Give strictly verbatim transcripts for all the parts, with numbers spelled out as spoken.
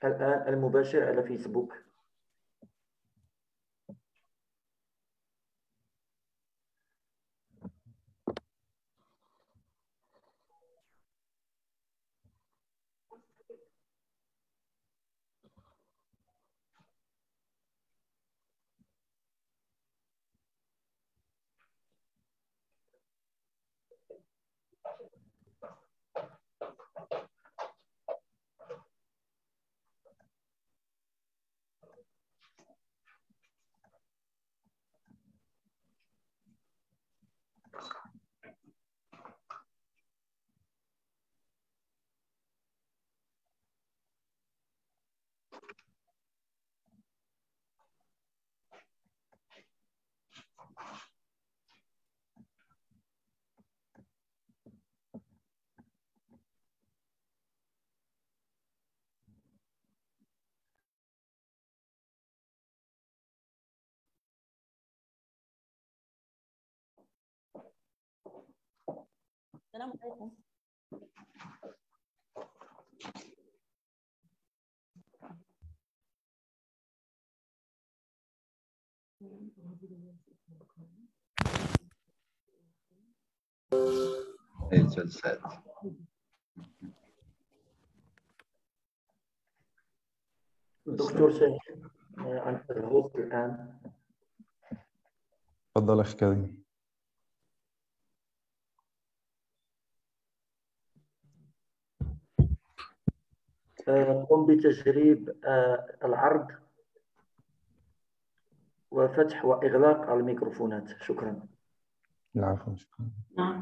الآن المباشر على فيسبوك. السلام عليكم. الجلسات. دكتور شاهين عن الهوست الآن. تفضل أخي كريم. قم بتجريب العرض وفتح وإغلاق الميكروفونات. شكرا. العفو. شكرا. نعم.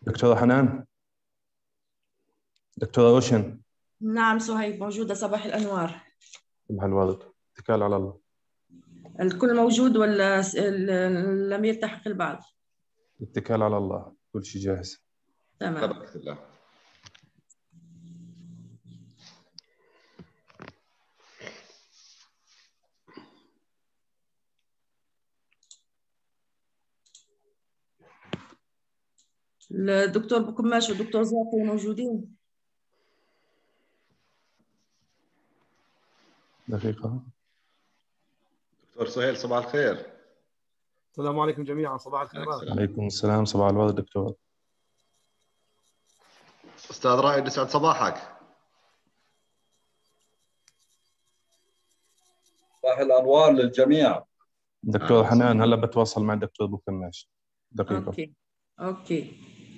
دكتورة حنان، دكتورة روشن. نعم سهيب موجودة. صباح الأنوار. صباح الورد. اتكال على الله. الكل موجود ولا س- ال- لم يلتحق البعض؟ اتكال على الله، كل شيء جاهز. تمام. بارك الله. الدكتور بكماش والدكتور زاكي موجودين؟ دقيقة. دكتور سهيل صباح الخير. السلام عليكم جميعا. صباح الخيرات. عليكم السلام. صباح الورد دكتور. استاذ رائد يسعد صباحك. صباح الانوار للجميع. دكتور آه. حنان هلا بتواصل مع الدكتور بكماش. دقيقة. أوكي أوكي.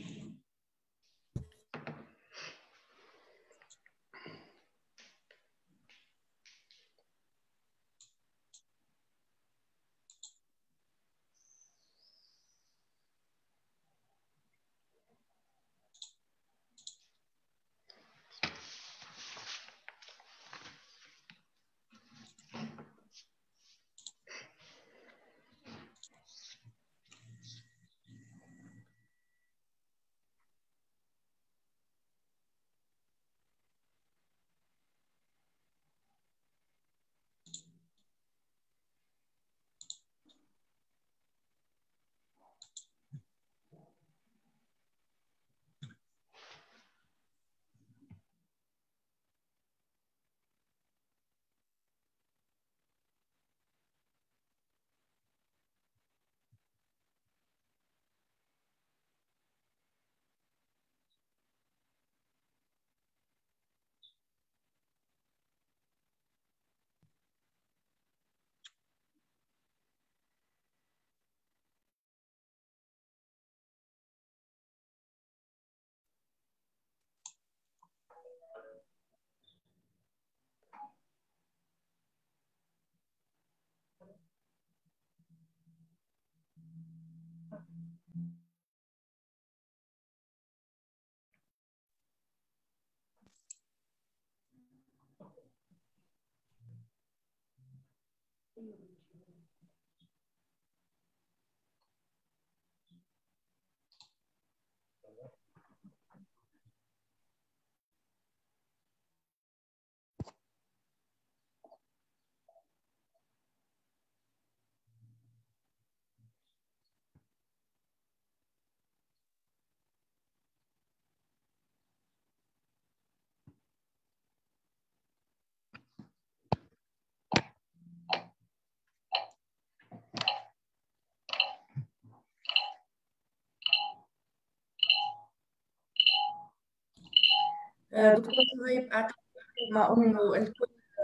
آه، دكتور صهيب أعتقد ما أنه الكل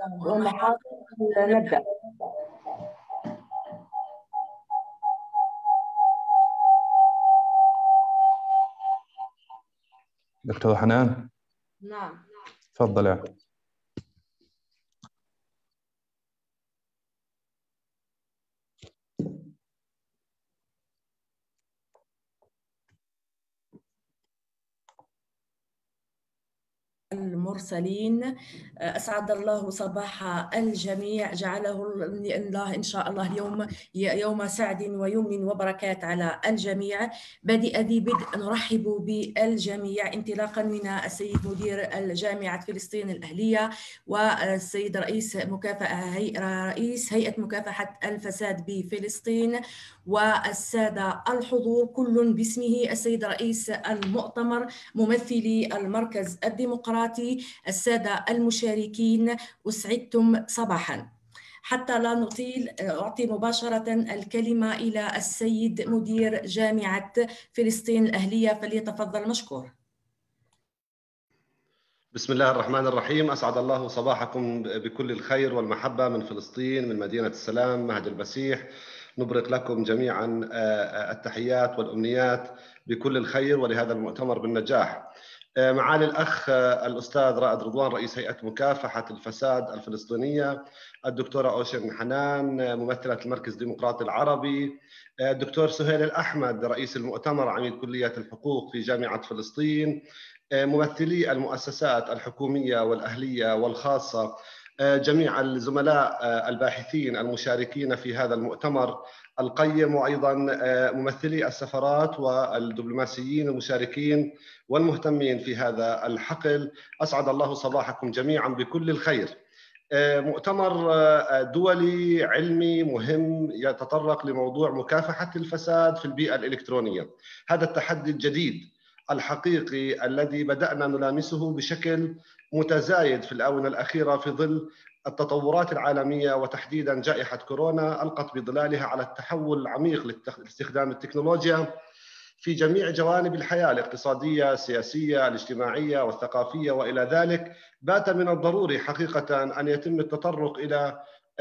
محاضر نبدأ. دكتورة حنان. نعم. تفضل يا. المرسلين. أسعد الله صباح الجميع، جعله الله إن شاء الله اليوم يوم سعد ويمن وبركات على الجميع. بادئ ذي بدء نرحب بالجميع انطلاقا من السيد مدير الجامعة فلسطين الأهلية والسيد رئيس مكافحة هي... رئيس هيئة مكافحة الفساد بفلسطين والسادة الحضور كل باسمه، السيد رئيس المؤتمر، ممثلي المركز الديمقراطي، السادة المشاركين، أسعدتم صباحا. حتى لا نطيل أعطي مباشرة الكلمة إلى السيد مدير جامعة فلسطين الأهلية، فليتفضل مشكور. بسم الله الرحمن الرحيم. أسعد الله صباحكم بكل الخير والمحبة من فلسطين، من مدينة السلام مهد المسيح. نبرق لكم جميعا التحيات والأمنيات بكل الخير ولهذا المؤتمر بالنجاح. معالي الأخ الأستاذ رائد رضوان رئيس هيئة مكافحة الفساد الفلسطينية، الدكتورة أوشن حنان ممثلة المركز الديمقراطي العربي، الدكتور سهيل الأحمد رئيس المؤتمر عميد كلية الحقوق في جامعة فلسطين، ممثلي المؤسسات الحكومية والأهلية والخاصة، جميع الزملاء الباحثين المشاركين في هذا المؤتمر القيم، وأيضا ممثلي السفارات والدبلوماسيين المشاركين والمهتمين في هذا الحقل. أسعد الله صباحكم جميعا بكل الخير. مؤتمر دولي علمي مهم يتطرق لموضوع مكافحة الفساد في البيئة الإلكترونية. هذا التحدي الجديد الحقيقي الذي بدأنا نلامسه بشكل متزايد في الآونة الأخيرة في ظل التطورات العالمية، وتحديدا جائحة كورونا ألقت بظلالها على التحول العميق لاستخدام التكنولوجيا في جميع جوانب الحياة الاقتصادية، السياسية، الاجتماعية والثقافية وإلى ذلك. بات من الضروري حقيقة أن يتم التطرق إلى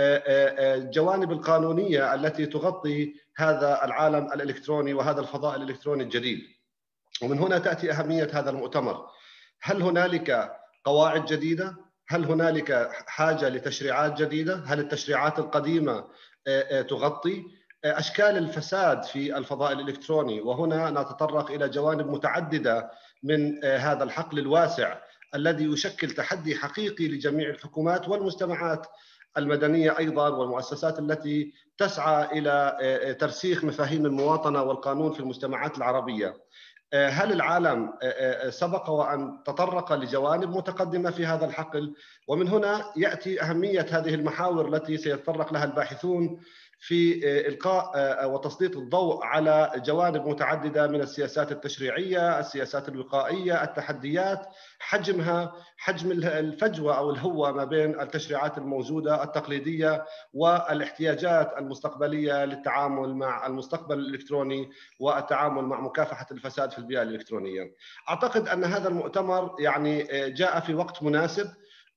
الجوانب القانونية التي تغطي هذا العالم الإلكتروني وهذا الفضاء الإلكتروني الجديد. ومن هنا تأتي أهمية هذا المؤتمر. هل هنالك قواعد جديدة؟ هل هنالك حاجة لتشريعات جديدة؟ هل التشريعات القديمة تغطي أشكال الفساد في الفضاء الإلكتروني؟ وهنا نتطرق إلى جوانب متعددة من هذا الحقل الواسع الذي يشكل تحدي حقيقي لجميع الحكومات والمجتمعات المدنية أيضا، والمؤسسات التي تسعى إلى ترسيخ مفاهيم المواطنة والقانون في المجتمعات العربية. هل العالم سبق وأن تطرق لجوانب متقدمة في هذا الحقل؟ ومن هنا يأتي أهمية هذه المحاور التي سيتطرق لها الباحثون في إلقاء وتسليط الضوء على جوانب متعددة من السياسات التشريعية، السياسات الوقائية، التحديات، حجمها، حجم الفجوة أو الهوة ما بين التشريعات الموجودة التقليدية والاحتياجات المستقبلية للتعامل مع المستقبل الإلكتروني والتعامل مع مكافحة الفساد في البيئة الإلكترونية. أعتقد أن هذا المؤتمر يعني جاء في وقت مناسب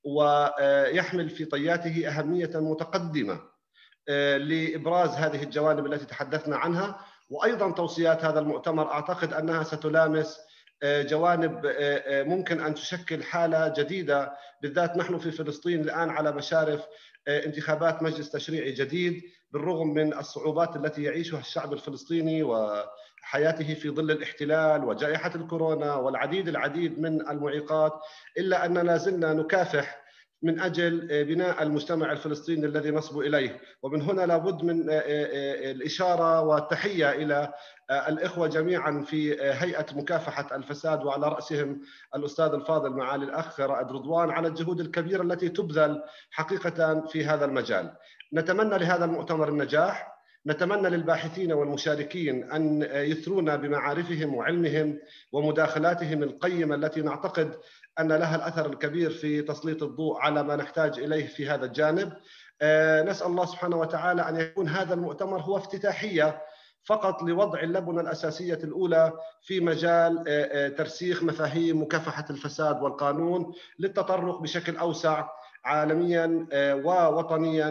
ويحمل في طياته أهمية متقدمة لإبراز هذه الجوانب التي تحدثنا عنها، وأيضا توصيات هذا المؤتمر أعتقد أنها ستلامس جوانب ممكن أن تشكل حالة جديدة، بالذات نحن في فلسطين الآن على مشارف انتخابات مجلس تشريعي جديد، بالرغم من الصعوبات التي يعيشها الشعب الفلسطيني وحياته في ظل الاحتلال وجائحة الكورونا والعديد العديد من المعيقات، إلا أننا لا زلنا نكافح من أجل بناء المجتمع الفلسطيني الذي نصب إليه. ومن هنا لابد من الإشارة والتحية إلى الإخوة جميعا في هيئة مكافحة الفساد، وعلى رأسهم الأستاذ الفاضل معالي الأخ رائد رضوان، على الجهود الكبيرة التي تبذل حقيقة في هذا المجال. نتمنى لهذا المؤتمر النجاح، نتمنى للباحثين والمشاركين أن يثرونا بمعارفهم وعلمهم ومداخلاتهم القيمة التي نعتقد أن لها الأثر الكبير في تسليط الضوء على ما نحتاج إليه في هذا الجانب. نسأل الله سبحانه وتعالى أن يكون هذا المؤتمر هو افتتاحية فقط لوضع اللبنة الأساسية الأولى في مجال ترسيخ مفاهيم مكافحة الفساد والقانون، للتطرق بشكل أوسع عالميا ووطنيا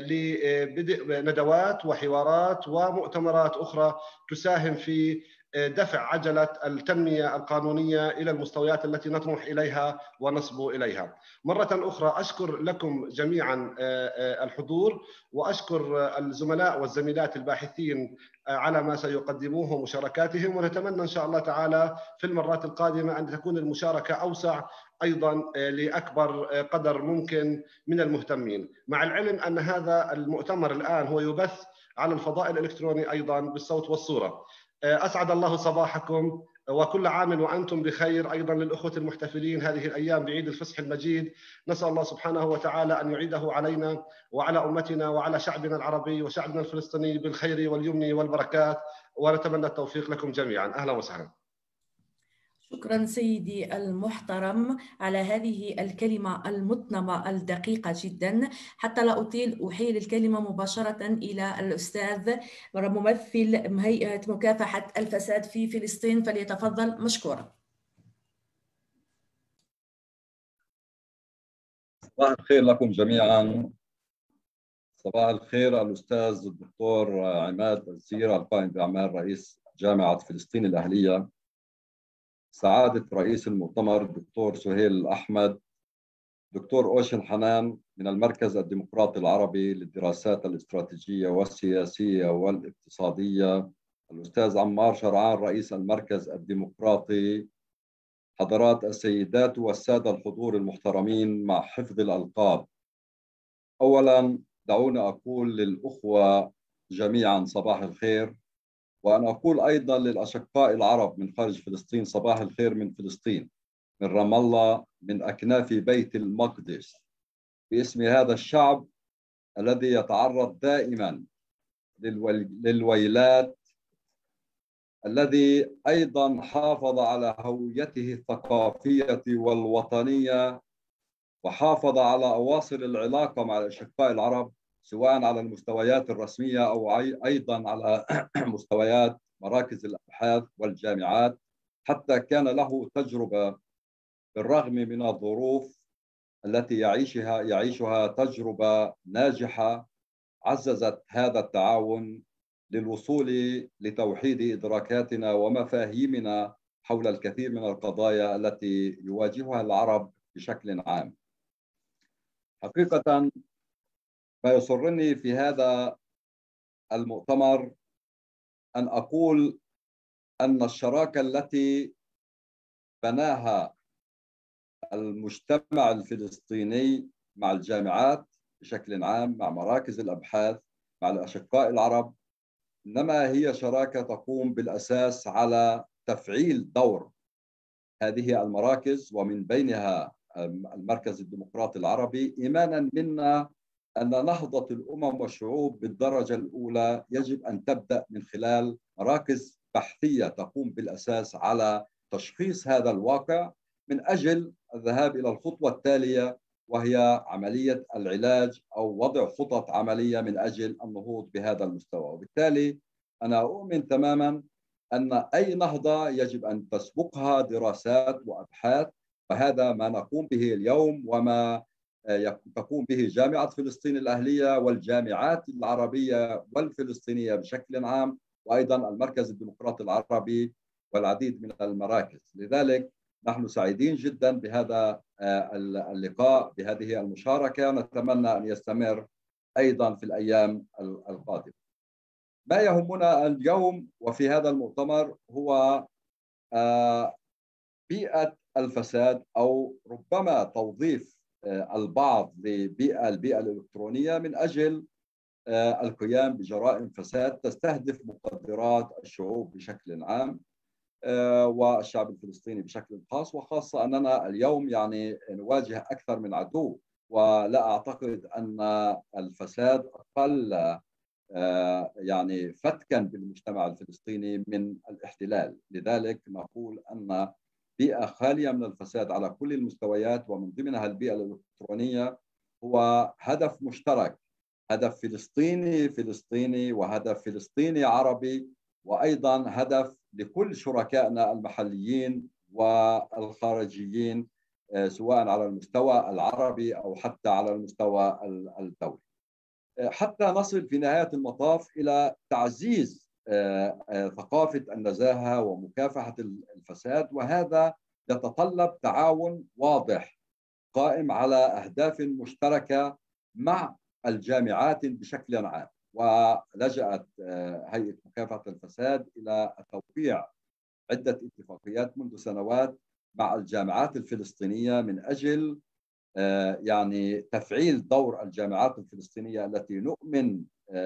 لبدء ندوات وحوارات ومؤتمرات أخرى تساهم في دفع عجلة التنمية القانونية إلى المستويات التي نطمح إليها ونصبو إليها. مرة أخرى أشكر لكم جميعا الحضور، وأشكر الزملاء والزميلات الباحثين على ما سيقدموه ومشاركاتهم، ونتمنى إن شاء الله تعالى في المرات القادمة أن تكون المشاركة أوسع أيضا لأكبر قدر ممكن من المهتمين، مع العلم أن هذا المؤتمر الآن هو يبث على الفضاء الإلكتروني أيضا بالصوت والصورة. أسعد الله صباحكم وكل عام وأنتم بخير. أيضا للأخوة المحتفلين هذه الأيام بعيد الفصح المجيد، نسأل الله سبحانه وتعالى أن يعيده علينا وعلى أمتنا وعلى شعبنا العربي وشعبنا الفلسطيني بالخير واليمن والبركات، ونتمنى التوفيق لكم جميعا. أهلا وسهلا. شكرا سيدي المحترم على هذه الكلمة المتنمة الدقيقة جدا. حتى لا أطيل أحيل الكلمة مباشرة إلى الأستاذ ممثل هيئة مكافحة الفساد في فلسطين، فليتفضل مشكورا. صباح الخير لكم جميعا. صباح الخير الأستاذ الدكتور عماد الزير القائم بأعمال رئيس جامعة فلسطين الأهلية، سعادة رئيس المؤتمر الدكتور سهيل الأحمد، دكتور أوشن حنان من المركز الديمقراطي العربي للدراسات الاستراتيجية والسياسية والاقتصادية، الأستاذ عمار شرعان رئيس المركز الديمقراطي، حضرات السيدات والسادة الحضور المحترمين مع حفظ الألقاب. أولاً دعوني أقول للأخوة جميعاً صباح الخير، وأن أقول أيضاً للأشقاء العرب من خارج فلسطين صباح الخير من فلسطين، من رام الله، من أكناف بيت المقدس، باسم هذا الشعب الذي يتعرض دائماً للويلات، الذي أيضاً حافظ على هويته الثقافية والوطنية، وحافظ على أواصر العلاقة مع الأشقاء العرب سواء على المستويات الرسمية أو أيضاً على مستويات مراكز الأبحاث والجامعات، حتى كان له تجربة بالرغم من الظروف التي يعيشها يعيشها تجربة ناجحة عززت هذا التعاون للوصول لتوحيد إدراكاتنا ومفاهيمنا حول الكثير من القضايا التي يواجهها العرب بشكل عام. حقيقة ما يسرني في هذا المؤتمر أن أقول أن الشراكة التي بناها المجتمع الفلسطيني مع الجامعات بشكل عام، مع مراكز الأبحاث، مع الأشقاء العرب، إنما هي شراكة تقوم بالأساس على تفعيل دور هذه المراكز، ومن بينها المركز الديمقراطي العربي، إيمانا منا أن نهضة الأمم والشعوب بالدرجة الأولى يجب أن تبدأ من خلال مراكز بحثية تقوم بالأساس على تشخيص هذا الواقع من أجل الذهاب إلى الخطوة التالية، وهي عملية العلاج أو وضع خطط عملية من أجل النهوض بهذا المستوى. وبالتالي أنا أؤمن تماما أن أي نهضة يجب أن تسبقها دراسات وأبحاث، وهذا ما نقوم به اليوم وما تقوم به جامعة فلسطين الأهلية والجامعات العربية والفلسطينية بشكل عام، وأيضا المركز الديمقراطي العربي والعديد من المراكز. لذلك نحن سعيدين جدا بهذا اللقاء، بهذه المشاركة، ونتمنى أن يستمر أيضا في الأيام القادمة. ما يهمنا اليوم وفي هذا المؤتمر هو بيئة الفساد، أو ربما توظيف البعض لبيئة البيئة الإلكترونية من أجل القيام بجرائم فساد تستهدف مقدرات الشعوب بشكل عام والشعب الفلسطيني بشكل خاص، وخاصة أننا اليوم يعني نواجه أكثر من عدو، ولا أعتقد أن الفساد أقل يعني فتكا بالمجتمع الفلسطيني من الاحتلال. لذلك نقول أن بيئة خالية من الفساد على كل المستويات، ومن ضمنها البيئة الإلكترونية، هو هدف مشترك، هدف فلسطيني فلسطيني وهدف فلسطيني عربي، وأيضا هدف لكل شركائنا المحليين والخارجيين سواء على المستوى العربي أو حتى على المستوى الدولي، حتى نصل في نهاية المطاف إلى تعزيز ثقافة النزاهة ومكافحة الفساد. وهذا يتطلب تعاون واضح قائم على أهداف مشتركة مع الجامعات بشكل عام. ولجأت هيئة مكافحة الفساد إلى توقيع عدة اتفاقيات منذ سنوات مع الجامعات الفلسطينية من أجل يعني تفعيل دور الجامعات الفلسطينية التي نؤمن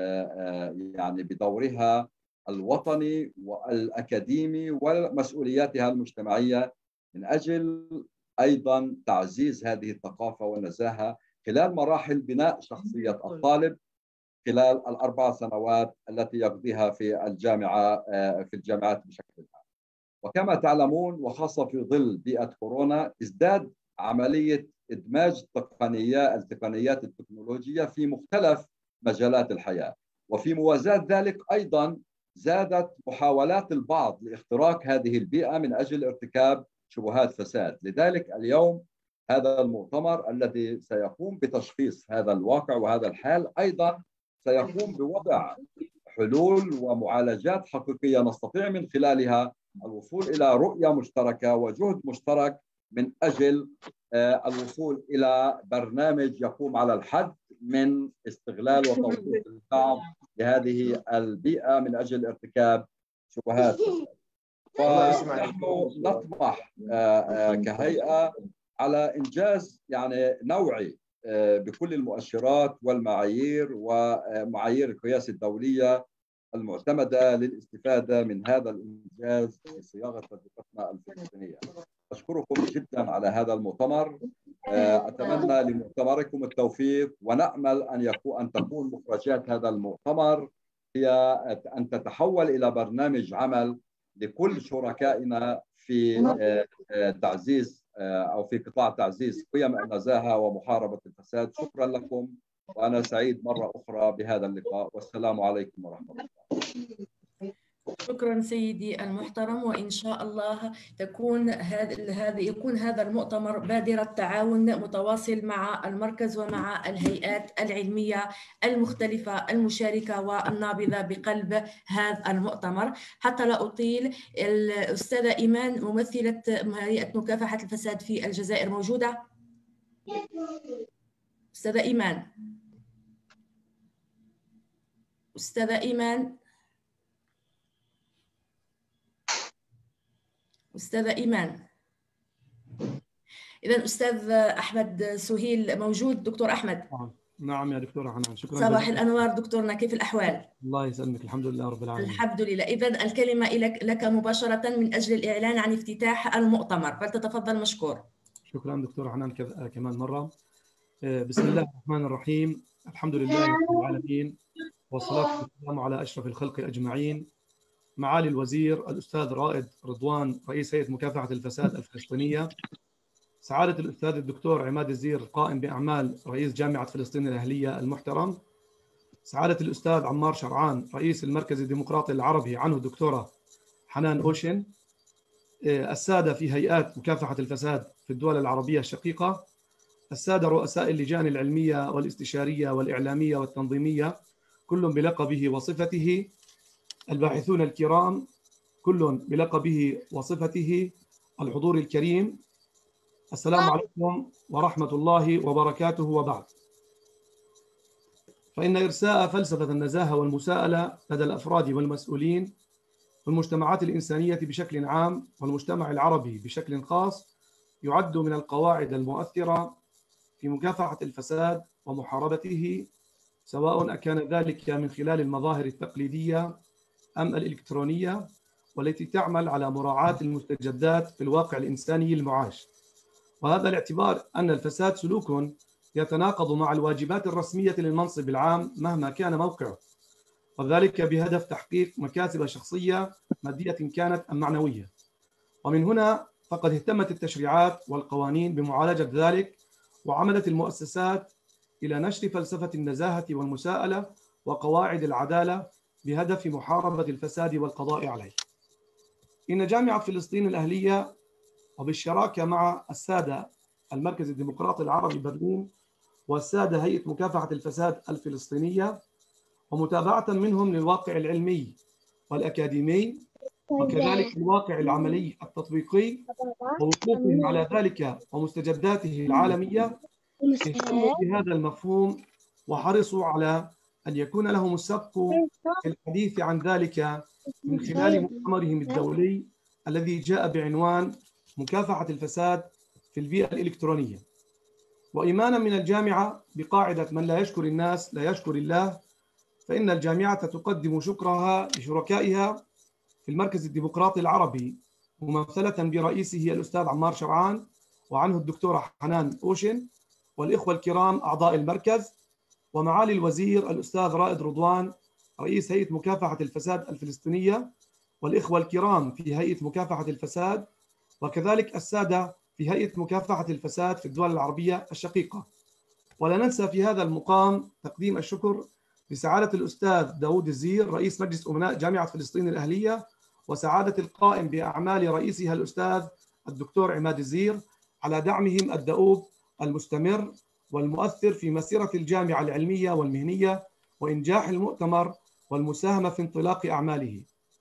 يعني بدورها الوطني والأكاديمي ومسؤولياتها المجتمعية، من أجل أيضا تعزيز هذه الثقافة والنزاهة خلال مراحل بناء شخصية الطالب خلال الأربع سنوات التي يقضيها في الجامعة في الجامعات بشكل عام. وكما تعلمون، وخاصة في ظل بيئة كورونا، ازداد عملية إدماج التقنيات التقنيات التكنولوجية في مختلف مجالات الحياة، وفي موازاة ذلك أيضا زادت محاولات البعض لاختراق هذه البيئة من أجل ارتكاب شبهات فساد. لذلك اليوم هذا المؤتمر الذي سيقوم بتشخيص هذا الواقع وهذا الحال أيضا سيقوم بوضع حلول ومعالجات حقيقية نستطيع من خلالها الوصول إلى رؤية مشتركة وجهد مشترك من أجل الوصول إلى برنامج يقوم على الحد من استغلال وتوظيف البعض لهذه البيئة من أجل ارتكاب شبهات. فنحن نطمح كهيئة على إنجاز يعني نوعي بكل المؤشرات والمعايير ومعايير القياس الدولية المعتمدة للاستفادة من هذا الإنجاز في صياغة تطبيقاتنا الفلسطينية. أشكركم جدا على هذا المؤتمر. أتمنى لمؤتمركم التوفيق، ونأمل أن يكون أن تكون مخرجات هذا المؤتمر هي أن تتحول إلى برنامج عمل لكل شركائنا في تعزيز أو في قطاع تعزيز قيم النزاهة ومحاربة الفساد. شكرا لكم، وأنا سعيد مرة أخرى بهذا اللقاء، والسلام عليكم ورحمة الله. شكرا سيدي المحترم، وإن شاء الله تكون هذا هذا يكون هذا المؤتمر بادرة تعاون متواصل مع المركز ومع الهيئات العلمية المختلفة المشاركة والنابضة بقلب هذا المؤتمر. حتى لا أطيل، الأستاذة إيمان ممثلة هيئة مكافحة الفساد في الجزائر موجودة؟ أستاذة إيمان أستاذة إيمان أستاذة إيمان إذا أستاذ أحمد سهيل موجود؟ دكتور أحمد. نعم يا دكتورة حنان، شكرا. صباح الأنوار دكتورنا، كيف الأحوال؟ الله يسلمك، الحمد لله رب العالمين. الحمد لله. إذا الكلمة لك مباشرة من أجل الإعلان عن افتتاح المؤتمر، فلتتفضل مشكور. شكرا دكتورة حنان كمان مرة. بسم الله الرحمن الرحيم، الحمد لله رب العالمين، والصلاة والسلام على أشرف الخلق أجمعين. معالي الوزير الأستاذ رائد رضوان رئيس هيئة مكافحة الفساد الفلسطينية، سعادة الأستاذ الدكتور عماد الزير قائم بأعمال رئيس جامعة فلسطين الأهلية المحترم، سعادة الأستاذ عمار شرعان رئيس المركز الديمقراطي العربي عنه الدكتورة حنان أوشن، السادة في هيئات مكافحة الفساد في الدول العربية الشقيقة، السادة رؤساء اللجان العلمية والاستشارية والإعلامية والتنظيمية كل بلقبه وصفته، الباحثون الكرام كل بلقبه وصفته، الحضور الكريم، السلام عليكم ورحمة الله وبركاته. وبعد، فإن إرساء فلسفة النزاهة والمساءلة لدى الأفراد والمسؤولين والمجتمعات الإنسانية بشكل عام والمجتمع العربي بشكل خاص يعد من القواعد المؤثرة في مكافحة الفساد ومحاربته، سواء أكان ذلك من خلال المظاهر التقليدية أم الإلكترونية، والتي تعمل على مراعاة المستجدات في الواقع الإنساني المعاش. وهذا الاعتبار أن الفساد سلوك يتناقض مع الواجبات الرسمية للمنصب العام مهما كان موقعه، وذلك بهدف تحقيق مكاسب شخصية مادية كانت أم معنوية. ومن هنا فقد اهتمت التشريعات والقوانين بمعالجة ذلك، وعملت المؤسسات إلى نشر فلسفة النزاهة والمساءلة وقواعد العدالة بهدف محاربة الفساد والقضاء عليه. إن جامعة فلسطين الأهلية وبالشراكة مع السادة المركز الديمقراطي العربي برلين والسادة هيئة مكافحة الفساد الفلسطينية، ومتابعة منهم للواقع العلمي والأكاديمي وكذلك الواقع العملي التطبيقي، ووقوفهم على ذلك ومستجداته العالمية، اهتموا بهذا المفهوم وحرصوا على أن يكون لهم السبق في الحديث عن ذلك من خلال مؤتمرهم الدولي الذي جاء بعنوان مكافحة الفساد في البيئة الإلكترونية. وإيمانا من الجامعة بقاعدة من لا يشكر الناس لا يشكر الله، فإن الجامعة تقدم شكرها لشركائها في المركز الديمقراطي العربي ممثلة برئيسه الأستاذ عمار شرعان وعنه الدكتورة حنان أوشن، والإخوة الكرام أعضاء المركز، ومعالي الوزير الأستاذ رائد رضوان رئيس هيئة مكافحة الفساد الفلسطينية، والإخوة الكرام في هيئة مكافحة الفساد، وكذلك السادة في هيئة مكافحة الفساد في الدول العربية الشقيقة. ولا ننسى في هذا المقام تقديم الشكر لسعادة الأستاذ داود الزير رئيس مجلس أمناء جامعة فلسطين الأهلية، وسعادة القائم بأعمال رئيسها الأستاذ الدكتور عماد الزير على دعمهم الدؤوب المستمر والمؤثر في مسيرة الجامعة العلمية والمهنية وإنجاح المؤتمر والمساهمة في انطلاق أعماله.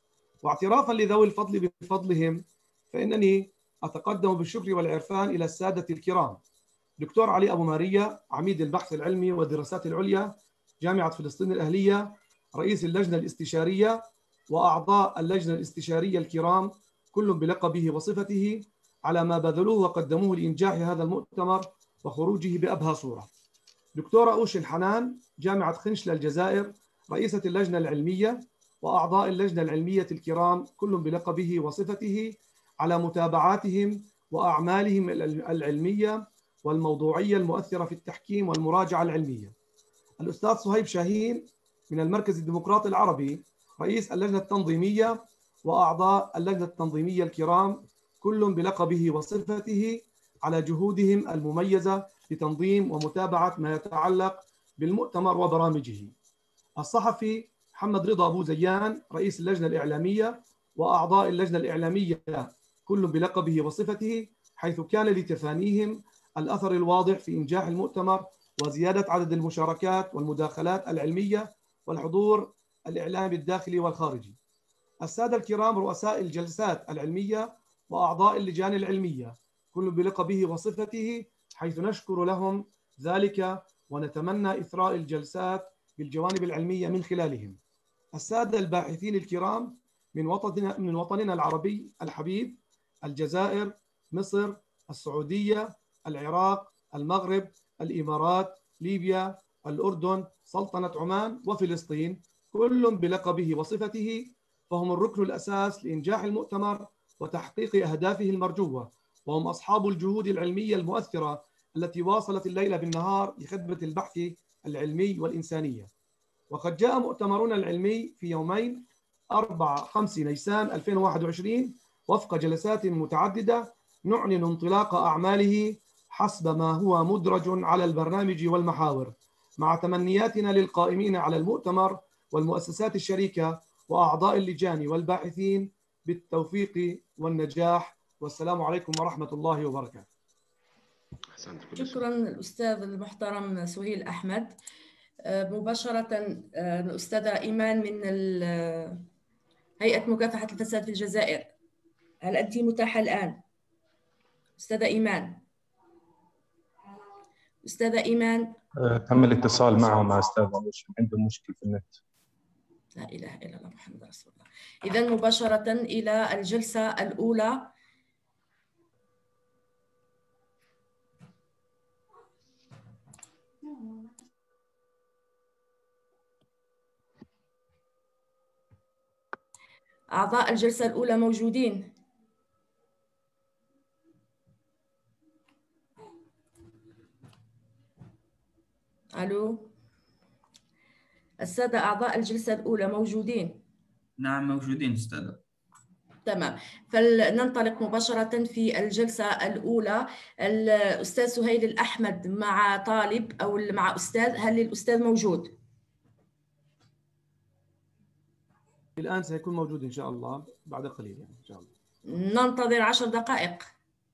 واعترافا لذوي الفضل بفضلهم فإنني أتقدم بالشكر والعرفان إلى السادة الكرام: دكتور علي أبو ماريا، عميد البحث العلمي والدراسات العليا جامعة فلسطين الأهلية، رئيس اللجنة الاستشارية، وأعضاء اللجنة الاستشارية الكرام كل بلقبه وصفته على ما بذلوه وقدموه لإنجاح هذا المؤتمر وخروجه بأبهى صورة. دكتورة أوشن حنان، جامعة خنشلة الجزائر، رئيسة اللجنة العلمية، وأعضاء اللجنة العلمية الكرام كل بلقبه وصفته على متابعاتهم وأعمالهم العلمية والموضوعية المؤثرة في التحكيم والمراجعة العلمية. الأستاذ صهيب شاهين من المركز الديمقراطي العربي، رئيس اللجنة التنظيمية، وأعضاء اللجنة التنظيمية الكرام كل بلقبه وصفته على جهودهم المميزة لتنظيم ومتابعة ما يتعلق بالمؤتمر وبرامجه. الصحفي محمد رضا أبو زيان، رئيس اللجنة الإعلامية، وأعضاء اللجنة الإعلامية كل بلقبه وصفته، حيث كان لتفانيهم الأثر الواضح في إنجاح المؤتمر وزيادة عدد المشاركات والمداخلات العلمية والحضور الإعلامي الداخلي والخارجي. السادة الكرام رؤساء الجلسات العلمية وأعضاء اللجان العلمية كل بلقبه وصفته، حيث نشكر لهم ذلك ونتمنى إثراء الجلسات بالجوانب العلمية من خلالهم. السادة الباحثين الكرام من وطننا من وطننا العربي الحبيب، الجزائر، مصر، السعودية، العراق، المغرب، الإمارات، ليبيا، الأردن، سلطنة عمان، وفلسطين، كل بلقبه وصفته، فهم الركن الأساس لإنجاح المؤتمر وتحقيق أهدافه المرجوة، وهم أصحاب الجهود العلمية المؤثرة التي واصلت الليل بالنهار لخدمة البحث العلمي والإنسانية. وقد جاء مؤتمرنا العلمي في يومين أربعة خمسة نيسان ألفين وواحد وعشرين وفق جلسات متعددة نعلن انطلاق أعماله حسب ما هو مدرج على البرنامج والمحاور، مع تمنياتنا للقائمين على المؤتمر والمؤسسات الشريكة وأعضاء اللجان والباحثين بالتوفيق والنجاح. والسلام عليكم ورحمة الله وبركاته. شكرا الأستاذ المحترم سهيل أحمد. مباشرة الأستاذة إيمان من هيئة مكافحة الفساد في الجزائر، هل أنت متاحة الآن؟ أستاذة إيمان. أستاذة إيمان. تم الاتصال معه مع أستاذ أوشن، عنده مشكلة في النت. لا إله إلا الله محمد رسول الله. إذن مباشرة إلى الجلسة الأولى. أعضاء الجلسة الأولى موجودين؟ ألو، السادة أعضاء الجلسة الأولى موجودين؟ نعم موجودين أستاذة. تمام، فلننطلق مباشرة في الجلسة الأولى. الأستاذ سهيل الأحمد مع طالب أو مع أستاذ، هل الأستاذ موجود؟ الآن سيكون موجود إن شاء الله بعد قليل يعني إن شاء الله. ننتظر عشر دقائق.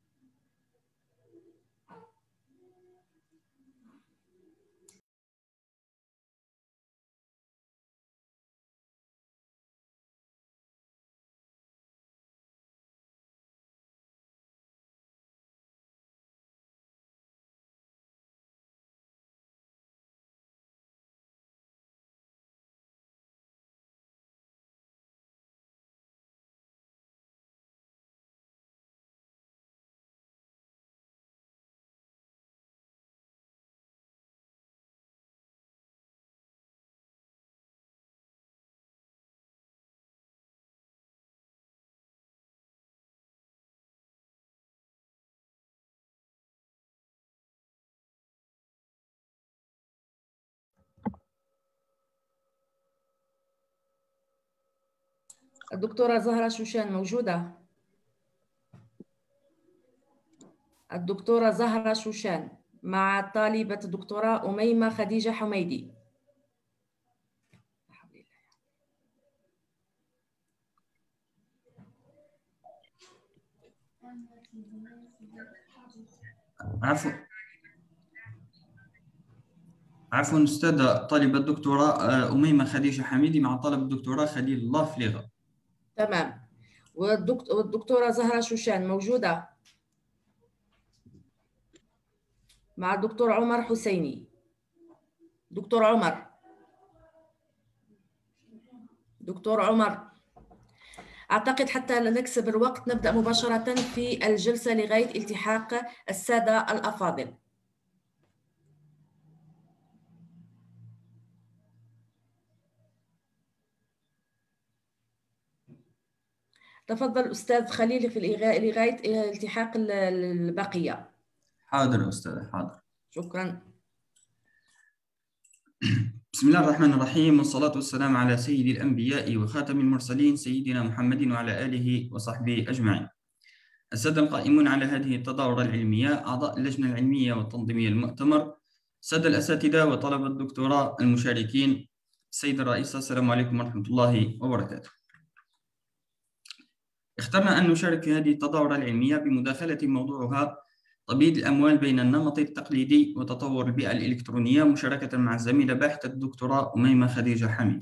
الدكتورة زهرة شوشان موجودة؟ الدكتورة زهرة شوشان مع طالبة الدكتورة أميمة خديجة حميدي. عفوا عفوا أستاذة، طالبة الدكتورة أميمة خديجة حميدي مع طالب الدكتوراه خليل الله فليغة. تمام. والدكتورة زهرة شوشان موجودة مع الدكتور عمر حسيني. دكتور عمر دكتور عمر أعتقد حتى نكسب الوقت نبدأ مباشرة في الجلسة لغاية التحاق السادة الأفاضل. تفضل أستاذ خليل في لغاية التحاق البقية. حاضر أستاذ، حاضر. شكرا. بسم الله الرحمن الرحيم، والصلاة والسلام على سيد الأنبياء وخاتم المرسلين سيدنا محمد وعلى آله وصحبه أجمعين. السادة القائمون على هذه التظاهرة العلمية، أعضاء اللجنة العلمية والتنظيمية للمؤتمر، السادة الأساتذة وطلبة الدكتوراه المشاركين، السيد الرئيس، السلام عليكم ورحمة الله وبركاته. اخترنا أن نشارك في هذه التظاهرة العلمية بمداخلة موضوعها تبييض الأموال بين النمط التقليدي وتطور البيئة الإلكترونية، مشاركة مع الزميلة باحثة الدكتوراه أميمة خديجة حميد.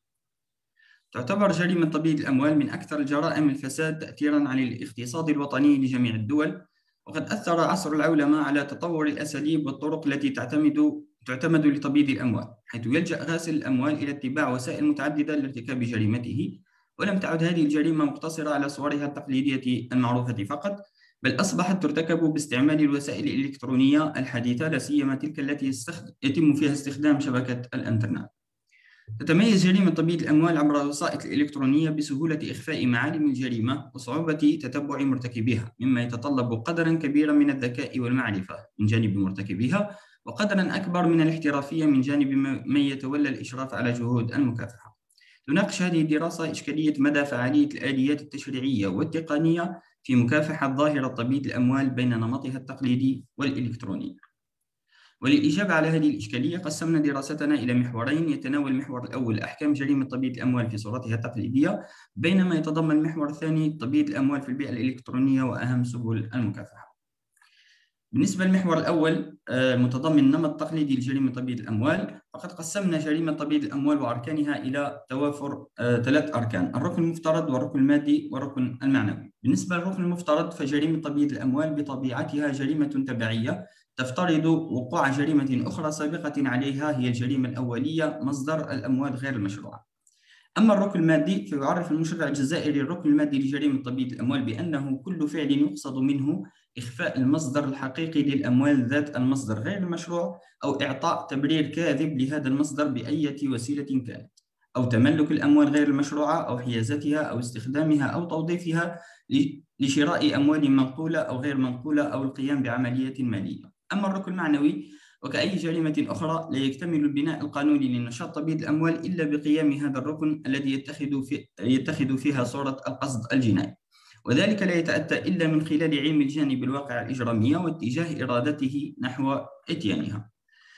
تعتبر جريمة تبييض الأموال من أكثر الجرائم الفساد تأثيراً على الاقتصاد الوطني لجميع الدول، وقد أثر عصر العولمة على تطور الأساليب والطرق التي تعتمد تعتمد لتبييض الأموال، حيث يلجأ غاسل الأموال إلى اتباع وسائل متعددة لارتكاب جريمته. ولم تعد هذه الجريمة مقتصرة على صورها التقليدية المعروفة فقط، بل أصبحت ترتكب باستعمال الوسائل الإلكترونية الحديثة، لا سيما تلك التي يتم فيها استخدام شبكة الإنترنت. تتميز جريمة تبييض الأموال عبر الوسائط الإلكترونية بسهولة إخفاء معالم الجريمة وصعوبة تتبع مرتكبيها، مما يتطلب قدراً كبيراً من الذكاء والمعرفة من جانب مرتكبيها، وقدراً أكبر من الاحترافية من جانب من يتولى الإشراف على جهود المكافحة. تناقش هذه الدراسة إشكالية مدى فعالية الآليات التشريعية والتقنية في مكافحة ظاهرة تبييض الأموال بين نمطها التقليدي والإلكتروني. وللإجابة على هذه الإشكالية قسمنا دراستنا إلى محورين، يتناول المحور الأول أحكام جريمة تبييض الأموال في صورتها التقليدية، بينما يتضمن المحور الثاني تبييض الأموال في البيئة الإلكترونية وأهم سبل المكافحة. بالنسبة للمحور الأول المتضمن نمط تقليدي لجريمة تبييض الأموال، فقد قسمنا جريمة تبييض الأموال وأركانها إلى توافر ثلاث أركان: الركن المفترض والركن المادي والركن المعنوي. بالنسبة للركن المفترض فجريمة تبييض الأموال بطبيعتها جريمة تبعية تفترض وقوع جريمة أخرى سابقة عليها هي الجريمة الأولية، مصدر الأموال غير المشروعة. أما الركن المادي فيعرف المشرع الجزائري الركن المادي لجريمة تبييض الأموال بأنه كل فعل يقصد منه إخفاء المصدر الحقيقي للأموال ذات المصدر غير المشروع، أو إعطاء تبرير كاذب لهذا المصدر بأي وسيلة كانت، أو تملك الأموال غير المشروعة أو حيازتها أو استخدامها أو توظيفها لشراء أموال منقولة أو غير منقولة أو القيام بعملية مالية. أما الركن المعنوي وكأي جريمة أخرى لا يكتمل البناء القانوني لنشاط تبييض الأموال إلا بقيام هذا الركن الذي يتخذ, في يتخذ فيها صورة القصد الجنائي، وذلك لا يتأتى إلا من خلال علم الجانب الواقع الإجرامية واتجاه إرادته نحو إتيانها.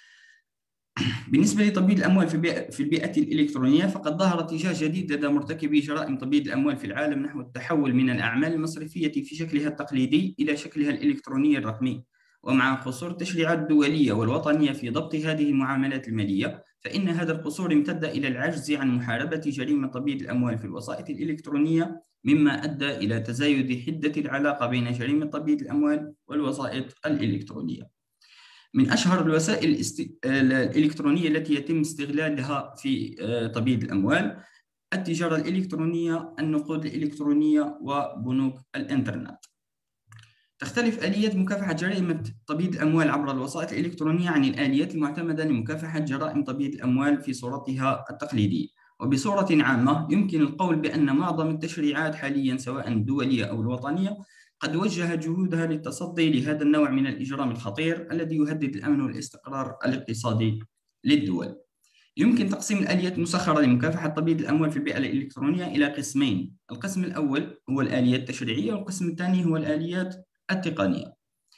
بالنسبة لتبييض الأموال في البيئة الإلكترونية فقد ظهر اتجاه جديد لدى مرتكبي جرائم تبييض الأموال في العالم نحو التحول من الأعمال المصرفية في شكلها التقليدي إلى شكلها الإلكتروني الرقمي. ومع قصور التشريعات الدولية والوطنية في ضبط هذه المعاملات المالية، فإن هذا القصور امتد إلى العجز عن محاربة جريمة تبييض الأموال في الوسائط الإلكترونية، مما أدى إلى تزايد حدة العلاقة بين جريمة تبييض الأموال والوسائط الإلكترونية. من أشهر الوسائل الإلكترونية التي يتم استغلالها في تبييض الأموال التجارة الإلكترونية، النقود الإلكترونية، وبنوك الإنترنت. تختلف آليات مكافحة جريمة تبييض الأموال عبر الوسائط الإلكترونية عن الآليات المعتمدة لمكافحة جرائم تبييض الأموال في صورتها التقليدية. وبصورة عامة يمكن القول بأن معظم التشريعات حالياً سواء الدولية أو الوطنية قد وجه جهودها للتصدي لهذا النوع من الإجرام الخطير الذي يهدد الأمن والاستقرار الاقتصادي للدول. يمكن تقسيم الآليات المسخرة لمكافحة تبييض الأموال في البيئة الإلكترونية إلى قسمين: القسم الأول هو الآليات التشريعية، والقسم الثاني هو الآليات التقنية.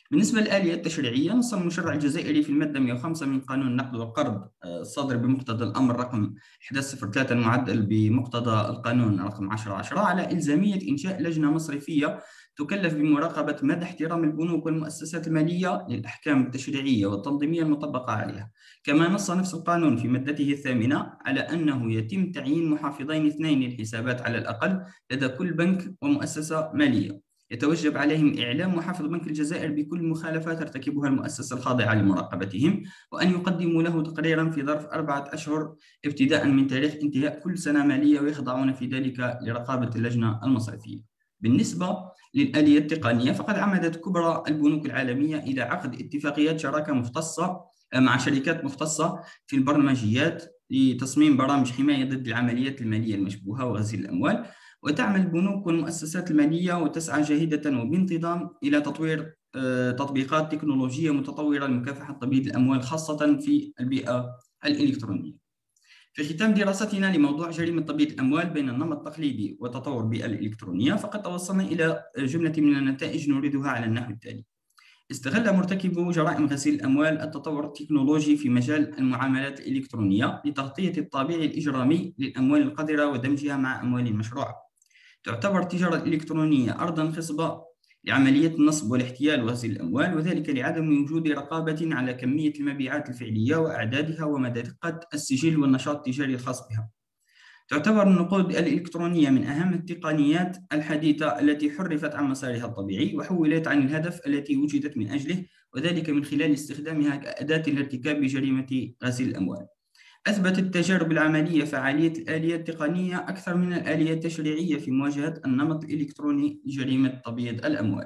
بالنسبة للآلية التشريعية، نص المشرع الجزائري في المادة مئة وخمسة من قانون النقد والقرض الصادر بمقتضى الأمر رقم أحد عشر صفر ثلاثة المعدل بمقتضى القانون رقم عشرة عشرة على إلزامية إنشاء لجنة مصرفية تكلف بمراقبة مدى احترام البنوك والمؤسسات المالية للأحكام التشريعية والتنظيمية المطبقة عليها. كما نص نفس القانون في مادته الثامنة على أنه يتم تعيين محافظين اثنين للحسابات على الأقل لدى كل بنك ومؤسسة مالية، يتوجب عليهم إعلام محافظ بنك الجزائر بكل مخالفات ترتكبها المؤسسة الخاضعة لمراقبتهم، وأن يقدموا له تقريرا في ظرف أربعة أشهر ابتداء من تاريخ انتهاء كل سنة مالية، ويخضعون في ذلك لرقابة اللجنة المصرفية. بالنسبة للآلية التقنية، فقد عمدت كبرى البنوك العالمية إلى عقد اتفاقيات شراكة مختصة مع شركات مختصة في البرمجيات لتصميم برامج حماية ضد العمليات المالية المشبوهة وغسيل الأموال. وتعمل البنوك والمؤسسات المالية وتسعى جاهدة وبانتظام إلى تطوير تطبيقات تكنولوجية متطورة لمكافحة تبييض الأموال خاصة في البيئة الإلكترونية. في ختام دراستنا لموضوع جريمة تبييض الأموال بين النمط التقليدي وتطور البيئة الإلكترونية، فقد توصلنا إلى جملة من النتائج نريدها على النحو التالي: استغل مرتكبو جرائم غسيل الأموال التطور التكنولوجي في مجال المعاملات الإلكترونية لتغطية الطابع الإجرامي للأموال القذرة ودمجها مع أموال مشروعة. تعتبر التجارة الإلكترونية أرضاً خصبة لعملية النصب والاحتيال وغسيل الأموال، وذلك لعدم وجود رقابة على كمية المبيعات الفعلية وأعدادها ومدى دقة السجل والنشاط التجاري الخاص بها. تعتبر النقود الإلكترونية من أهم التقنيات الحديثة التي حرفت عن مسارها الطبيعي وحولت عن الهدف التي وجدت من أجله، وذلك من خلال استخدامها كأداة لارتكاب جريمة غسيل الأموال. أثبتت التجارب العملية فعالية الآلية التقنية أكثر من الآلية التشريعية في مواجهة النمط الإلكتروني لجريمة تبييض الأموال.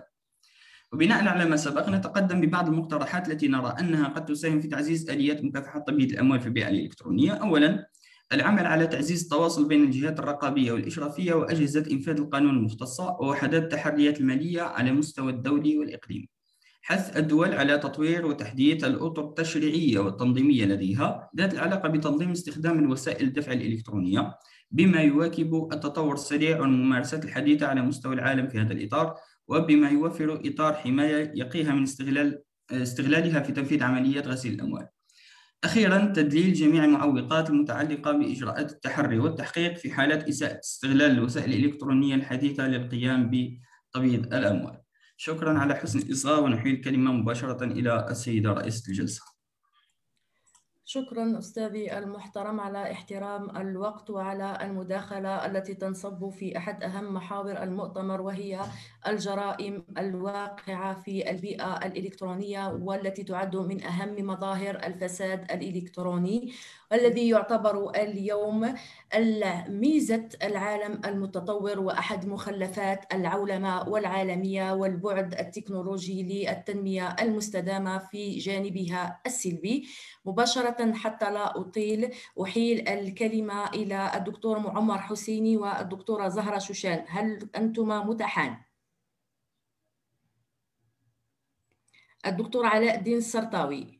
وبناء على ما سبق، نتقدم ببعض المقترحات التي نرى أنها قد تساهم في تعزيز آليات مكافحة تبييض الأموال في البيئة الإلكترونية. أولاً، العمل على تعزيز التواصل بين الجهات الرقابية والإشرافية وأجهزة إنفاذ القانون المختصة ووحدات التحريات المالية على مستوى الدولي والإقليمي. حث الدول على تطوير وتحديث الأطر التشريعية والتنظيمية لديها ذات العلاقة بتنظيم استخدام الوسائل الدفع الإلكترونية بما يواكب التطور السريع والممارسات الحديثة على مستوى العالم في هذا الإطار، وبما يوفر إطار حماية يقيها من استغلال استغلالها في تنفيذ عمليات غسيل الأموال. أخيراً، تدليل جميع المعوقات المتعلقة بإجراءات التحري والتحقيق في حالات إساءة استغلال الوسائل الإلكترونية الحديثة للقيام بتبييض الأموال. شكراً على حسن الإصغاء، ونحيل الكلمة مباشرة إلى السيدة رئيسة الجلسة. شكراً أستاذي المحترم على احترام الوقت وعلى المداخلة التي تنصب في أحد أهم محاور المؤتمر، وهي الجرائم الواقعة في البيئة الإلكترونية، والتي تعد من أهم مظاهر الفساد الإلكتروني، والذي يعتبر اليوم ميزة العالم المتطور وأحد مخلفات العولمة والعالمية والبعد التكنولوجي للتنمية المستدامة في جانبها السلبي. مباشرة حتى لا أطيل، أحيل الكلمة إلى الدكتور عمر حسيني والدكتورة زهرة شوشان. هل أنتما متاحان؟ الدكتور علاء الدين السرطاوي.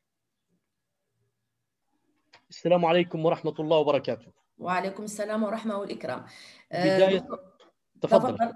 السلام عليكم ورحمة الله وبركاته. وعليكم السلام ورحمة والإكرام. بداية تفضل تفضل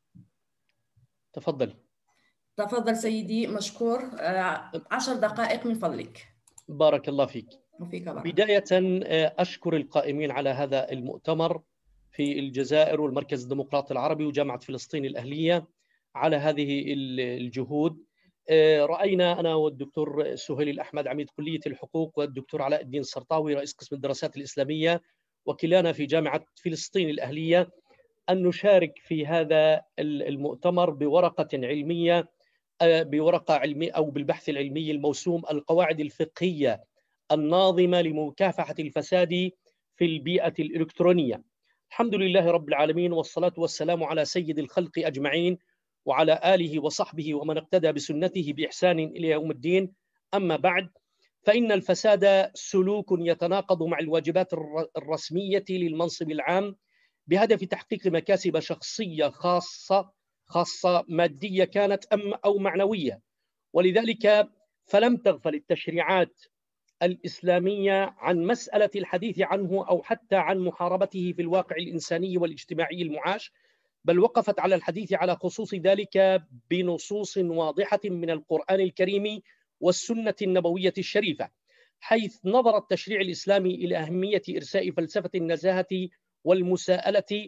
تفضل تفضل سيدي، مشكور. عشر دقائق من فضلك. بارك الله فيك. وفيك بارك. بداية أشكر القائمين على هذا المؤتمر في الجزائر والمركز الديمقراطي العربي وجامعة فلسطين الأهلية على هذه الجهود. رأينا أنا والدكتور سهيل الأحمد عميد كلية الحقوق والدكتور علاء الدين السرطاوي رئيس قسم الدراسات الإسلامية وكلانا في جامعة فلسطين الأهلية أن نشارك في هذا المؤتمر بورقة علمية بورقة علمية أو بالبحث العلمي الموسوم القواعد الفقهية الناظمة لمكافحة الفساد في البيئة الإلكترونية. الحمد لله رب العالمين، والصلاة والسلام على سيد الخلق أجمعين وعلى آله وصحبه ومن اقتدى بسنته بإحسان إلى يوم الدين. أما بعد، فإن الفساد سلوك يتناقض مع الواجبات الرسمية للمنصب العام بهدف تحقيق مكاسب شخصية خاصة خاصة مادية كانت أم أو معنوية، ولذلك فلم تغفل التشريعات الإسلامية عن مسألة الحديث عنه أو حتى عن محاربته في الواقع الإنساني والاجتماعي المعاش، بل وقفت على الحديث على خصوص ذلك بنصوص واضحة من القرآن الكريم والسنة النبوية الشريفة، حيث نظر التشريع الإسلامي إلى أهمية إرساء فلسفة النزاهة والمساءلة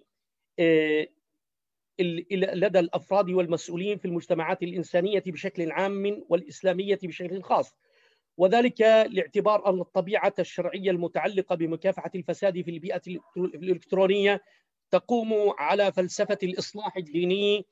لدى الأفراد والمسؤولين في المجتمعات الإنسانية بشكل عام والإسلامية بشكل خاص، وذلك لاعتبار أن الطبيعة الشرعية المتعلقة بمكافحة الفساد في البيئة الإلكترونية تقوم على فلسفة الإصلاح الديني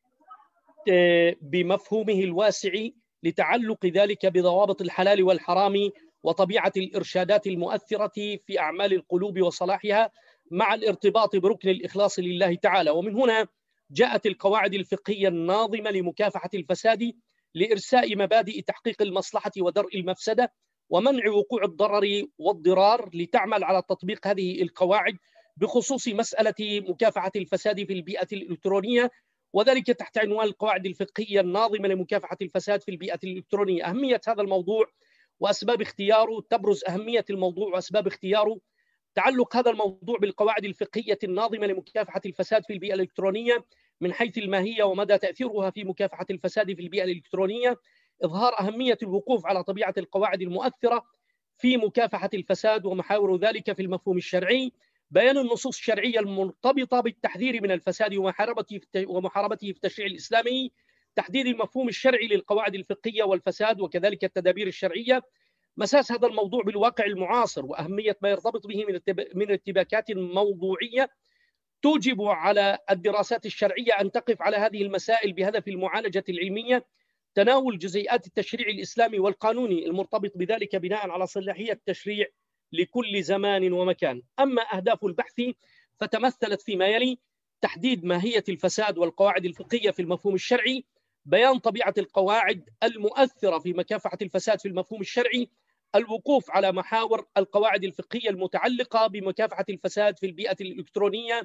بمفهومه الواسع، لتعلق ذلك بضوابط الحلال والحرام وطبيعة الإرشادات المؤثرة في أعمال القلوب وصلاحها، مع الارتباط بركن الإخلاص لله تعالى. ومن هنا جاءت القواعد الفقهية الناظمة لمكافحة الفساد لإرساء مبادئ تحقيق المصلحة ودرء المفسدة ومنع وقوع الضرر والضرار، لتعمل على تطبيق هذه القواعد بخصوص مسألة مكافحة الفساد في البيئة الإلكترونية، وذلك تحت عنوان القواعد الفقهية الناظمة لمكافحة الفساد في البيئة الإلكترونية. أهمية هذا الموضوع وأسباب اختياره، تبرز أهمية الموضوع وأسباب اختياره. تعلق هذا الموضوع بالقواعد الفقهية الناظمة لمكافحة الفساد في البيئة الإلكترونية من حيث الماهية ومدى تأثيرها في مكافحة الفساد في البيئة الإلكترونية، إظهار أهمية الوقوف على طبيعة القواعد المؤثرة في مكافحة الفساد ومحاور ذلك في المفهوم الشرعي، بيان النصوص الشرعية المرتبطة بالتحذير من الفساد ومحاربته ومحاربته في التشريع الإسلامي، تحديد المفهوم الشرعي للقواعد الفقهية والفساد وكذلك التدابير الشرعية، مساس هذا الموضوع بالواقع المعاصر وأهمية ما يرتبط به من ارتباكات موضوعية توجب على الدراسات الشرعية أن تقف على هذه المسائل بهدف المعالجة العلمية، تناول جزيئات التشريع الإسلامي والقانوني المرتبط بذلك بناء على صلاحية التشريع لكل زمان ومكان. أما أهداف البحث فتمثلت فيما يلي: تحديد ماهية الفساد والقواعد الفقهية في المفهوم الشرعي، بيان طبيعة القواعد المؤثرة في مكافحة الفساد في المفهوم الشرعي، الوقوف على محاور القواعد الفقهية المتعلقة بمكافحة الفساد في البيئة الإلكترونية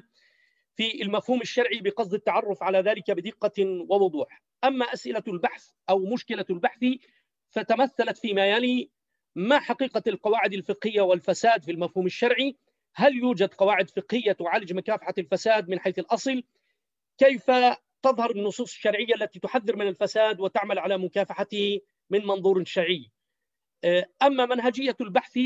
في المفهوم الشرعي بقصد التعرف على ذلك بدقة ووضوح. أما أسئلة البحث أو مشكلة البحث فتمثلت فيما يلي: ما حقيقة القواعد الفقهية والفساد في المفهوم الشرعي؟ هل يوجد قواعد فقهية تعالج مكافحة الفساد من حيث الأصل؟ كيف تظهر النصوص الشرعية التي تحذر من الفساد وتعمل على مكافحته من منظور شرعي؟ أما منهجية البحث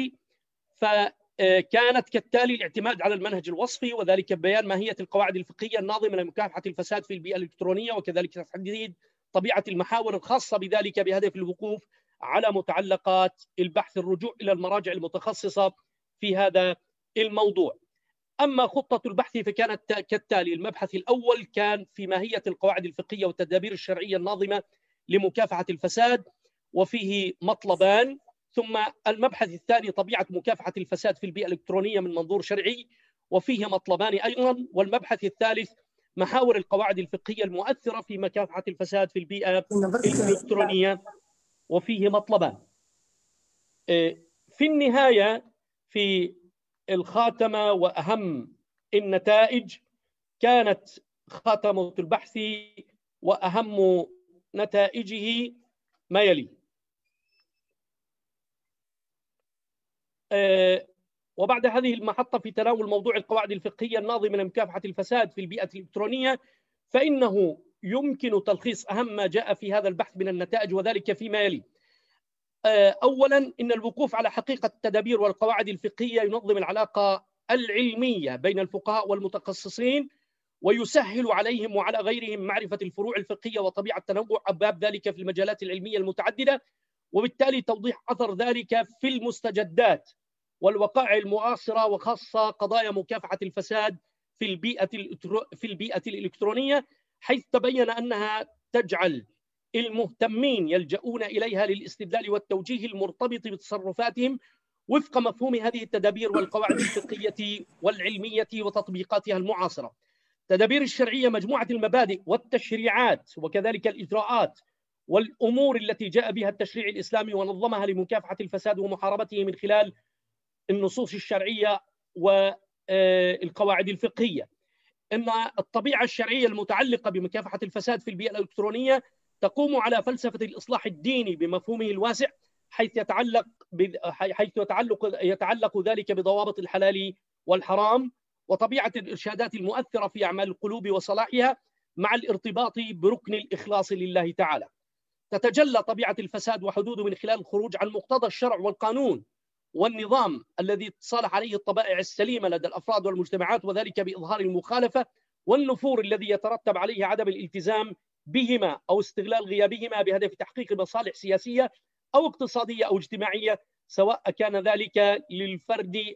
فكانت كالتالي: الاعتماد على المنهج الوصفي، وذلك بيان ماهية القواعد الفقهية الناظمة لمكافحة الفساد في البيئة الإلكترونية وكذلك تحديد طبيعة المحاور الخاصة بذلك بهدف الوقوف على متعلقات البحث، الرجوع إلى المراجع المتخصصة في هذا الموضوع. أما خطة البحث فكانت كالتالي: المبحث الأول كان في ماهية القواعد الفقهية والتدابير الشرعية الناظمة لمكافحة الفساد وفيه مطلبان، ثم المبحث الثاني طبيعة مكافحة الفساد في البيئة الإلكترونية من منظور شرعي وفيه مطلبان أيضا، والمبحث الثالث محاور القواعد الفقهية المؤثرة في مكافحة الفساد في البيئة الإلكترونية وفيه مطلبان. في النهاية في الخاتمة وأهم النتائج كانت خاتمة البحث وأهم نتائجه ما يلي: وبعد هذه المحطة في تناول موضوع القواعد الفقهية الناظمة لمكافحة الفساد في البيئة الإلكترونية، فإنه يمكن تلخيص أهم ما جاء في هذا البحث من النتائج، وذلك فيما يلي: أولا، إن الوقوف على حقيقة التدابير والقواعد الفقهية ينظم العلاقة العلمية بين الفقهاء والمتخصصين ويسهل عليهم وعلى غيرهم معرفة الفروع الفقهية وطبيعة تنوع أبواب ذلك في المجالات العلمية المتعددة، وبالتالي توضيح أثر ذلك في المستجدات والوقائع المعاصرة وخاصة قضايا مكافحة الفساد في البيئة في البيئة الإلكترونية، حيث تبين أنها تجعل المهتمين يلجؤون إليها للاستدلال والتوجيه المرتبط بتصرفاتهم وفق مفهوم هذه التدابير والقواعد الفقهية والعلمية وتطبيقاتها المعاصرة. التدابير الشرعية مجموعة المبادئ والتشريعات وكذلك الإجراءات والأمور التي جاء بها التشريع الإسلامي ونظمها لمكافحة الفساد ومحاربته من خلال النصوص الشرعية والقواعد الفقهية. إن الطبيعة الشرعية المتعلقة بمكافحة الفساد في البيئة الإلكترونية تقوم على فلسفة الإصلاح الديني بمفهومه الواسع، حيث يتعلق حيث يتعلق يتعلق ذلك بضوابط الحلال والحرام وطبيعة الإرشادات المؤثرة في أعمال القلوب وصلاحها مع الارتباط بركن الإخلاص لله تعالى. تتجلى طبيعة الفساد وحدوده من خلال الخروج عن مقتضى الشرع والقانون والنظام الذي تصالح عليه الطبائع السليمة لدى الأفراد والمجتمعات، وذلك بإظهار المخالفة والنفور الذي يترتب عليه عدم الالتزام بهما أو استغلال غيابهما بهدف تحقيق مصالح سياسية أو اقتصادية أو اجتماعية، سواء كان ذلك للفرد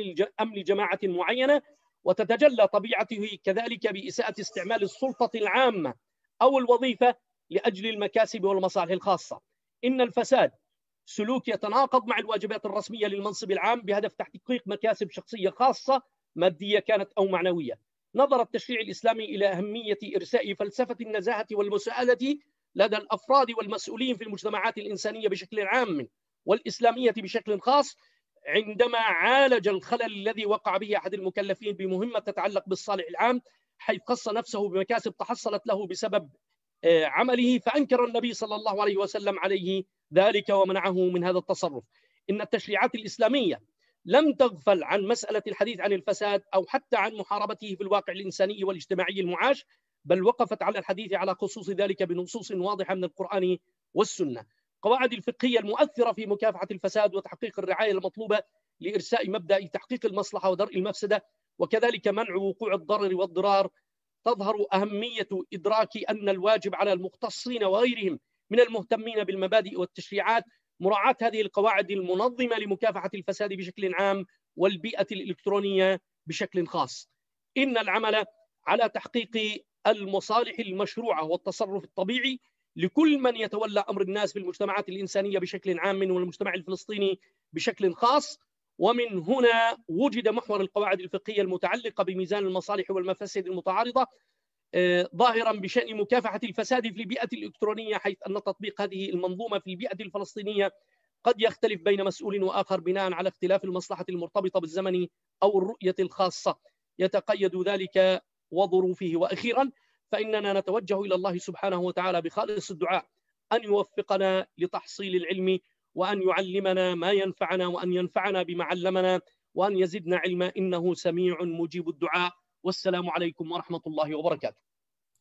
أم لجماعة معينة. وتتجلى طبيعته كذلك بإساءة استعمال السلطة العامة أو الوظيفة لأجل المكاسب والمصالح الخاصة. إن الفساد سلوك يتناقض مع الواجبات الرسمية للمنصب العام بهدف تحقيق مكاسب شخصية خاصة مادية كانت أو معنوية. نظر التشريع الإسلامي إلى أهمية إرساء فلسفة النزاهة والمساءلة لدى الأفراد والمسؤولين في المجتمعات الإنسانية بشكل عام والإسلامية بشكل خاص، عندما عالج الخلل الذي وقع به أحد المكلفين بمهمة تتعلق بالصالح العام، حيث خص نفسه بمكاسب تحصلت له بسبب عمله، فأنكر النبي صلى الله عليه وسلم عليه ذلك ومنعه من هذا التصرف. إن التشريعات الإسلامية لم تغفل عن مسألة الحديث عن الفساد أو حتى عن محاربته في الواقع الإنساني والاجتماعي المعاش، بل وقفت على الحديث على خصوص ذلك بنصوص واضحة من القرآن والسنة. قواعد الفقهية المؤثرة في مكافحة الفساد وتحقيق الرعاية المطلوبة لإرساء مبدأ تحقيق المصلحة ودرء المفسدة، وكذلك منع وقوع الضرر والضرار، تظهر أهمية إدراك أن الواجب على المختصين وغيرهم من المهتمين بالمبادئ والتشريعات مراعاة هذه القواعد المنظمة لمكافحة الفساد بشكل عام والبيئة الإلكترونية بشكل خاص. إن العمل على تحقيق المصالح المشروعة والتصرف الطبيعي لكل من يتولى أمر الناس في المجتمعات الإنسانية بشكل عام والمجتمع الفلسطيني بشكل خاص. ومن هنا وجد محور القواعد الفقهية المتعلقة بميزان المصالح والمفاسد المتعارضة ظاهرا بشأن مكافحة الفساد في البيئة الإلكترونية، حيث أن تطبيق هذه المنظومة في البيئة الفلسطينية قد يختلف بين مسؤول وآخر بناء على اختلاف المصلحة المرتبطة بالزمن أو الرؤية الخاصة يتقيد ذلك وظروفه. وأخيرا فإننا نتوجه إلى الله سبحانه وتعالى بخالص الدعاء أن يوفقنا لتحصيل العلم، وأن يعلمنا ما ينفعنا، وأن ينفعنا بما علمنا، وأن يزدنا علما، إنه سميع مجيب الدعاء. والسلام عليكم ورحمة الله وبركاته.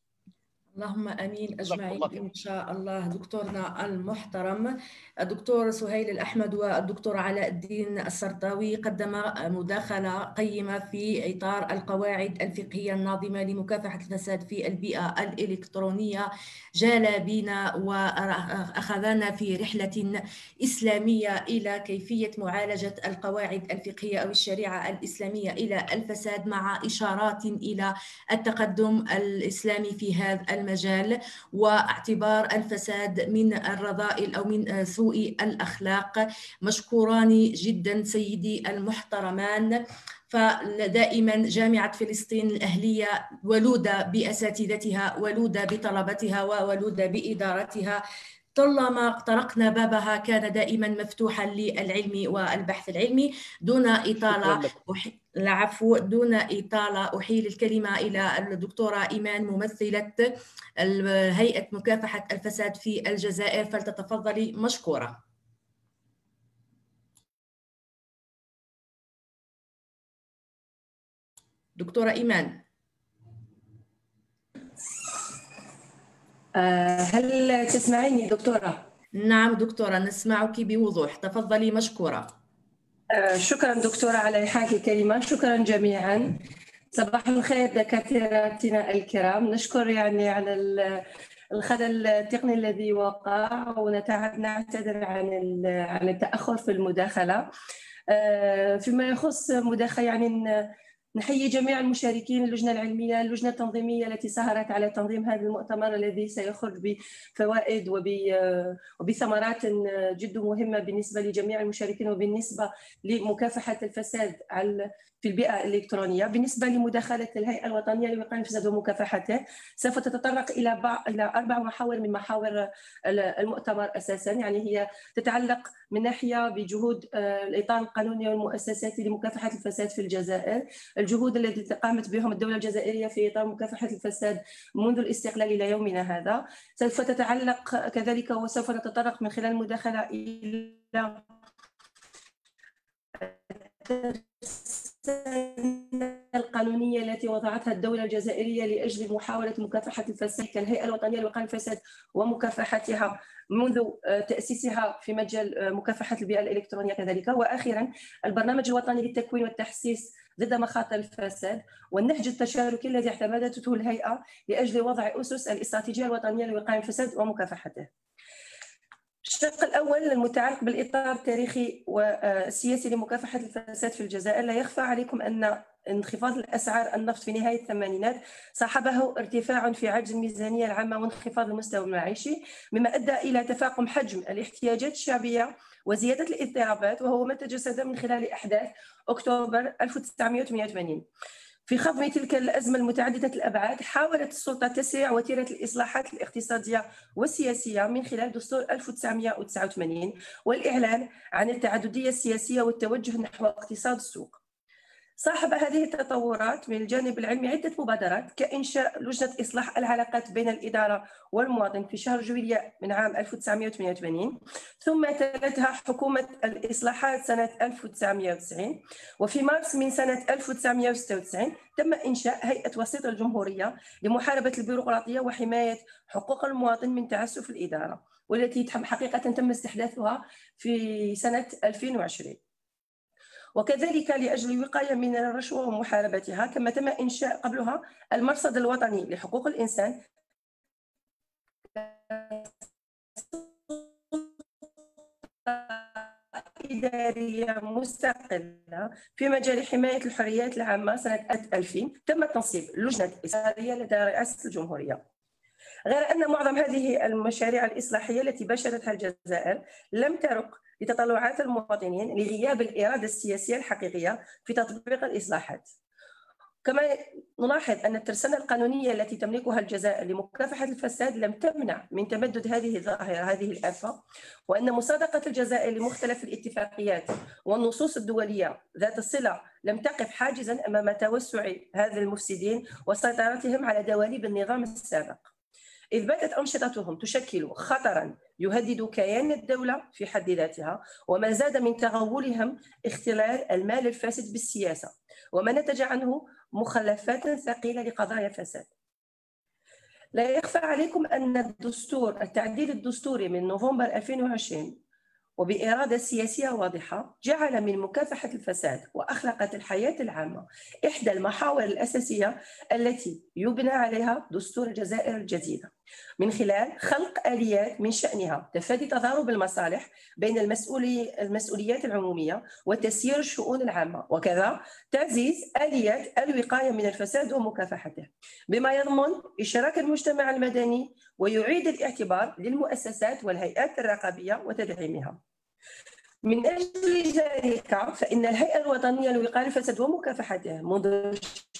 اللهم امين اجمعين ان شاء الله. دكتورنا المحترم الدكتور سهيل الاحمد والدكتور علاء الدين السرطاوي قدم مداخله قيمه في اطار القواعد الفقهيه الناظمه لمكافحه الفساد في البيئه الالكترونيه. جال بنا واخذنا في رحله اسلاميه الى كيفيه معالجه القواعد الفقهيه او الشريعه الاسلاميه الى الفساد، مع اشارات الى التقدم الاسلامي في هذا المجال المجال واعتبار الفساد من الرذائل أو من سوء الأخلاق. مشكوران جدا سيدي المحترمان. فدائما جامعة فلسطين الأهلية ولودة بأساتذتها، ولودة بطلبتها، وولودة بإدارتها. طالما طرقنا بابها كان دائما مفتوحا للعلم والبحث العلمي. دون إطالة العفو دون إطالة أحيل الكلمة إلى الدكتورة إيمان ممثلة هيئة مكافحة الفساد في الجزائر، فلتتفضلي مشكورة. دكتورة إيمان. هل تسمعيني دكتورة؟ نعم دكتورة نسمعك بوضوح، تفضلي مشكورة. شكرا دكتورة على إيحاء الكلمة. شكرا جميعا. صباح الخير دكاترتنا الكرام. نشكر يعني على الخلل التقني الذي وقع، ونعتذر عن عن التأخر في المداخلة. فيما يخص مداخلة يعني نحيي جميع المشاركين، اللجنة العلمية، اللجنة التنظيمية التي سهرت على تنظيم هذا المؤتمر الذي سيخرج بفوائد وبثمرات جد مهمة بالنسبة لجميع المشاركين وبالنسبة لمكافحة الفساد في البيئة الإلكترونية. بالنسبة لمداخلة الهيئة الوطنية لوقاية الفساد ومكافحته، سوف تتطرق إلى إلى أربع محاور من محاور المؤتمر أساساً. يعني هي تتعلق من ناحية بجهود الإطار القانوني والمؤسساتي لمكافحة الفساد في الجزائر، الجهود التي قامت بهم الدولة الجزائرية في إطار مكافحة الفساد منذ الاستقلال إلى يومنا هذا. سوف تتعلق كذلك وسوف نتطرق من خلال المداخلة إلى القانونية التي وضعتها الدولة الجزائرية لأجل محاولة مكافحة الفساد كالهيئة الوطنية لوقاية الفساد ومكافحتها منذ تأسيسها في مجال مكافحة البيئة الإلكترونية كذلك. وأخيرا البرنامج الوطني للتكوين والتحسيس ضد مخاطر الفساد والنهج التشاركي الذي اعتمدته الهيئة لأجل وضع أسس الاستراتيجية الوطنية لوقاية الفساد ومكافحته. الشق الأول المتعلق بالإطار التاريخي والسياسي لمكافحة الفساد في الجزائر. لا يخفى عليكم أن انخفاض الأسعار النفط في نهاية الثمانينات صاحبه ارتفاع في عجز الميزانية العامة وانخفاض المستوى المعيشي، مما أدى إلى تفاقم حجم الاحتياجات الشعبية وزيادة الاضطرابات، وهو ما تجسد من خلال أحداث أكتوبر ألف وتسعمائة وثمانية وثمانين. في خضم تلك الأزمة المتعددة الأبعاد حاولت السلطة تسريع وتيرة الإصلاحات الاقتصادية والسياسية من خلال دستور ألف وتسعمائة وتسعة وثمانين والإعلان عن التعددية السياسية والتوجه نحو اقتصاد السوق. صاحب هذه التطورات من الجانب العلمي عدة مبادرات كإنشاء لجنة إصلاح العلاقات بين الإدارة والمواطن في شهر جويلية من عام ألف وتسعمائة وثمانية وثمانين، ثم تلتها حكومة الإصلاحات سنة ألف وتسعمائة وتسعين، وفي مارس من سنة ألف وتسعمائة وستة وتسعين تم إنشاء هيئة وسيط الجمهورية لمحاربة البيروقراطية وحماية حقوق المواطن من تعسف الإدارة، والتي حقيقة تم استحداثها في سنة ألفين وعشرين. وكذلك لأجل الوقاية من الرشوة ومحاربتها كما تم إنشاء قبلها المرصد الوطني لحقوق الإنسان إدارية مستقلة في مجال حماية الحريات العامة. سنة ألفين تم تنصيب لجنة إصلاحية لدى رئاسة الجمهورية. غير أن معظم هذه المشاريع الإصلاحية التي باشرتها الجزائر لم ترق لتطلعات المواطنين لغياب الإرادة السياسية الحقيقية في تطبيق الإصلاحات. كما نلاحظ أن الترسانة القانونية التي تملكها الجزائر لمكافحة الفساد لم تمنع من تمدد هذه الظاهرة هذه الآفة، وأن مصادقة الجزائر لمختلف الاتفاقيات والنصوص الدولية ذات الصلة لم تقف حاجزاً أمام توسع هذا المفسدين وسيطرتهم على دواليب النظام السابق، إذ باتت أنشطتهم تشكل خطراً يهدد كيان الدولة في حد ذاتها، وما زاد من تغولهم اختلال المال الفاسد بالسياسة، وما نتج عنه مخلفات ثقيلة لقضايا فساد. لا يخفى عليكم أن الدستور التعديل الدستوري من نوفمبر ألفين وعشرين وبإرادة سياسية واضحة جعل من مكافحة الفساد وأخلاقات الحياة العامة إحدى المحاور الأساسية التي يبنى عليها دستور الجزائر الجديدة، من خلال خلق آليات من شأنها تفادي تضارب المصالح بين المسؤولي المسؤوليات العمومية وتسيير الشؤون العامة، وكذا تعزيز آليات الوقاية من الفساد ومكافحته، بما يضمن إشراك المجتمع المدني ويعيد الاعتبار للمؤسسات والهيئات الرقابية وتدعيمها. من أجل ذلك فإن الهيئة الوطنية لوقاية الفساد ومكافحته منذ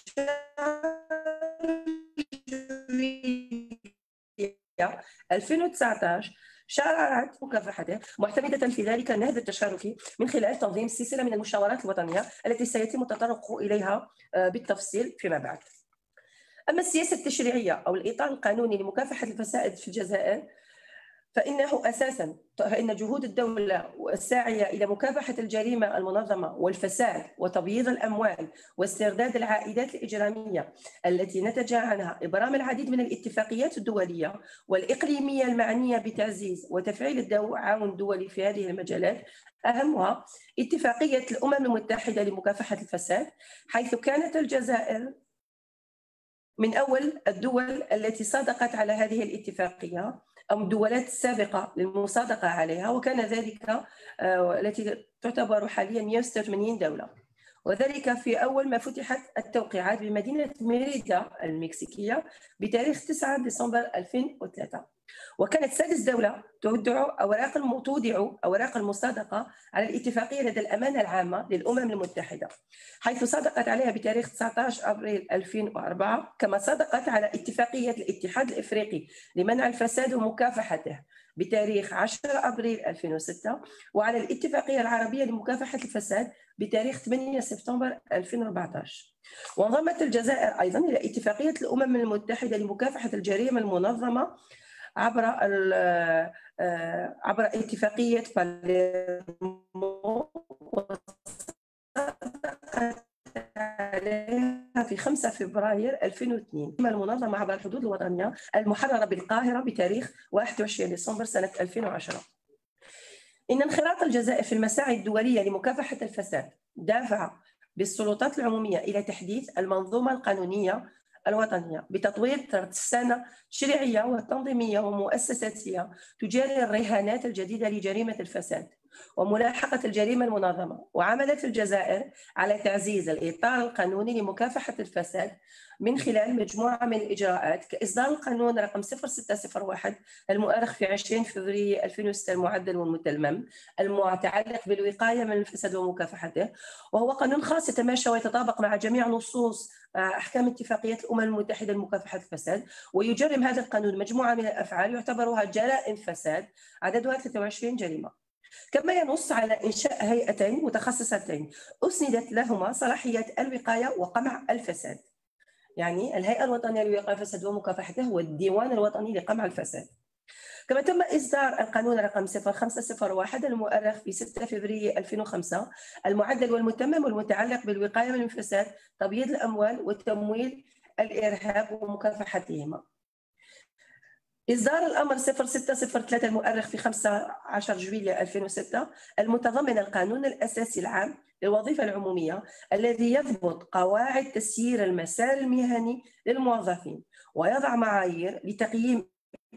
ألفين وتسعة عشر شرعت مكافحته معتمدة في ذلك النهج التشاركي من خلال تنظيم سلسلة من المشاورات الوطنية التي سيتم التطرق إليها بالتفصيل فيما بعد. أما السياسة التشريعية أو الإطار القانوني لمكافحة الفساد في الجزائر فإنه أساساً فإن جهود الدولة الساعية إلى مكافحة الجريمة المنظمة والفساد وتبييض الأموال واسترداد العائدات الإجرامية التي نتج عنها إبرام العديد من الاتفاقيات الدولية والإقليمية المعنية بتعزيز وتفعيل التعاون الدولي في هذه المجالات، أهمها اتفاقية الأمم المتحدة لمكافحة الفساد، حيث كانت الجزائر من أول الدول التي صادقت على هذه الاتفاقية أو الدولات السابقة للمصادقة عليها، وكان ذلك التي تعتبر حاليا مئة وستة وثمانين دولة، وذلك في أول ما فتحت التوقيعات بمدينة ميريدا المكسيكية بتاريخ تسعة ديسمبر ألفين وثلاثة. وكانت سادس دولة تودع أوراق تودع أوراق المصادقة على الاتفاقية لدى الأمانة العامة للأمم المتحدة، حيث صادقت عليها بتاريخ تسعة عشر أبريل ألفين وأربعة، كما صادقت على اتفاقية الاتحاد الإفريقي لمنع الفساد ومكافحته بتاريخ عشرة أبريل ألفين وستة، وعلى الاتفاقية العربية لمكافحة الفساد بتاريخ ثمانية سبتمبر ألفين وأربعة عشر. وانضمت الجزائر أيضا إلى اتفاقية الأمم المتحدة لمكافحة الجريمة المنظمة عبر عبر اتفاقية باليرمو، وصادقت عليها في خمسة فبراير ألفين واثنين المنظمة عبر الحدود الوطنية المحررة بالقاهرة بتاريخ واحد وعشرين ديسمبر سنة ألفين وعشرة. إن انخراط الجزائر في المساعي الدولية لمكافحة الفساد دافع بالسلطات العمومية إلى تحديث المنظومة القانونية الوطنية بتطوير ترسانة تشريعية وتنظيمية ومؤسساتية تجاري الرهانات الجديدة لجريمة الفساد وملاحقة الجريمة المنظمة. وعملت الجزائر على تعزيز الإطار القانوني لمكافحة الفساد من خلال مجموعة من الإجراءات كإصدار القانون رقم صفر ستة صفر واحد المؤرخ في عشرين فبراير ألفين وستة المعدل والمتمم المتعلق بالوقاية من الفساد ومكافحته، وهو قانون خاص يتماشى ويتطابق مع جميع نصوص أحكام اتفاقية الأمم المتحدة لمكافحة الفساد. ويجرم هذا القانون مجموعة من الأفعال يعتبرها جرائم فساد عددها ثلاثة وعشرين جريمة. كما ينص على إنشاء هيئتين متخصصتين أسندت لهما صلاحية الوقاية وقمع الفساد، يعني الهيئة الوطنية لوقاية الفساد ومكافحته والديوان الوطني لقمع الفساد. كما تم إصدار القانون رقم صفر خمسة صفر واحد المؤرخ في ستة فبراير ألفين وخمسة المعدل والمتمم والمتعلق بالوقاية من الفساد، تبييض الأموال وتمويل الإرهاب ومكافحتهما. إصدار الأمر صفر ستة صفر ثلاثة المؤرخ في خمسة عشر جويلية ألفين وستة المتضمن القانون الأساسي العام للوظيفة العمومية الذي يضبط قواعد تسيير المسار المهني للموظفين ويضع معايير لتقييم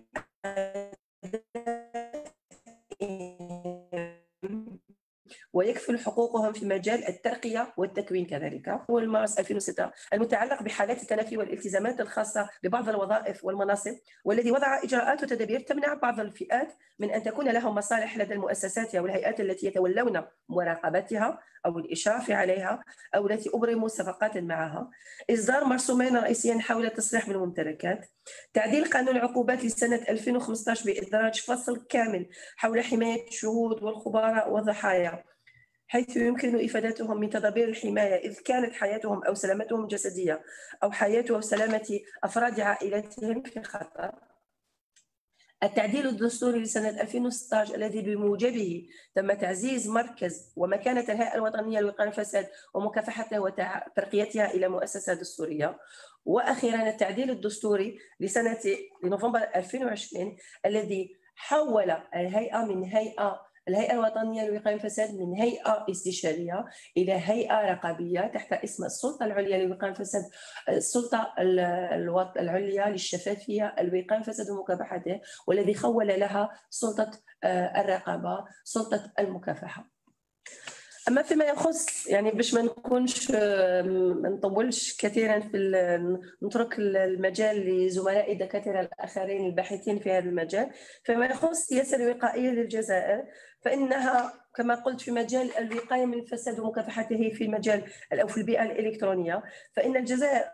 ويكفل حقوقهم في مجال الترقية والتكوين. كذلك أول مارس ألفين وستة المتعلق بحالات التنافي والالتزامات الخاصة ببعض الوظائف والمناصب، والذي وضع إجراءات وتدابير تمنع بعض الفئات من أن تكون لهم مصالح لدى المؤسسات أو الهيئات التي يتولون مراقبتها أو الإشراف عليها أو التي أبرموا صفقات معها. إصدار مرسومين رئيسيين حول التصريح بالممتلكات. تعديل قانون العقوبات لسنة ألفين وخمسة عشر بإدراج فصل كامل حول حماية الشهود والخبراء والضحايا، حيث يمكن إفادتهم من تدابير الحماية إذ كانت حياتهم أو سلامتهم الجسدية أو حياة أو سلامة أفراد عائلتهم في خطر. التعديل الدستوري لسنة ألفين وستة عشر الذي بموجبه تم تعزيز مركز ومكانة الهيئة الوطنية لوقاية الفساد ومكافحته وترقيتها إلى مؤسسة دستورية. وأخيرا التعديل الدستوري لسنة لنوفمبر ألفين وعشرين الذي حول الهيئة من هيئة الهيئة الوطنية لوقاية الفساد من هيئة استشارية إلى هيئة رقابية تحت اسم السلطة العليا لوقاية الفساد، السلطة العليا للشفافية الوقاية الفساد ومكافحته، والذي خول لها سلطة الرقابة سلطة المكافحة. أما فيما يخص يعني باش ما نكونش ما نطولش كثيرا في نترك المجال لزملائي الدكاترة الآخرين الباحثين في هذا المجال، فيما يخص السياسة الوقائية للجزائر فإنها كما قلت في مجال الوقاية من الفساد ومكافحته في مجال أو في البيئة الإلكترونية، فإن الجزائر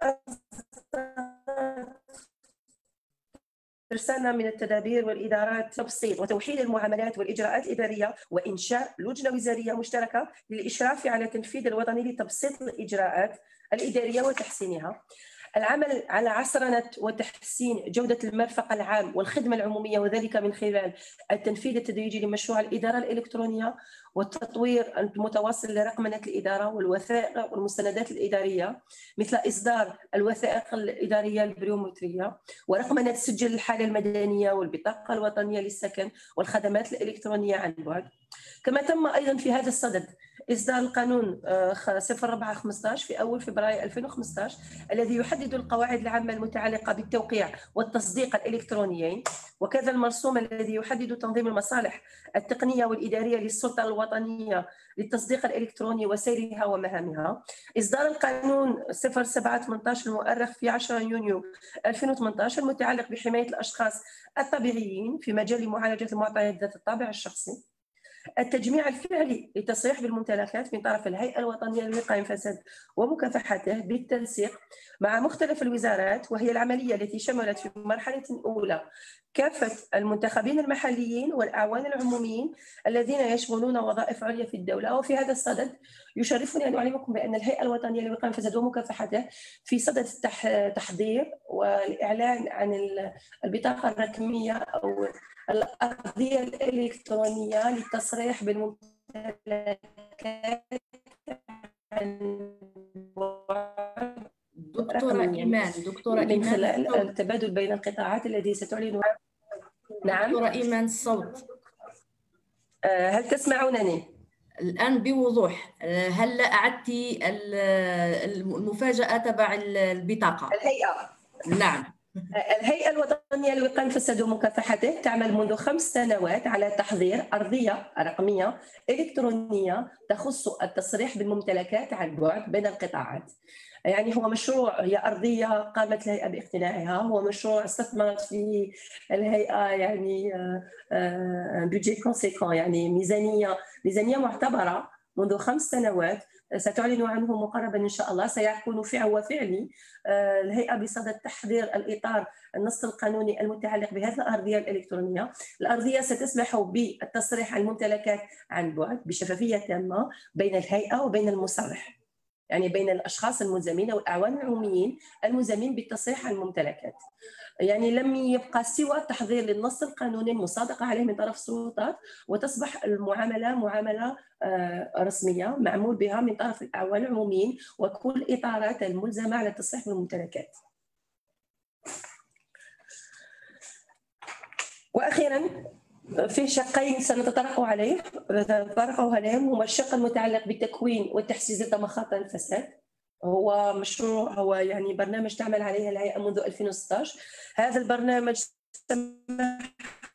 ترسانة من التدابير والإدارات تبسيط وتوحيد المعاملات والإجراءات الإدارية وإنشاء لجنة وزارية مشتركة للإشراف على تنفيذ الوطني لتبسيط الإجراءات الإدارية وتحسينها. العمل على عصرنة وتحسين جودة المرفق العام والخدمة العمومية، وذلك من خلال التنفيذ التدريجي لمشروع الإدارة الإلكترونية والتطوير المتواصل لرقمنة الإدارة والوثائق والمستندات الإدارية، مثل إصدار الوثائق الإدارية البيومترية ورقمنة سجل الحالة المدنية والبطاقة الوطنية للسكن والخدمات الإلكترونية عن بعد. كما تم أيضا في هذا الصدد إصدار القانون صفر أربعة خمسة عشر في أول فبراير ألفين وخمسة عشر الذي يحدد القواعد العامة المتعلقة بالتوقيع والتصديق الإلكترونيين، وكذا المرسوم الذي يحدد تنظيم المصالح التقنية والإدارية للسلطة الوطنية للتصديق الإلكتروني وسيرها ومهامها. إصدار القانون صفر سبعة ثمانية عشر المؤرخ في عشرة يونيو ألفين وثمانية عشر المتعلق بحماية الأشخاص الطبيعيين في مجال معالجة المعطيات ذات الطابع الشخصي. التجميع الفعلي للتصريح بالممتلكات من طرف الهيئة الوطنية لوقاية الفساد ومكافحته بالتنسيق مع مختلف الوزارات، وهي العملية التي شملت في مرحلة أولى كافة المنتخبين المحليين والأعوان العموميين الذين يشملون وظائف عليا في الدولة. وفي هذا الصدد يشرفني أن أعلمكم بأن الهيئة الوطنية لوقاية الفساد ومكافحته في صدد التحضير والإعلان عن البطاقة الرقمية أو الأرضية الإلكترونية للتصريح بالممتلكات عن عالميا دكتورة من إيمان خلال الصوت. التبادل بين القطاعات الذي ستعلن. نعم دكتورة إيمان الصوت. هل تسمعونني؟ الآن بوضوح. هل أعدت المفاجأة تبع البطاقة؟ الهيئة. نعم. الهيئة الوطنية لوقاية الفساد ومكافحته تعمل منذ خمس سنوات على تحضير أرضية رقمية إلكترونية تخص التصريح بالممتلكات عن بعد بين القطاعات. يعني هو مشروع، هي أرضية قامت الهيئة باقتناعها، هو مشروع استثمرت فيه الهيئة يعني بيدجي كونسيكون، يعني ميزانية ميزانية معتبرة منذ خمس سنوات ستعلن عنه مقربا إن شاء الله. سيكون فعل وفعلي الهيئة بصدد تحضير الإطار النص القانوني المتعلق بهذه الأرضية الإلكترونية. الأرضية ستسمح بالتصريح عن الممتلكات عن بعد بشفافية تامة بين الهيئة وبين المصرح، يعني بين الأشخاص الملزمين أو الأعوان العموميين الملزمين بالتصريح عن الممتلكات. يعني لم يبقى سوى التحضير للنص القانوني المصادقة عليه من طرف السلطات، وتصبح المعاملة معاملة رسمية معمول بها من طرف الأعوان العموميين وكل الإطارات الملزمة على التصريح بالممتلكات. وأخيراً في شقين سنتطرق عليه نتطرق عليهم، هما الشق المتعلق بالتكوين والتحسيس ضد مخاطر الفساد. هو مشروع، هو يعني برنامج تعمل عليه الهيئة منذ ألفين وستة عشر. هذا البرنامج سمح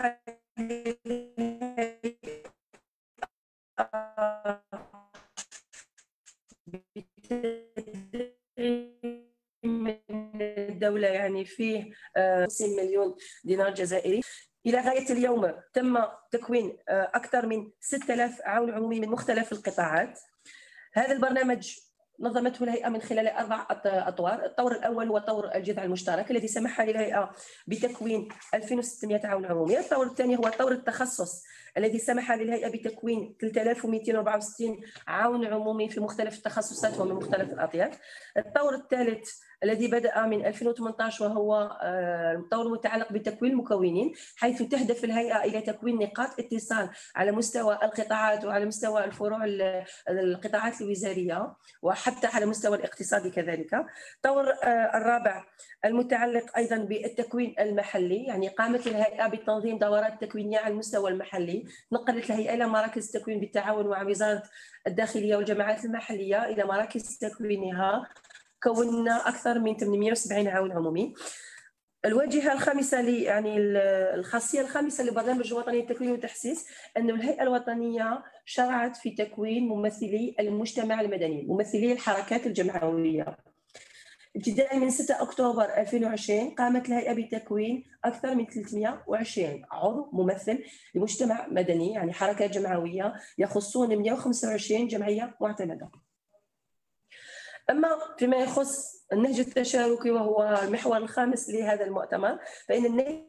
من الدولة يعني فيه خمسين مليون دينار جزائري. إلى غاية اليوم تم تكوين أكثر من ستة آلاف عون عمومي من مختلف القطاعات. هذا البرنامج نظمته الهيئة من خلال أربع أطوار. الطور الأول هو طور الجذع المشترك الذي سمح للهيئة بتكوين ألفين وستمائة عون عمومي. الطور الثاني هو طور التخصص الذي سمح للهيئة بتكوين ثلاثة آلاف ومئتين وأربعة وستين عون عمومي في مختلف التخصصات ومن مختلف الأطياف. الطور الثالث الذي بدأ من ألفين وثمانية عشر وهو الطور المتعلق بتكوين المكونين، حيث تهدف الهيئة إلى تكوين نقاط اتصال على مستوى القطاعات وعلى مستوى الفروع القطاعات الوزارية وحتى على مستوى الاقتصادي كذلك. الطور الرابع المتعلق أيضا بالتكوين المحلي، يعني قامت الهيئة بتنظيم دورات تكوينية على المستوى المحلي. نقلت الهيئة إلى مراكز التكوين بالتعاون مع وزارة الداخلية والجماعات المحلية إلى مراكز تكوينها. كونا أكثر من ثمانمائة وسبعين عون عمومي. الواجهة الخامسة لي يعني الخاصية الخامسة لبرنامج الوطني للتكوين والتحسيس أن الهيئة الوطنية شرعت في تكوين ممثلي المجتمع المدني، ممثلي الحركات الجمعوية. ابتداء من ستة أكتوبر ألفين وعشرين قامت الهيئة بتكوين أكثر من ثلاثمائة وعشرين عضو ممثل لمجتمع مدني، يعني حركات جمعوية يخصون مئة وخمسة وعشرين جمعية معتمدة. أما فيما يخص النهج التشاركي وهو المحور الخامس لهذا المؤتمر، فإن النهج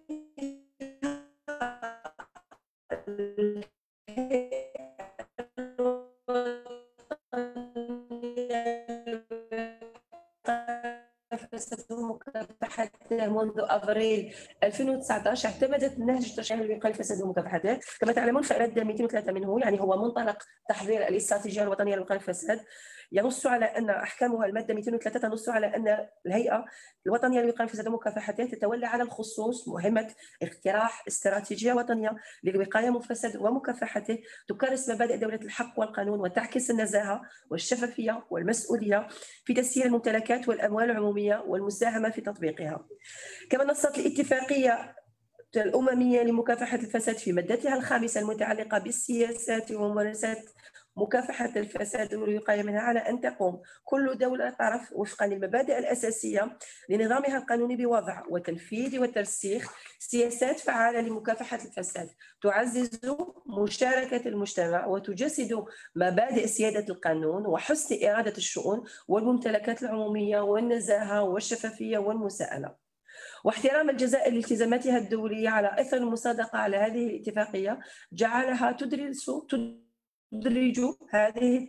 مكافحته منذ ابريل ألفين وتسعة عشر اعتمدت النهج التشريعي لوقاية الفساد ومكافحته. كما تعلمون فإرادة مئتين وثلاثة منه، يعني هو منطلق تحضير الاستراتيجيه الوطنيه لوقاية الفساد، ينص على ان احكامها الماده مئتين وثلاثة تنص على ان الهيئه الوطنيه لوقاية الفساد ومكافحته تتولى على الخصوص مهمه اقتراح استراتيجيه وطنيه للوقايه من الفساد ومكافحته تكرس مبادئ دوله الحق والقانون وتعكس النزاهه والشفافيه والمسؤوليه في تسيير الممتلكات والاموال العموميه والمساهمه في تطبيقها. كما نصت الاتفاقيه الأممية لمكافحة الفساد في مادتها الخامسة المتعلقة بالسياسات وممارسات مكافحة الفساد والوقاية منها على أن تقوم كل دولة طرف وفقا للمبادئ الأساسية لنظامها القانوني بوضع وتنفيذ وترسيخ سياسات فعالة لمكافحة الفساد تعزز مشاركة المجتمع وتجسد مبادئ سيادة القانون وحسن إرادة الشؤون والممتلكات العمومية والنزاهة والشفافية والمساءلة، واحترام الجزائر لالتزاماتها الدولية على أثر المصادقة على هذه الاتفاقية جعلها تدرس تدرج هذه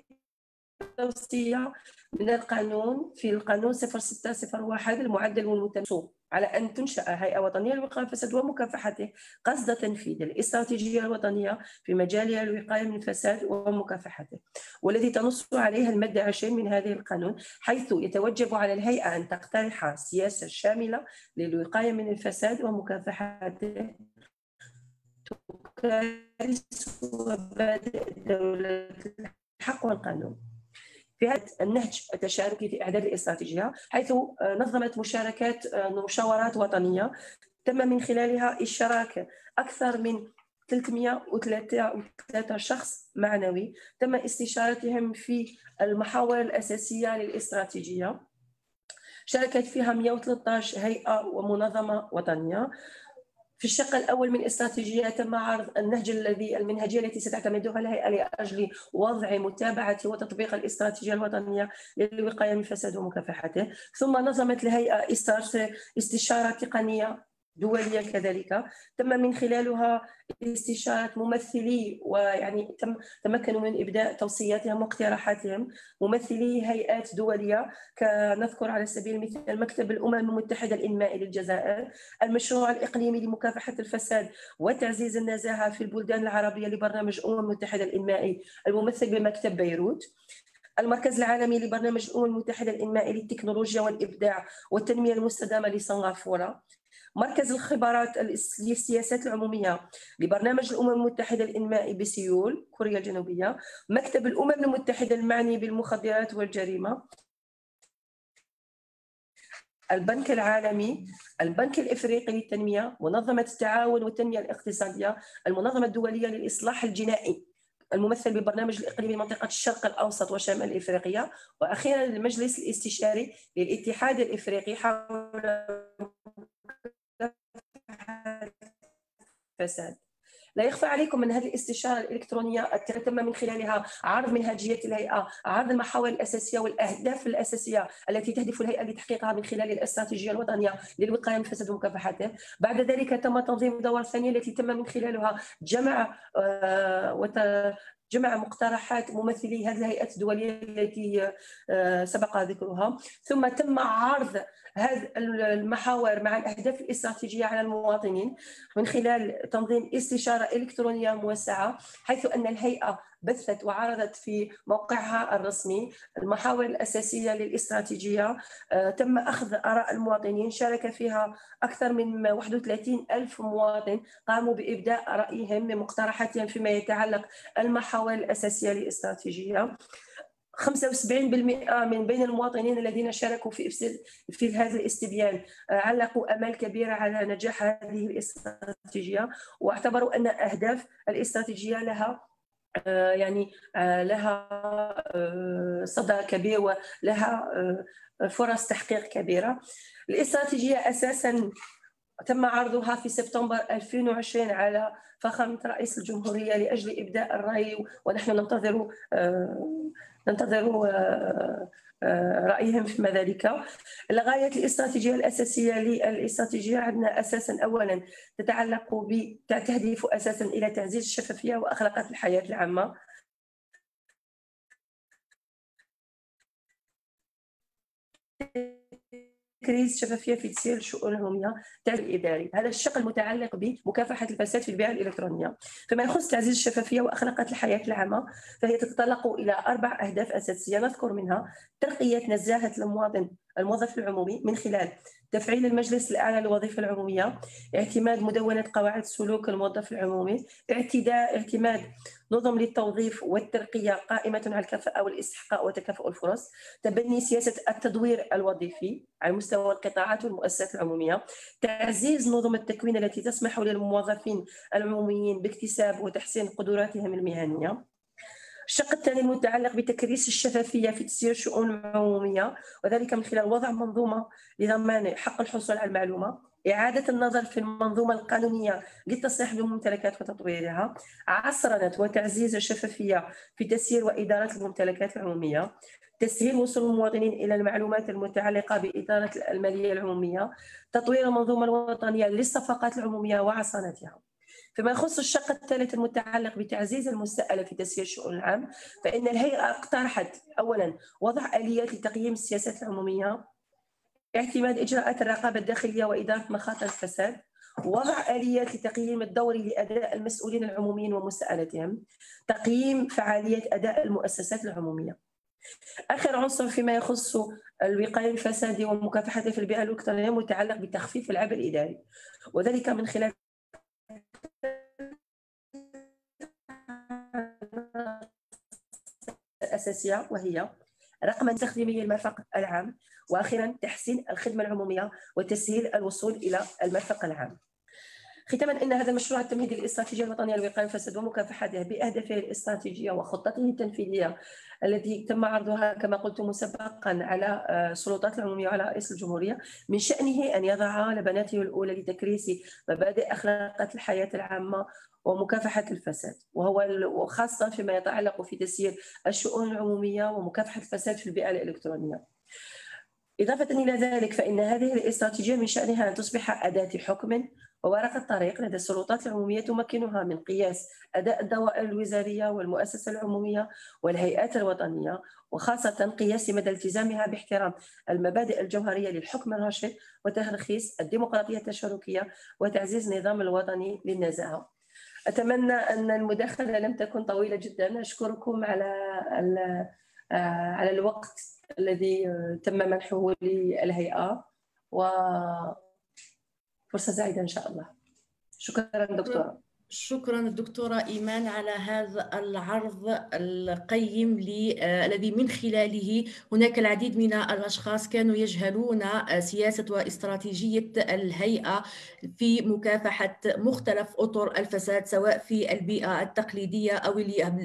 التوصية من القانون في القانون صفر ستة صفر واحد المعدل والمتمم على أن تنشأ هيئة وطنية للوقاية من الفساد ومكافحته قصد تنفيذ الاستراتيجية الوطنية في مجال الوقاية من الفساد ومكافحته، والذي تنص عليها المادة عشرين من هذه القانون، حيث يتوجب على الهيئة أن تقترح سياسة شاملة للوقاية من الفساد ومكافحته تكرس مبادئ دولة الحق والقانون. في هذا النهج التشاركي في إعداد الاستراتيجية، حيث نظمت مشاركات مشاورات وطنية تم من خلالها إشراك أكثر من ثلاثمئة وثلاثة شخص معنوي تم استشارتهم في المحاور الأساسية للاستراتيجية. شاركت فيها مئة وثلاثة عشر هيئة ومنظمة وطنية. في الشق الأول من الاستراتيجية تم عرض النهج الذي المنهجية التي ستعتمدها الهيئة لأجل وضع متابعة وتطبيق الاستراتيجية الوطنية للوقاية من الفساد ومكافحته. ثم نظمت الهيئة استشارة تقنية دولية كذلك تم من خلالها استشارة ممثلي ويعني تم تمكنوا من إبداء توصياتهم واقتراحاتهم ممثلي هيئات دولية، كنذكر على سبيل المثال مكتب الأمم المتحدة الإنمائي للجزائر، المشروع الإقليمي لمكافحة الفساد وتعزيز النزاهة في البلدان العربية لبرنامج الأمم المتحدة الإنمائي الممثل بمكتب بيروت، المركز العالمي لبرنامج الأمم المتحدة الإنمائي للتكنولوجيا والإبداع والتنمية المستدامة لسنغافورة، مركز الخبرات للسياسات العمومية لبرنامج الأمم المتحدة الإنمائي بسيول كوريا الجنوبية، مكتب الأمم المتحدة المعني بالمخدرات والجريمة، البنك العالمي، البنك الإفريقي للتنمية، منظمة التعاون والتنمية الاقتصادية، المنظمة الدولية للإصلاح الجنائي الممثل ببرنامج الإقليمي لمنطقة الشرق الأوسط وشمال إفريقيا، وأخيرا المجلس الاستشاري للاتحاد الإفريقي حول فساد. لا يخفى عليكم أن هذه الاستشارة الإلكترونية تم من خلالها عرض منهجية الهيئة، عرض المحاور الأساسية والأهداف الأساسية التي تهدف الهيئة لتحقيقها من خلال الاستراتيجية الوطنية للوقاية من الفساد ومكافحته. بعد ذلك تم تنظيم دورة ثانية التي تم من خلالها جمع آه وت جمع مقترحات ممثلي هذه الهيئات الدولية التي سبق ذكرها، ثم تم عرض هذه المحاور مع الأهداف الاستراتيجية على المواطنين من خلال تنظيم استشارة إلكترونية موسعة، حيث أن الهيئة بثت وعرضت في موقعها الرسمي المحاور الأساسية للاستراتيجية. تم أخذ آراء المواطنين، شارك فيها أكثر من واحد وثلاثين ألف مواطن قاموا بإبداء رأيهم بمقترحاتهم فيما يتعلق المحاور الأساسية للاستراتيجية. خمسة وسبعين بالمئة من بين المواطنين الذين شاركوا في في هذا الاستبيان علقوا آمال كبيرة على نجاح هذه الاستراتيجية، واعتبروا أن أهداف الاستراتيجية لها يعني لها صدى كبير ولها فرص تحقيق كبيرة. الاستراتيجية أساساً تم عرضها في سبتمبر ألفين وعشرين على فخامة رئيس الجمهورية لأجل إبداء الرأي، ونحن ننتظر ننتظر رأيهم فيما ذلك. الغاية الاستراتيجية الأساسية للاستراتيجية عندنا أساساً أولاً تتعلق بتهدف أساساً إلى تعزيز الشفافية وأخلاقيات الحياة العامة، تكريس شفافية في تسيير الشؤون العمومية، التعزيز الإداري، هذا الشق المتعلق بمكافحة الفساد في البيئة الإلكترونية. فيما يخص تعزيز الشفافية وأخلاقيات الحياة العامة فهي تتطلق إلى أربع أهداف أساسية نذكر منها ترقية نزاهة المواطن الموظف العمومي من خلال تفعيل المجلس الأعلى للوظيفة العمومية، اعتماد مدونة قواعد سلوك الموظف العمومي، اعتداء اعتماد نظم للتوظيف والترقية قائمة على الكفاءة والاستحقاق وتكافؤ الفرص، تبني سياسة التدوير الوظيفي على مستوى القطاعات والمؤسسات العمومية، تعزيز نظم التكوين التي تسمح للموظفين العموميين باكتساب وتحسين قدراتهم المهنية. الشق الثاني المتعلق بتكريس الشفافية في تسيير الشؤون العمومية، وذلك من خلال وضع منظومة لضمان حق الحصول على المعلومة، إعادة النظر في المنظومة القانونية للتصريح بالممتلكات وتطويرها، عصرنة وتعزيز الشفافية في تسيير وإدارة الممتلكات العمومية، تسهيل وصول المواطنين إلى المعلومات المتعلقة بإدارة المالية العمومية، تطوير المنظومة الوطنية للصفقات العمومية وعصرنتها. فيما يخص الشق الثالث المتعلق بتعزيز المساءلة في تسيير الشؤون العام، فإن الهيئة اقترحت أولاً وضع آليات لتقييم السياسات العمومية اعتماد إجراءات الرقابة الداخلية وإدارة مخاطر الفساد، وضع آليات لتقييم الدوري لأداء المسؤولين العموميين ومساءلتهم، تقييم فعالية أداء المؤسسات العمومية. آخر عنصر فيما يخص الوقاية من الفساد ومكافحته في البيئة الإلكترونية متعلق بتخفيف العبء الإداري، وذلك من خلال الأساسية وهي رقم تخديمي المرفق العام، وأخيرا تحسين الخدمة العمومية وتسهيل الوصول إلى المرفق العام. ختاما، ان هذا المشروع التمهيدي للاستراتيجيه الوطنيه للوقايه من الفساد ومكافحته باهدافه الاستراتيجيه وخطته التنفيذيه التي تم عرضها كما قلت مسبقا على السلطات العموميه وعلى رئيس الجمهوريه، من شانه ان يضع لبناته الاولى لتكريس مبادئ اخلاقيات الحياه العامه ومكافحه الفساد، وهو وخاصه فيما يتعلق في تسيير الشؤون العموميه ومكافحه الفساد في البيئه الالكترونيه. إضافة إلى ذلك، فإن هذه الاستراتيجية من شأنها أن تصبح أداة حكم وورقة طريق لدى السلطات العمومية تمكنها من قياس أداء الدوائر الوزارية والمؤسسة العمومية والهيئات الوطنية، وخاصة قياس مدى التزامها باحترام المبادئ الجوهرية للحكم الرشيد وترخيص الديمقراطية التشاركية وتعزيز النظام الوطني للنزاهة. أتمنى أن المداخلة لم تكن طويلة جدا. أشكركم على على الوقت الذي تم منحه للهيئة، وفرصة سعيدة إن شاء الله. شكرا دكتورة. شكرا الدكتورة إيمان على هذا العرض القيم الذي من خلاله هناك العديد من الأشخاص كانوا يجهلون سياسة واستراتيجية الهيئة في مكافحة مختلف أطر الفساد، سواء في البيئة التقليدية أو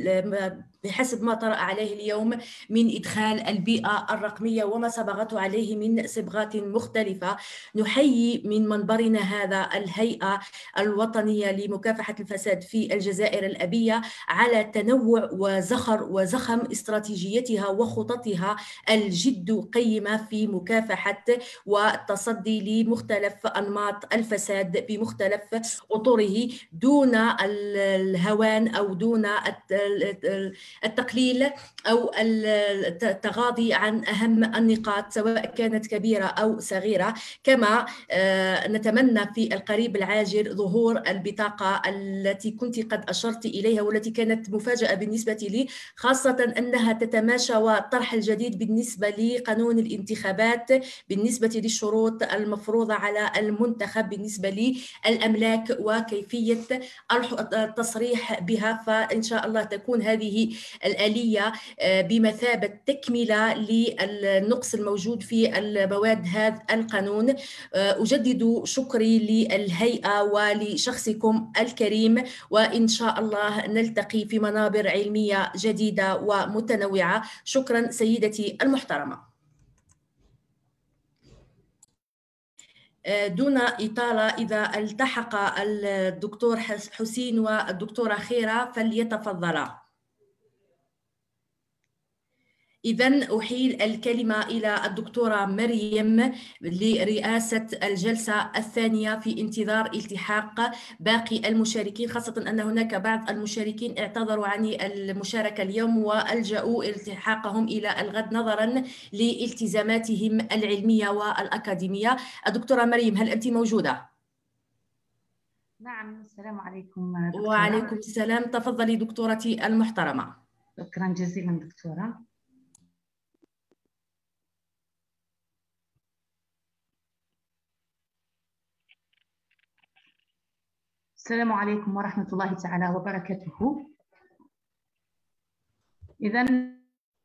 بحسب ما طرأ عليه اليوم من إدخال البيئة الرقمية وما صبغته عليه من صبغات مختلفة. نحيي من منبرنا هذا الهيئة الوطنية لمكافحة الفساد في الجزائر الأبية على تنوع وزخر وزخم استراتيجيتها وخططها الجد قيمة في مكافحة والتصدي لمختلف أنماط الفساد بمختلف أطره، دون الهوان أو دون التقليل أو التغاضي عن أهم النقاط سواء كانت كبيرة أو صغيرة. كما نتمنى في القريب العاجل ظهور البطاقة التي كنت قد أشرت إليها والتي كانت مفاجأة بالنسبة لي، خاصة أنها تتماشى والطرح الجديد بالنسبة لقانون الانتخابات بالنسبة للشروط المفروضة على المنتخب بالنسبة للأملاك وكيفية التصريح بها. فإن شاء الله تكون هذه الآلية بمثابة تكملة للنقص الموجود في المواد هذا القانون. أجدد شكري للهيئة ولشخصكم الكريم، وإن شاء الله نلتقي في منابر علمية جديدة ومتنوعة. شكرا سيدتي المحترمة. دون إطالة، إذا التحق الدكتور حسين والدكتورة خيرة فليتفضلا. إذن أحيل الكلمة إلى الدكتورة مريم لرئاسة الجلسة الثانية في انتظار التحاق باقي المشاركين، خاصة أن هناك بعض المشاركين اعتذروا عن المشاركة اليوم والجأوا التحاقهم إلى الغد نظرا لالتزاماتهم العلمية والأكاديمية. الدكتورة مريم، هل أنت موجودة؟ نعم، السلام عليكم دكتورة. وعليكم السلام، تفضلي دكتورتي المحترمة. شكرا جزيلا دكتورة. السلام عليكم ورحمة الله تعالى وبركاته. إذن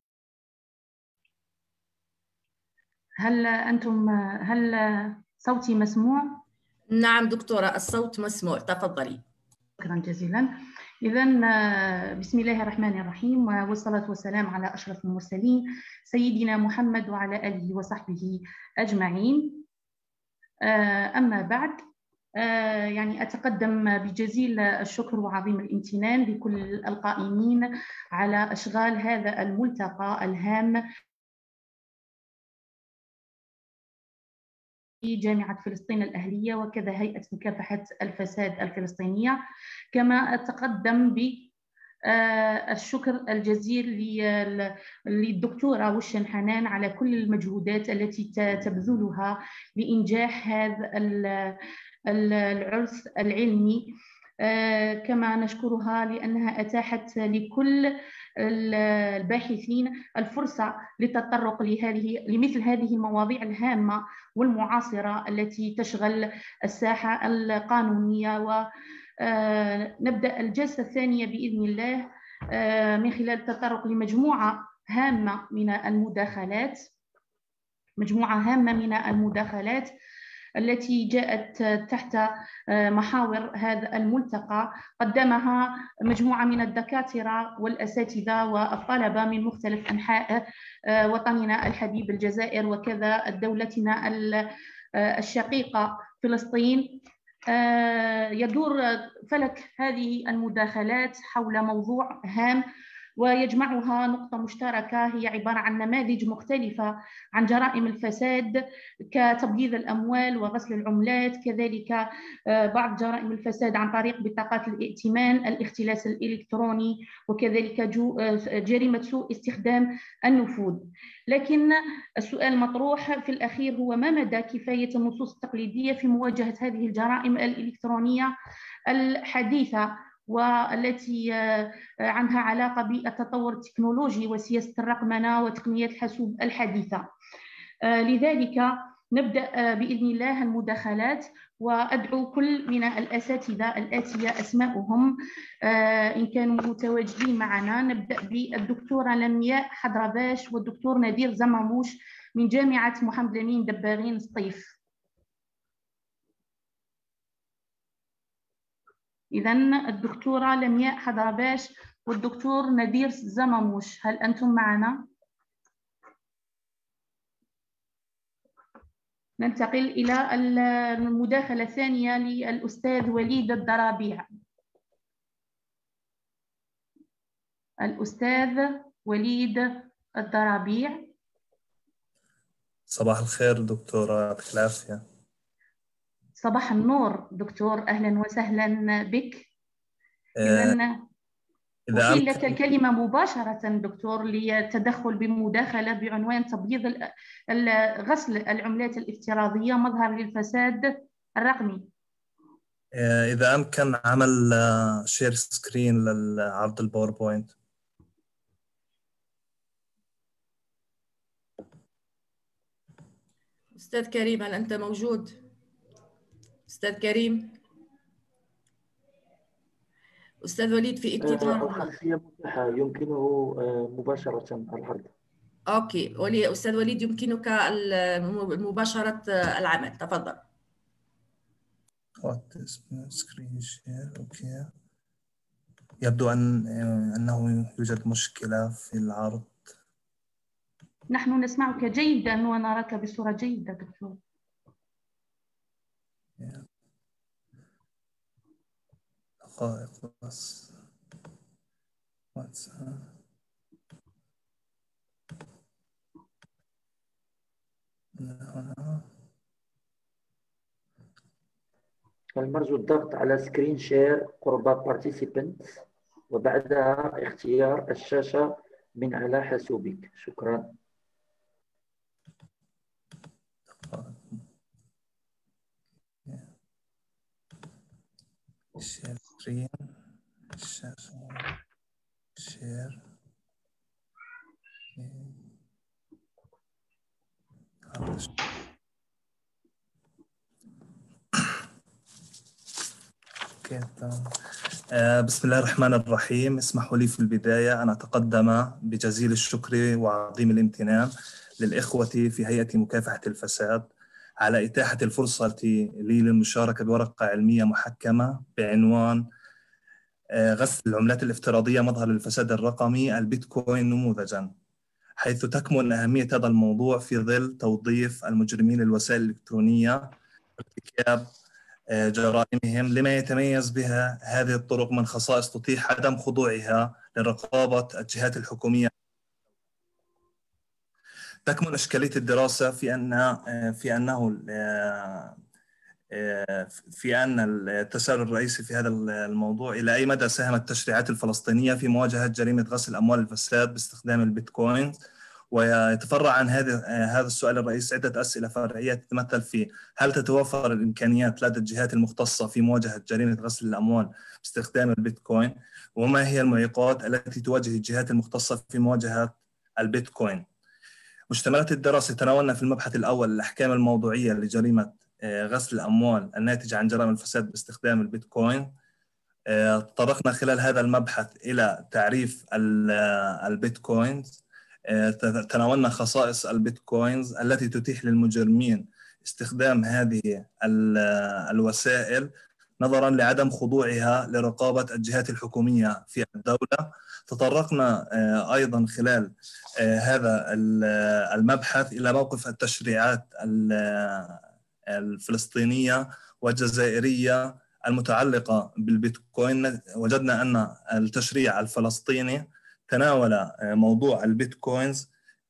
هل أنتم هل صوتي مسموع؟ نعم دكتورة، الصوت مسموع، تفضلي. شكرا جزيلا. إذن بسم الله الرحمن الرحيم، والصلاة والسلام على أشرف المرسلين سيدنا محمد وعلى آله وصحبه أجمعين. أما بعد، يعني أتقدم بجزيل الشكر وعظيم الامتنان لكل القائمين على إشغال هذا الملتقى الهام في جامعة فلسطين الأهلية وكذا هيئة مكافحة الفساد الفلسطينية. كما أتقدم الشكر الجزيل للدكتورة وشن حنان على كل المجهودات التي تبذلها لإنجاح هذا العرس العلمي، كما نشكرها لأنها أتاحت لكل الباحثين الفرصة للتطرق لهذه لمثل هذه المواضيع الهامة والمعاصرة التي تشغل الساحة القانونية. ونبدأ الجلسة الثانية بإذن الله من خلال التطرق لمجموعة هامة من المداخلات مجموعة هامة من المداخلات التي جاءت تحت محاور هذا الملتقى، قدمها مجموعة من الدكاترة والأساتذة والطلبة من مختلف أنحاء وطننا الحبيب الجزائر وكذا دولتنا الشقيقة فلسطين. يدور فلك هذه المداخلات حول موضوع هام ويجمعها نقطة مشتركة هي عبارة عن نماذج مختلفة عن جرائم الفساد كتبييض الأموال وغسل العملات، كذلك بعض جرائم الفساد عن طريق بطاقات الائتمان، الاختلاس الإلكتروني، وكذلك جريمة سوء استخدام النفوذ. لكن السؤال المطروح في الأخير هو ما مدى كفاية النصوص التقليدية في مواجهة هذه الجرائم الإلكترونية الحديثة والتي عندها علاقة بالتطور التكنولوجي وسياسة الرقمنة وتقنيات الحاسوب الحديثة. لذلك نبدأ بإذن الله المداخلات، وأدعو كل من الأساتذة الآتية أسماؤهم إن كانوا متواجدين معنا. نبدأ بالدكتورة لمياء حضرباش والدكتور نذير زماموش من جامعة محمد الأمين دباغين سطيف. إذن الدكتورة لمياء حضرباش والدكتور نذير زماموش، هل أنتم معنا؟ ننتقل إلى المداخلة الثانية للأستاذ وليد الضرابيع. الأستاذ وليد الضرابيع. صباح الخير دكتورة، يعطيك العافية. صباح النور دكتور، أهلا وسهلا بك. إذن أحيل لك الكلمة مباشرة دكتور للتدخل بمداخلة بعنوان تبييض غسل العملات الافتراضية مظهر للفساد الرقمي. إذا أمكن عمل شير سكرين للعرض الباوربوينت. أستاذ كريم، هل أنت موجود؟ أستاذ كريم. أستاذ وليد في اكتظاظ. الخلفية متاحة، يمكنه مباشرة العرض. أوكي، ولي أستاذ وليد يمكنك مباشرة العمل، تفضل. سكرين شير. أوكي. يبدو أن أنه يوجد مشكلة في العرض. نحن نسمعك جيدا ونراك بصورة جيدة دكتور. دقائق بس. واتساب. هنا. المرجو الضغط على سكرين شير قرب بارتيسيبنت وبعدها اختيار الشاشة من على حاسوبك. شكرا. شير سكرين الشاشة شير بسم الله الرحمن الرحيم. اسمحوا لي في البداية أن أتقدم بجزيل الشكر وعظيم الامتنان للإخوة في هيئة مكافحة الفساد على إتاحة الفرصة لي للمشاركة بورقة علمية محكمة بعنوان غسل العملات الافتراضية مظهر الفساد الرقمي البيتكوين نموذجاً، حيث تكمن أهمية هذا الموضوع في ظل توظيف المجرمين الوسائل الإلكترونية ارتكاب جرائمهم، لما يتميز بها هذه الطرق من خصائص تتيح عدم خضوعها لرقابة الجهات الحكومية. تكمن إشكالية الدراسة في أن في أنه في أن التساؤل الرئيسي في هذا الموضوع: إلى أي مدى ساهمت التشريعات الفلسطينية في مواجهة جريمة غسل أموال الفساد باستخدام البيتكوين؟ ويتفرع عن هذا هذا السؤال الرئيسي عدة أسئلة فرعية تتمثل في: هل تتوفر الإمكانيات لدى الجهات المختصة في مواجهة جريمة غسل الأموال باستخدام البيتكوين؟ وما هي المعيقات التي تواجه الجهات المختصة في مواجهة البيتكوين؟ مشتملات الدراسة تناولنا في المبحث الأول الأحكام الموضوعية لجريمة غسل الأموال الناتجة عن جرائم الفساد باستخدام البيتكوين. تطرقنا خلال هذا المبحث إلى تعريف البيتكوينز. تناولنا خصائص البيتكوينز التي تتيح للمجرمين استخدام هذه الوسائل نظرا لعدم خضوعها لرقابة الجهات الحكومية في الدولة. تطرقنا أيضا خلال هذا المبحث إلى موقف التشريعات الفلسطينية والجزائرية المتعلقة بالبيتكوين. وجدنا أن التشريع الفلسطيني تناول موضوع البيتكوينز.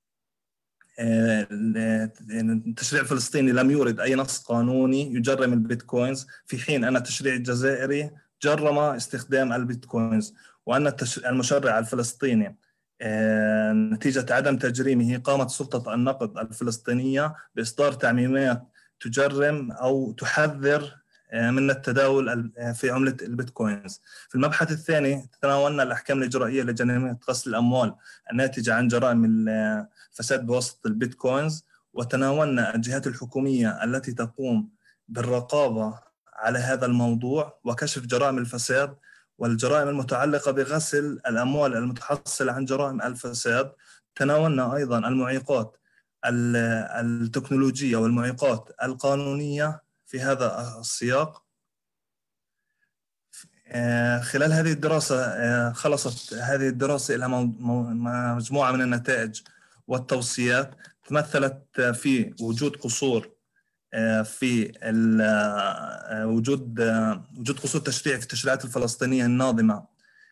التشريع الفلسطيني لم يورد أي نص قانوني يجرم البيتكوينز، في حين أن التشريع الجزائري جرم استخدام البيتكوينز، وأن المشرع الفلسطيني نتيجة عدم تجريمه قامت سلطة النقد الفلسطينية بإصدار تعميمات تجرم أو تحذر من التداول في عملة البيتكوينز. في المبحث الثاني تناولنا الأحكام الإجرائية لجريمة غسل الأموال الناتجة عن جرائم الفساد بواسطة البيتكوينز، وتناولنا الجهات الحكومية التي تقوم بالرقابة على هذا الموضوع وكشف جرائم الفساد والجرائم المتعلقة بغسل الأموال المتحصلة عن جرائم الفساد. تناولنا أيضا المعيقات التكنولوجية والمعيقات القانونية في هذا السياق. خلال هذه الدراسة خلصت هذه الدراسة إلى مجموعة من النتائج والتوصيات تمثلت في وجود قصور في وجود وجود قصور تشريعي في التشريعات الفلسطينية الناظمة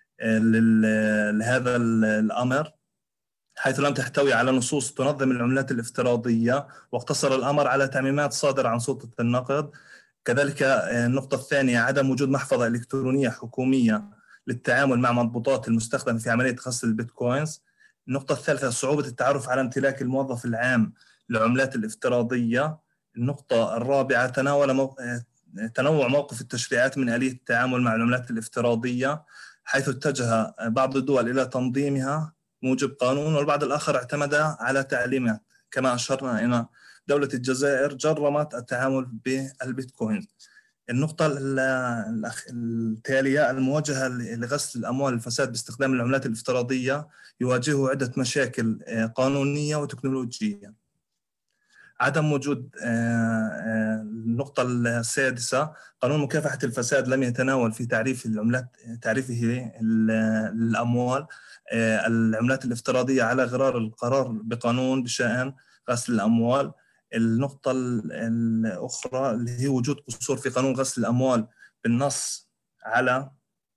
لهذا الأمر، حيث لم تحتوي على نصوص تنظم العملات الافتراضية، واقتصر الأمر على تعميمات صادرة عن سلطة النقد. كذلك النقطة الثانية عدم وجود محفظة إلكترونية حكومية للتعامل مع مضبوطات المستخدمة في عملية غسل البيتكوينز. النقطة الثالثة صعوبة التعرف على امتلاك الموظف العام للعملات الافتراضية. النقطة الرابعة تناول مو... تنوع موقف التشريعات من آلية التعامل مع العملات الافتراضية، حيث اتجه بعض الدول إلى تنظيمها موجب قانون، والبعض الآخر اعتمد على تعليمات. كما أشرنا إلى دولة الجزائر جرمت التعامل بالبيتكوين. النقطة التالية المواجهة لغسل الأموال الفساد باستخدام العملات الافتراضية يواجهه عدة مشاكل قانونية وتكنولوجية. عدم وجود النقطة السادسة قانون مكافحة الفساد لم يتناول في تعريف العملات تعريفه الأموال العملات الافتراضية على غرار القرار بقانون بشأن غسل الأموال. النقطة الأخرى اللي هي وجود قصور في قانون غسل الأموال بالنص على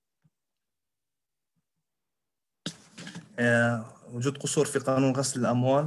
وجود قصور في قانون غسل الأموال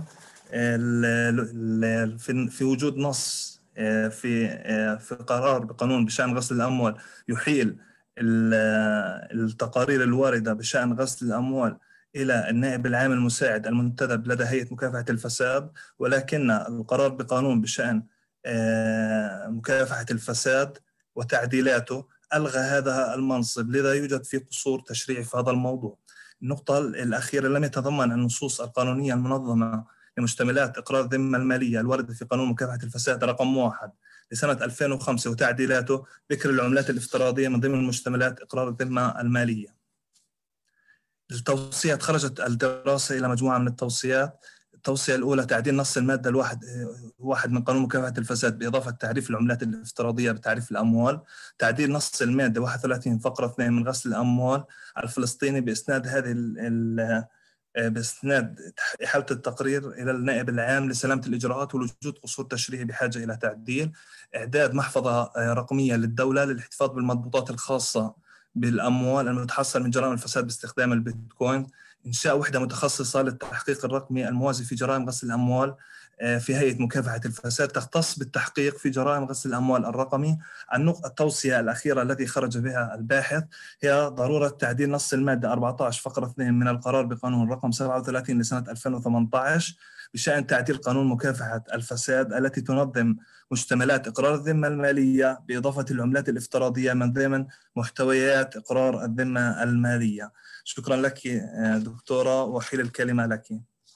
في وجود نص في في قرار بقانون بشأن غسل الأموال يحيل التقارير الواردة بشأن غسل الأموال إلى النائب العام المساعد المنتدب لدى هيئة مكافحة الفساد، ولكن القرار بقانون بشأن مكافحة الفساد وتعديلاته ألغى هذا المنصب، لذا يوجد في قصور تشريعي في هذا الموضوع. النقطة الأخيرة لم يتضمن النصوص القانونية المنظمة لمشتملات إقرار الذمة المالية الواردة في قانون مكافحة الفساد رقم واحد لسنة ألفين وخمسة وتعديلاته ذكر العملات الافتراضية من ضمن مشتملات إقرار الذمة المالية. التوصيات خرجت الدراسة إلى مجموعة من التوصيات. التوصية الأولى تعديل نص المادة الواحد واحد من قانون مكافحة الفساد بإضافة تعريف العملات الافتراضية بتعريف الأموال. تعديل نص المادة واحد وثلاثين فقرة اثنين من غسل الأموال الفلسطيني بإسناد هذه ال بإسناد إحالة التقرير إلى النائب العام لسلامة الإجراءات والوجود قصور تشريعي بحاجة إلى تعديل. إعداد محفظة رقمية للدولة للاحتفاظ بالمضبوطات الخاصة بالأموال المتحصل من جرائم الفساد باستخدام البيتكوين. إنشاء وحدة متخصصة للتحقيق الرقمي الموازي في جرائم غسل الأموال في هيئة مكافحة الفساد تختص بالتحقيق في جرائم غسل الأموال الرقمي. النقطة التوصية الأخيرة التي خرج بها الباحث هي ضرورة تعديل نص المادة أربعة عشر فقرة اثنين من القرار بقانون رقم سبعة وثلاثين لسنة ألفين وثمانية عشر بشأن تعديل قانون مكافحة الفساد التي تنظم مشتملات إقرار الذمة المالية بإضافة العملات الافتراضية من ضمن محتويات إقرار الذمة المالية. شكرا لك دكتورة، وحيل الكلمة لك.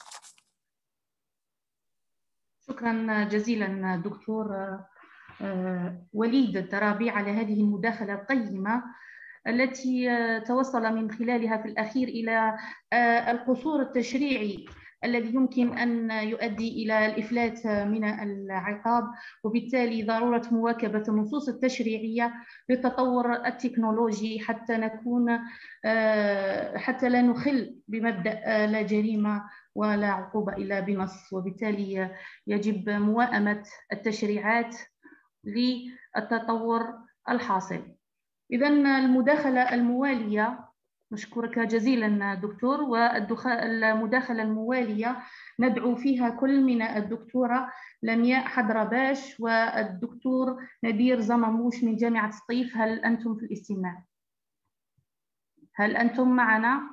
شكرا جزيلا دكتور وليد الدرابي على هذه المداخلة القيمة التي توصل من خلالها في الأخير إلى القصور التشريعي الذي يمكن أن يؤدي إلى الإفلات من العقاب، وبالتالي ضرورة مواكبة النصوص التشريعية للتطور التكنولوجي حتى نكون حتى لا نخل بمبدأ لا جريمة ولا عقوبة إلا بنص، وبالتالي يجب موائمة التشريعات للتطور الحاصل. إذن المداخلة الموالية، نشكرك جزيلا دكتور، والمداخلة الموالية ندعو فيها كل من الدكتورة لمياء حضرباش والدكتور نبير زماموش من جامعة سطيف. هل أنتم في الاستماع؟ هل أنتم معنا؟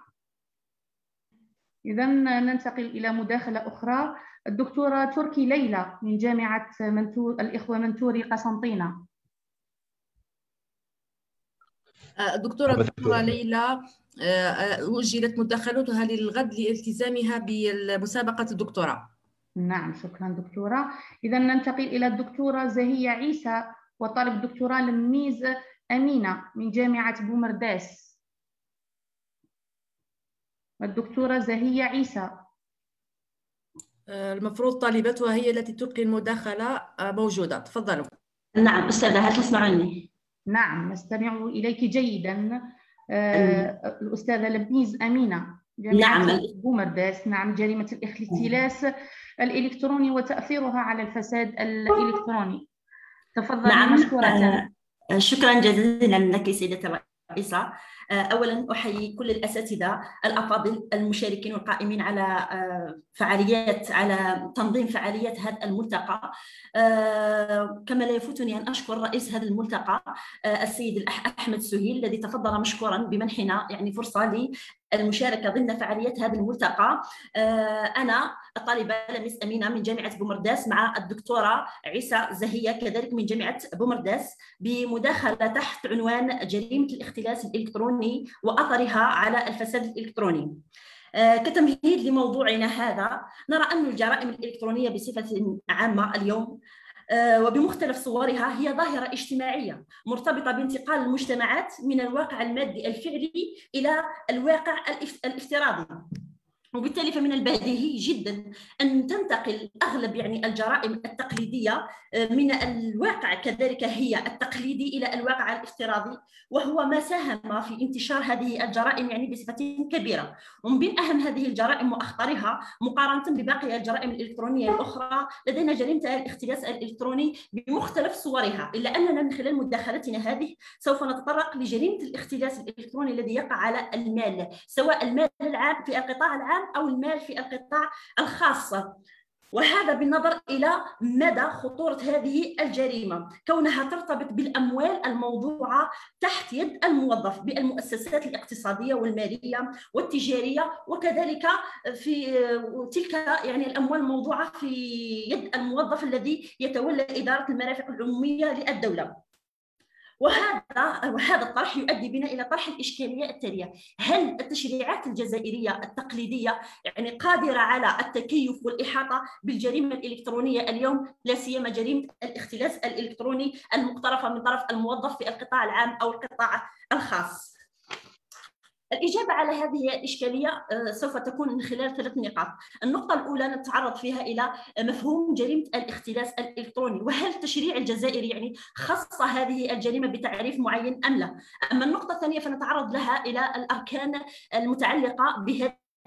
إذن ننتقل إلى مداخلة أخرى، الدكتورة تركي ليلى من جامعة منتور الإخوة منتوري قسنطينة. الدكتورة دكتورة ليلى وجهت مداخلتها للغد لالتزامها بمسابقة الدكتوراه. نعم شكرا دكتورة. إذا ننتقل إلى الدكتورة زهية عيسى وطالب دكتوراه لميز أمينة من جامعة بومرداس. الدكتورة زهية عيسى المفروض طالبتها هي التي تلقي المداخلة موجودة، تفضلوا. نعم أستاذة، هل تسمعني؟ نعم نستمع إليك جيدا. آه الأستاذة لميز أمينة جامعة نعم بومرداس. نعم جريمة الاختلاس الإلكتروني وتأثيرها على الفساد الإلكتروني، تفضلي. نعم مشكورة. آه شكرا جزيلا لك سيدة الرئيسة. أولا أحيي كل الأساتذة الأفاضل المشاركين والقائمين على فعاليات على تنظيم فعاليات هذا الملتقى. كما لا يفوتني أن أشكر رئيس هذا الملتقى السيد أحمد سهيل الذي تفضل مشكورا بمنحنا يعني فرصة للمشاركة ضمن فعاليات هذا الملتقى. أنا الطالبة لميس أمينة من جامعة بومرداس مع الدكتورة عيسى زهية كذلك من جامعة بومرداس بمداخلة تحت عنوان جريمة الاختلاس الإلكتروني وأثرها على الفساد الإلكتروني. كتمهيد لموضوعنا هذا، نرى أن الجرائم الإلكترونية بصفة عامة اليوم وبمختلف صورها هي ظاهرة اجتماعية مرتبطة بانتقال المجتمعات من الواقع المادي الفعلي إلى الواقع الافتراضي، وبالتالي فمن البديهي جدا أن تنتقل أغلب يعني الجرائم التقليدية من الواقع كذلك هي التقليدي إلى الواقع الافتراضي، وهو ما ساهم في انتشار هذه الجرائم يعني بصفة كبيرة. ومن بين أهم هذه الجرائم وأخطرها مقارنة بباقي الجرائم الإلكترونية الأخرى لدينا جريمة الاختلاس الإلكتروني بمختلف صورها، إلا أننا من خلال مداخلتنا هذه سوف نتطرق لجريمة الاختلاس الإلكتروني الذي يقع على المال، سواء المال العام في القطاع العام أو المال في القطاع الخاص، وهذا بالنظر إلى مدى خطورة هذه الجريمة كونها ترتبط بالأموال الموضوعة تحت يد الموظف بالمؤسسات الاقتصادية والمالية والتجارية، وكذلك في تلك يعني الأموال الموضوعة في يد الموظف الذي يتولى إدارة المرافق العمومية للدولة. وهذا وهذا الطرح يؤدي بنا الى طرح الاشكاليه التاليه: هل التشريعات الجزائريه التقليديه يعني قادره على التكيف والاحاطه بالجريمه الالكترونيه اليوم، لا سيما جريمه الاختلاس الالكتروني المقترفه من طرف الموظف في القطاع العام او القطاع الخاص؟ الإجابة على هذه الإشكالية سوف تكون من خلال ثلاث نقاط. النقطة الأولى نتعرض فيها إلى مفهوم جريمة الاختلاس الإلكتروني، وهل التشريع الجزائري يعني خص هذه الجريمة بتعريف معين أم لا؟ أما النقطة الثانية فنتعرض لها إلى الأركان المتعلقة بهذه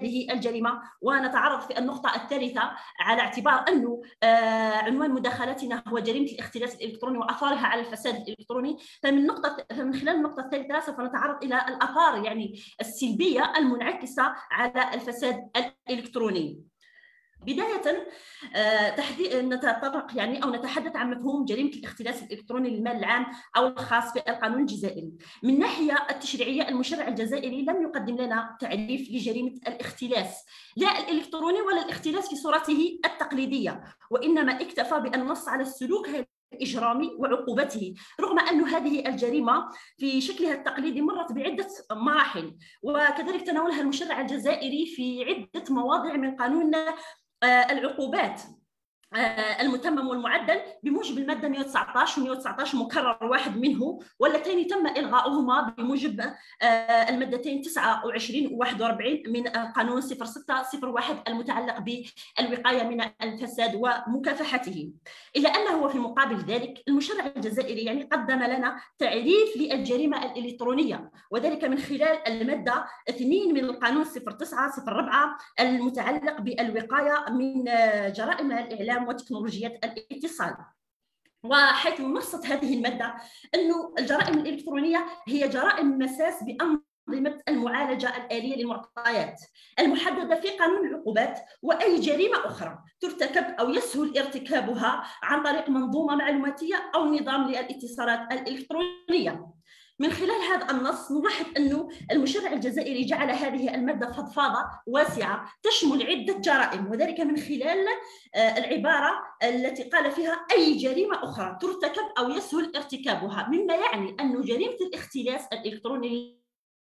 هذه الجريمة. ونتعرض في النقطة الثالثة على اعتبار أنه عنوان مداخلتنا هو جريمة الاختلاس الإلكتروني وآثارها على الفساد الإلكتروني، فمن نقطة فمن خلال النقطة الثالثة سوف نتعرض إلى الآثار يعني السلبية المنعكسة على الفساد الإلكتروني. بداية تحديد نتطرق يعني أو نتحدث عن مفهوم جريمة الاختلاس الإلكتروني للمال العام أو الخاص في القانون الجزائري. من ناحية التشريعية المشرع الجزائري لم يقدم لنا تعريف لجريمة الاختلاس لا الإلكتروني ولا الاختلاس في صورته التقليدية، وإنما اكتفى بأن نص على السلوك الإجرامي وعقوبته، رغم أن هذه الجريمة في شكلها التقليدي مرت بعدة مراحل، وكذلك تناولها المشرع الجزائري في عدة مواضع من قانون العقوبات المتمم والمعدل بموجب الماده مئة وتسعة عشر و مئة وتسعة عشر مكرر واحد منه، واللتين تم الغاؤهما بموجب المادتين تسعة وعشرين و واحد وأربعين من قانون صفر ستة صفر واحد المتعلق بالوقايه من الفساد ومكافحته. الا انه في مقابل ذلك المشرع الجزائري يعني قدم لنا تعريف للجريمه الالكترونيه، وذلك من خلال الماده اثنين من القانون صفر تسعة صفر أربعة المتعلق بالوقايه من جرائم الاعلام وتكنولوجيات الاتصال، وحيث نصت هذه المادة أن الجرائم الإلكترونية هي جرائم مساس بأنظمة المعالجة الآلية للمعطيات المحددة في قانون العقوبات، وأي جريمة أخرى ترتكب أو يسهل ارتكابها عن طريق منظومة معلوماتية أو نظام للاتصالات الإلكترونية. من خلال هذا النص نلاحظ أنه المشرع الجزائري جعل هذه المادة فضفاضة واسعة تشمل عدة جرائم، وذلك من خلال العبارة التي قال فيها أي جريمة أخرى ترتكب أو يسهل ارتكابها، مما يعني أن جريمة الاختلاس الإلكتروني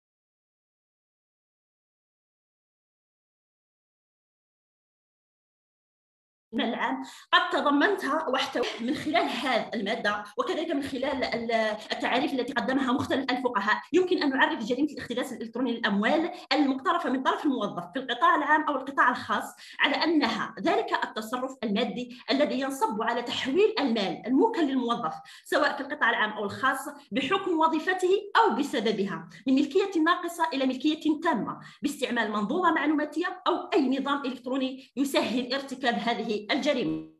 العام قد تضمنتها واحتوت من خلال هذه المادة، وكذلك من خلال التعاريف التي قدمها مختلف الفقهاء يمكن أن نعرف جريمة الاختلاس الإلكتروني للأموال المقترفة من طرف الموظف في القطاع العام أو القطاع الخاص على أنها ذلك التصرف المادي الذي ينصب على تحويل المال الموكل للموظف سواء في القطاع العام أو الخاص بحكم وظيفته أو بسببها من ملكية ناقصة إلى ملكية تامة باستعمال منظومة معلوماتية أو أي نظام إلكتروني يسهل ارتكاب هذه الجريمة.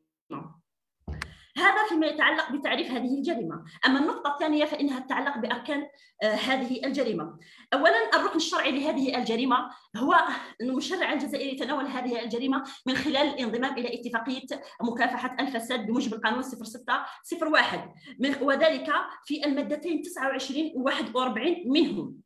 هذا فيما يتعلق بتعريف هذه الجريمة. أما النقطة الثانية فإنها تتعلق بأركان هذه الجريمة. أولاً الركن الشرعي لهذه الجريمة هو أن المشرع الجزائري تناول هذه الجريمة من خلال الانضمام إلى اتفاقية مكافحة الفساد بموجب القانون صفر ستة صفر واحد، وذلك في المادتين تسعة وعشرين و واحد وأربعين منهم.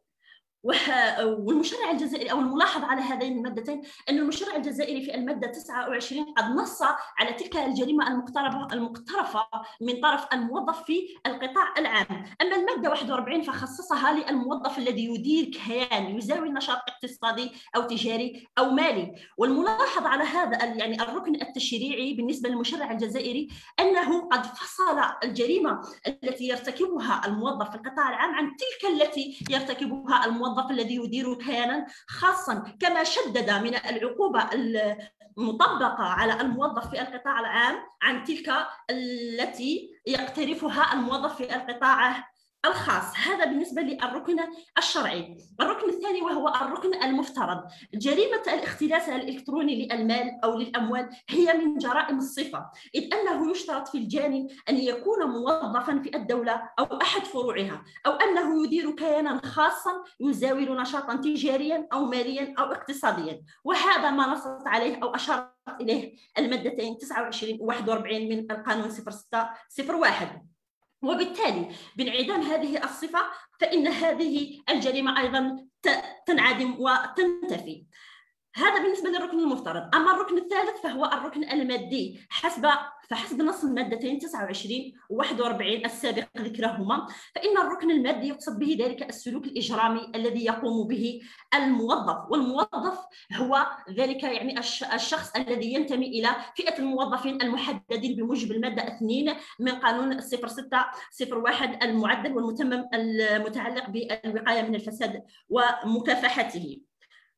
والمشرع الجزائري أو الملاحظ على هذين المادتين أن المشرع الجزائري في المادة تسعة وعشرين قد نص على تلك الجريمة المقترفة المقترفة من طرف الموظف في القطاع العام، أما المادة واحد وأربعين فخصصها للموظف الذي يدير كيان يزاوي نشاط اقتصادي أو تجاري أو مالي. والملاحظ على هذا يعني الركن التشريعي بالنسبة للمشرع الجزائري أنه قد فصل الجريمة التي يرتكبها الموظف في القطاع العام عن تلك التي يرتكبها الموظف الموظف الذي يدير كيانا خاصا، كما شدد من العقوبة المطبقة على الموظف في القطاع العام عن تلك التي يقترفها الموظف في القطاع الخاص. هذا بالنسبة للركن الشرعي. الركن الثاني وهو الركن المفترض. جريمة الاختلاس الإلكتروني للمال أو للأموال هي من جرائم الصفة، إذ أنه يشترط في الجاني أن يكون موظفا في الدولة أو أحد فروعها، أو أنه يدير كيانا خاصا يزاول نشاطا تجاريا أو ماليا أو اقتصاديا، وهذا ما نصت عليه أو أشارت إليه المادتين تسعة وعشرين و واحد وأربعين من القانون صفر ستة صفر واحد. وبالتالي بانعدام هذه الصفة فإن هذه الجريمة أيضا تنعدم وتنتفي. هذا بالنسبة للركن المفترض. أما الركن الثالث فهو الركن المادي حسب فحسب نص المادتين تسعة وعشرين و واحد وأربعين السابق ذكرهما، فإن الركن المادي يقصد به ذلك السلوك الإجرامي الذي يقوم به الموظف، والموظف هو ذلك يعني الشخص الذي ينتمي إلى فئة الموظفين المحددين بموجب المادة اثنين من قانون صفر ستة صفر واحد المعدل والمتمم المتعلق بالوقاية من الفساد ومكافحته.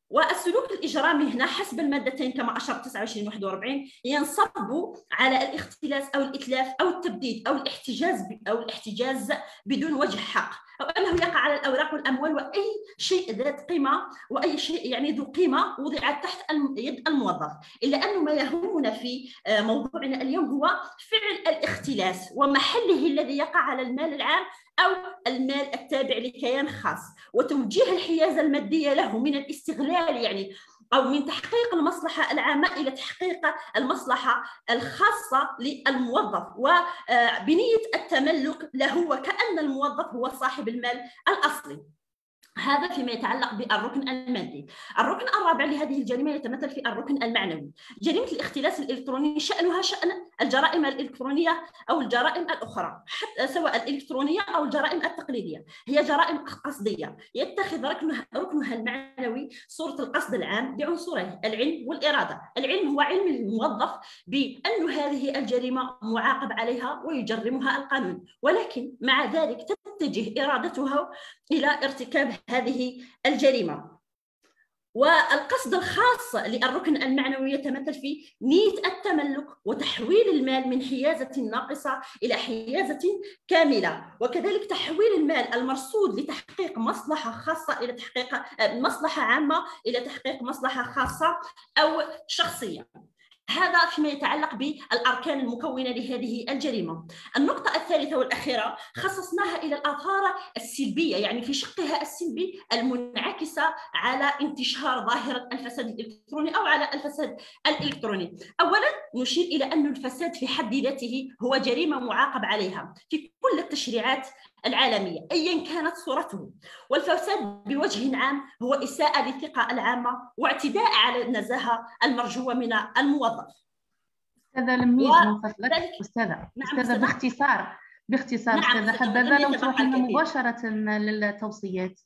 والسلوك الإجرامي هنا حسب المادتين كما أشرت تسعة وعشرين واحد وأربعين ينصب على الاختلاس أو الإتلاف أو التبديد أو الاحتجاز أو الاحتجاز بدون وجه حق، أو أنه يقع على الأوراق والأموال وأي شيء ذات قيمة وأي شيء يعني ذو قيمة وضعت تحت يد الموظف. إلا أنه ما يهمنا في موضوعنا اليوم هو فعل الاختلاس ومحله الذي يقع على المال العام أو المال التابع لكيان خاص، وتوجيه الحيازة المادية له من الاستغلال يعني أو من تحقيق المصلحة العامة إلى تحقيق المصلحة الخاصة للموظف وبنية التملك له وكأن الموظف هو صاحب المال الأصلي. هذا فيما يتعلق بالركن المادي. الركن الرابع لهذه الجريمة يتمثل في الركن المعنوي. جريمة الاختلاس الإلكتروني شأنها شأن الجرائم الإلكترونية أو الجرائم الأخرى حتى سواء الإلكترونية أو الجرائم التقليدية، هي جرائم قصدية يتخذ ركنها, ركنها المعنوي صورة القصد العام بعنصريه العلم والإرادة. العلم هو علم الموظف بأن هذه الجريمة معاقب عليها ويجرمها القانون، ولكن مع ذلك تتجه إرادتها إلى ارتكاب هذه الجريمة. والقصد الخاص للركن المعنوي يتمثل في نية التملك وتحويل المال من حيازة ناقصة إلى حيازة كاملة، وكذلك تحويل المال المرصود لتحقيق مصلحة خاصة إلى تحقيق مصلحة عامة إلى تحقيق مصلحة خاصة أو شخصية. هذا فيما يتعلق بالأركان المكونة لهذه الجريمة. النقطة الثالثة والأخيرة خصصناها إلى الآثار السلبية، يعني في شقها السلبي المنعكسة على انتشار ظاهرة الفساد الإلكتروني أو على الفساد الإلكتروني. أولا نشير إلى أن الفساد في حد ذاته هو جريمة معاقب عليها في كل التشريعات العالمية أيا كانت صورته، والفساد بوجه عام هو إساءة للثقة العامة واعتداء على النزاهة المرجوة من الموظف. أستاذة لميز من فضلك أستاذة نعم أستاذة باختصار باختصار نعم أستاذة حبذا لو تروحين مباشرة للتوصيات.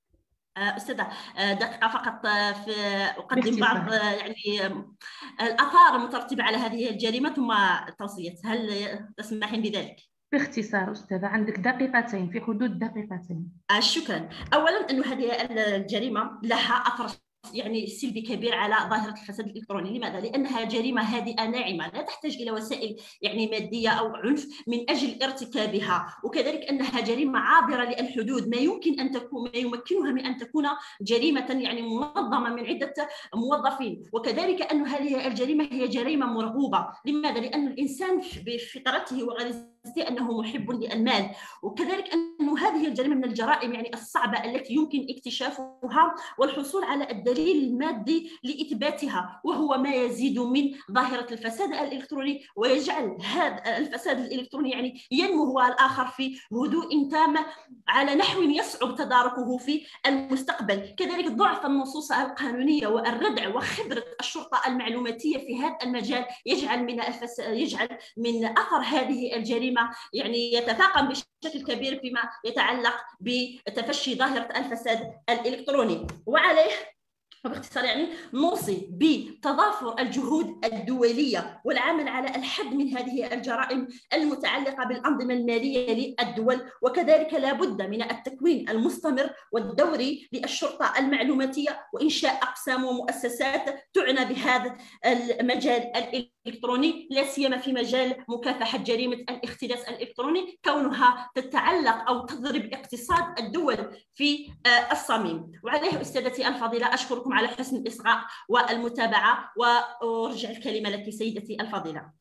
أستاذة دقيقة فقط في أقدم بعض يعني الآثار المترتبة على هذه الجريمة ثم التوصيات، هل تسمحين بذلك؟ باختصار أستاذة، عندك دقيقتين، في حدود دقيقتين. شكرا. أولا أن هذه الجريمة لها أثر يعني سلبي كبير على ظاهرة الفساد الإلكتروني. لماذا؟ لأنها جريمة هادئة ناعمة لا تحتاج إلى وسائل يعني مادية أو عنف من أجل ارتكابها، وكذلك أنها جريمة عابرة للحدود ما يمكن أن تكون ما يمكنها من أن تكون جريمة يعني منظمة من عدة موظفين، وكذلك أن هذه الجريمة هي جريمة مرغوبة. لماذا؟ لأن الإنسان بفطرته وغريزته أنه محب للمال، وكذلك أن هذه الجريمة من الجرائم يعني الصعبة التي يمكن اكتشافها والحصول على الدليل المادي لإثباتها، وهو ما يزيد من ظاهرة الفساد الإلكتروني ويجعل هذا الفساد الإلكتروني يعني ينمو هو الآخر في هدوء تام على نحو يصعب تداركه في المستقبل. كذلك ضعف النصوص القانونية والردع وخبرة الشرطة المعلوماتية في هذا المجال يجعل من الفساد يجعل من أثر هذه الجريمة يعني يتفاقم بشكل كبير فيما يتعلق بتفشي ظاهرة الفساد الإلكتروني. وعليه وباختصار يعني نوصي بتضافر الجهود الدولية والعمل على الحد من هذه الجرائم المتعلقة بالأنظمة المالية للدول، وكذلك لا بد من التكوين المستمر والدوري للشرطة المعلوماتية وإنشاء أقسام ومؤسسات تعنى بهذا المجال الإلكتروني، لا سيما في مجال مكافحة جريمة الاختلاس الإلكتروني كونها تتعلق أو تضرب اقتصاد الدول في الصميم. وعليه أستاذتي الفضيلة أشكركم على حسن الإصغاء والمتابعة، وأرجع الكلمة لك سيدتي الفضيلة.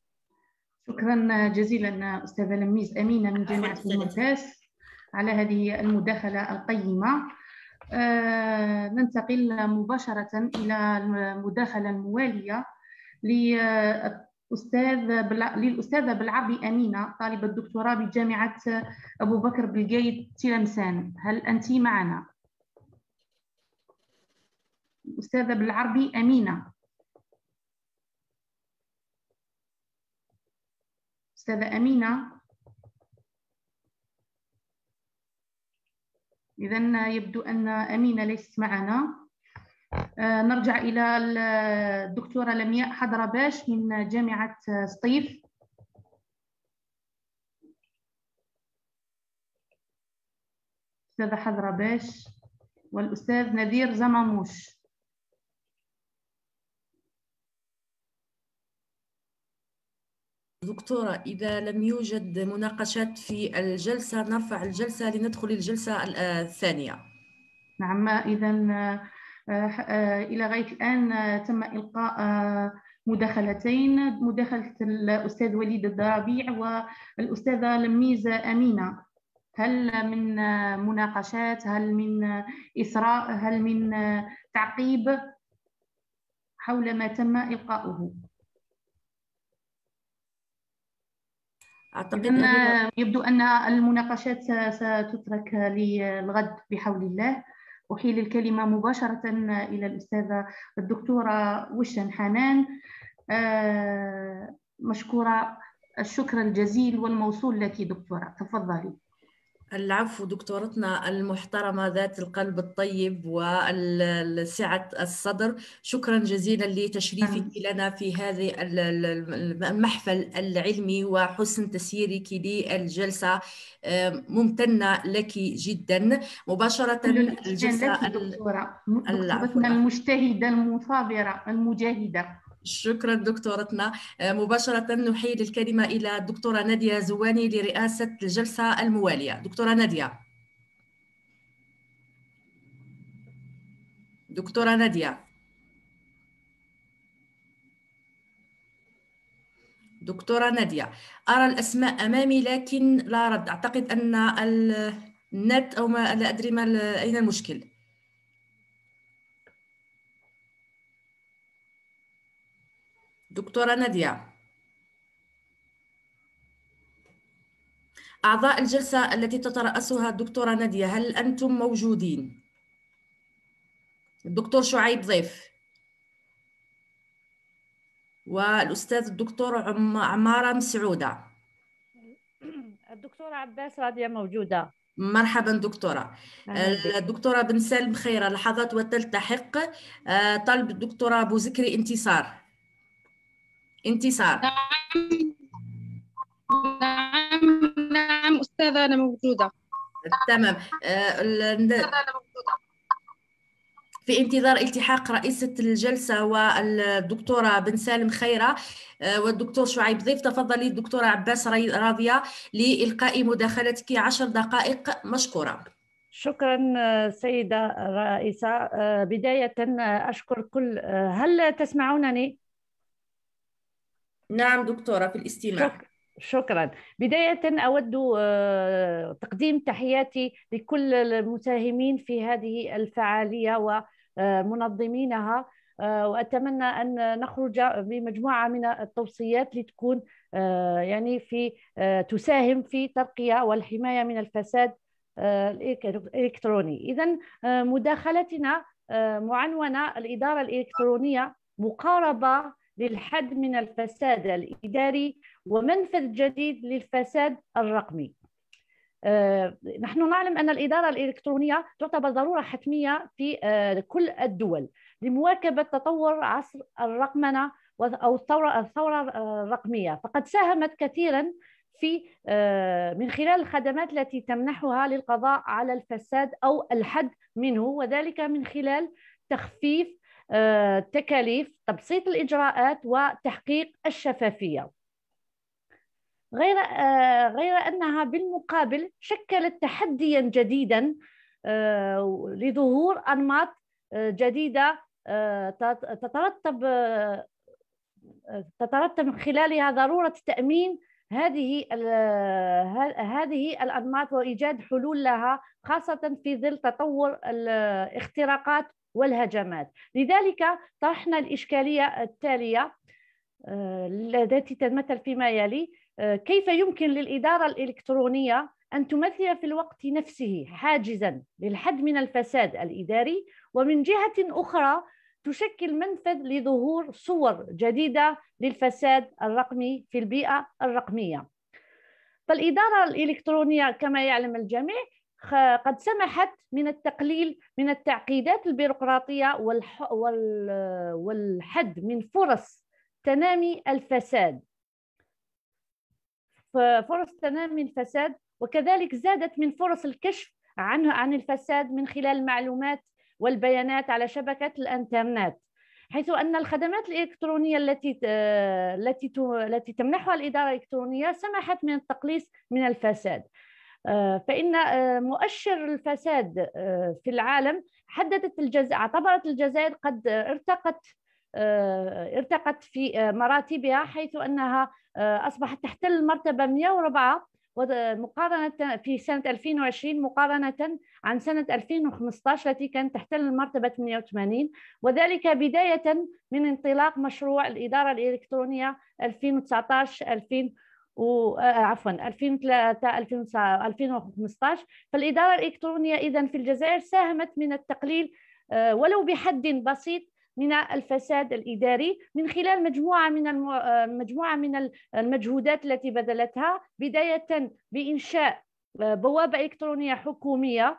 شكرا جزيلا أستاذة لميز أمينة من جامعة المعتاز على هذه المداخلة القيمة. آه ننتقل مباشرة إلى المداخلة الموالية للأستاذ للأستاذة بالعربي أمينة طالبة الدكتوراه بجامعة أبو بكر بالقايد تلمسان. هل أنت معنا؟ أستاذة بالعربي أمينة. أستاذة أمينة. إذن يبدو أن أمينة ليست معنا. آه نرجع إلى الدكتورة لمياء حضرباش من جامعة سطيف. أستاذة حضرباش والأستاذ نذير زماموش. دكتورة، إذا لم يوجد مناقشات في الجلسة نرفع الجلسة لندخل الجلسة الثانية. نعم، إذا إلى غاية الآن تم إلقاء مداخلتين، مداخلة الأستاذ وليد الضربيع والأستاذة لميزة أمينة. هل من مناقشات؟ هل من إثراء؟ هل من تعقيب حول ما تم إلقاؤه؟ أعتقد أن يبدو أن المناقشات ستترك للغد بحول الله. أحيل الكلمة مباشرة إلى الأستاذة الدكتورة وشن حنان. مشكورة، الشكر الجزيل والموصول لك دكتورة، تفضلي. العفو دكتورتنا المحترمة ذات القلب الطيب والسعة الصدر، شكرا جزيلا لتشريفك لنا في هذا المحفل العلمي وحسن تسييرك للجلسة. ممتنة لك جدا. مباشرة الجلسة دكتورة دكتورتنا المجتهدة المثابرة المجاهدة. شكرا دكتورتنا. مباشرة نحيل الكلمة إلى الدكتورة نادية زواني لرئاسة الجلسة الموالية. دكتورة نادية. دكتورة نادية. دكتورة نادية، أرى الأسماء أمامي لكن لا رد. أعتقد أن النت أو ما لا أدري ما أين المشكل. دكتورة نادية. أعضاء الجلسة التي تترأسها الدكتورة نادية، هل أنتم موجودين؟ الدكتور شعيب ضيف والأستاذ الدكتور عمارة مسعودة. الدكتورة عباس راضية موجودة. مرحبا دكتورة. الدكتورة بن سالم خيرة لحظات وتلتحق. طلب الدكتورة أبو زكري انتصار. انتصار. نعم نعم أستاذة أنا موجودة. تمام. في انتظار التحاق رئيسة الجلسة والدكتورة بن سالم خيرة والدكتور شعيب ضيف، تفضلي الدكتورة عباس راضية لإلقاء مداخلتك عشر دقائق مشكورة. شكرا سيدة رئيسة. بداية أشكر كل، هل تسمعونني؟ نعم دكتورة في الاستماع. شك... شكرا. بداية أود تقديم تحياتي لكل المساهمين في هذه الفعالية ومنظمينها، وأتمنى أن نخرج بمجموعة من التوصيات لتكون يعني في تساهم في ترقية والحماية من الفساد الإلكتروني. إذن مداخلتنا معنونة: الإدارة الإلكترونية مقاربة للحد من الفساد الإداري ومنفذ جديد للفساد الرقمي. آه، نحن نعلم أن الإدارة الإلكترونية تعتبر ضرورة حتمية في آه، كل الدول لمواكبة تطور عصر الرقمنة أو الثورة, الثورة الرقمية، فقد ساهمت كثيرا في آه، من خلال الخدمات التي تمنحها للقضاء على الفساد أو الحد منه، وذلك من خلال تخفيف تكاليف، تبسيط الإجراءات، وتحقيق الشفافية. غير غير أنها بالمقابل شكلت تحديا جديدا لظهور أنماط جديدة تترتب تترتب من خلالها ضرورة تأمين هذه هذه الأنماط وإيجاد حلول لها، خاصة في ظل تطور الاختراقات والهجمات. لذلك طرحنا الإشكالية التالية التي تتمثل فيما يلي: كيف يمكن للإدارة الإلكترونية أن تمثل في الوقت نفسه حاجزاً للحد من الفساد الإداري، ومن جهة أخرى تشكل منفذ لظهور صور جديدة للفساد الرقمي في البيئة الرقمية؟ فالإدارة الإلكترونية كما يعلم الجميع قد سمحت من التقليل من التعقيدات البيروقراطية والحد من فرص تنامي الفساد فرص تنامي الفساد وكذلك زادت من فرص الكشف عنه عن الفساد من خلال المعلومات والبيانات على شبكة الإنترنت. حيث أن الخدمات الإلكترونية التي التي التي تمنحها الإدارة الإلكترونية سمحت من التقليص من الفساد. فإن مؤشر الفساد في العالم حددت الجزائر اعتبرت الجزائر قد ارتقت ارتقت في مراتبها، حيث أنها أصبحت تحتل المرتبة مئة وأربعة مقارنة في سنة ألفين وعشرين مقارنة عن سنة ألفين وخمسة عشر التي كانت تحتل المرتبة ثمانية وثمانين، وذلك بداية من انطلاق مشروع الإدارة الإلكترونية ألفين وتسعة عشر ألفين و عفوا ألفين وثلاثة ألفين وخمسة عشر. فالإدارة الإلكترونية إذن في الجزائر ساهمت من التقليل ولو بحد بسيط من الفساد الإداري من خلال مجموعة من مجموعة من المجهودات التي بذلتها، بداية بإنشاء بوابة إلكترونية حكومية،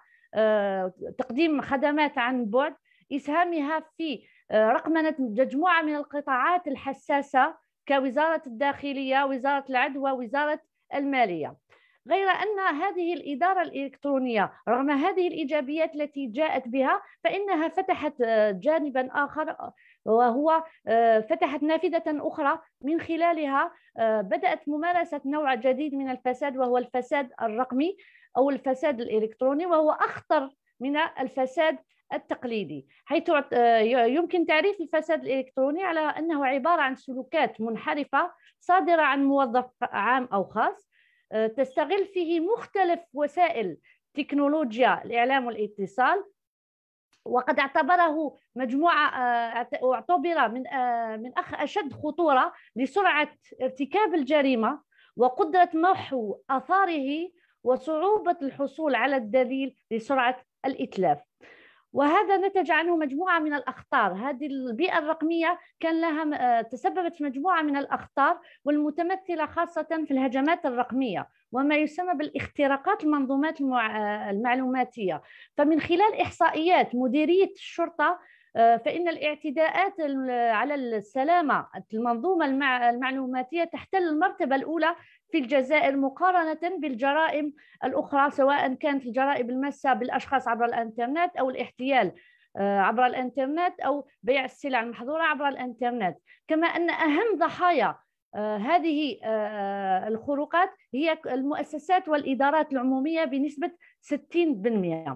تقديم خدمات عن بعد، إسهامها في رقمنة مجموعة من القطاعات الحساسة كوزارة الداخلية، وزارة العدل، ووزارة المالية. غير أن هذه الإدارة الإلكترونية رغم هذه الإيجابيات التي جاءت بها فإنها فتحت جانبا آخر، وهو فتحت نافذة أخرى من خلالها بدأت ممارسة نوع جديد من الفساد، وهو الفساد الرقمي أو الفساد الإلكتروني، وهو أخطر من الفساد التقليدي، حيث يمكن تعريف الفساد الإلكتروني على أنه عبارة عن سلوكات منحرفة صادرة عن موظف عام أو خاص تستغل فيه مختلف وسائل تكنولوجيا الإعلام والاتصال، وقد اعتبره مجموعة اعتبر من من أشد خطورة لسرعة ارتكاب الجريمة وقدرة محو آثاره وصعوبة الحصول على الدليل لسرعة الإتلاف. وهذا نتج عنه مجموعة من الأخطار. هذه البيئة الرقمية كان لها تسببت في مجموعة من الأخطار، والمتمثلة خاصة في الهجمات الرقمية وما يسمى بالاختراقات المنظومات المعلوماتية. فمن خلال إحصائيات مديرية الشرطة فإن الاعتداءات على السلامة المنظومة المعلوماتية تحتل المرتبة الأولى في الجزائر مقارنة بالجرائم الأخرى، سواء كانت الجرائم الماسة بالأشخاص عبر الإنترنت أو الاحتيال عبر الإنترنت أو بيع السلع المحظورة عبر الإنترنت. كما أن أهم ضحايا هذه الخروقات هي المؤسسات والإدارات العمومية بنسبة ستين بالمئة.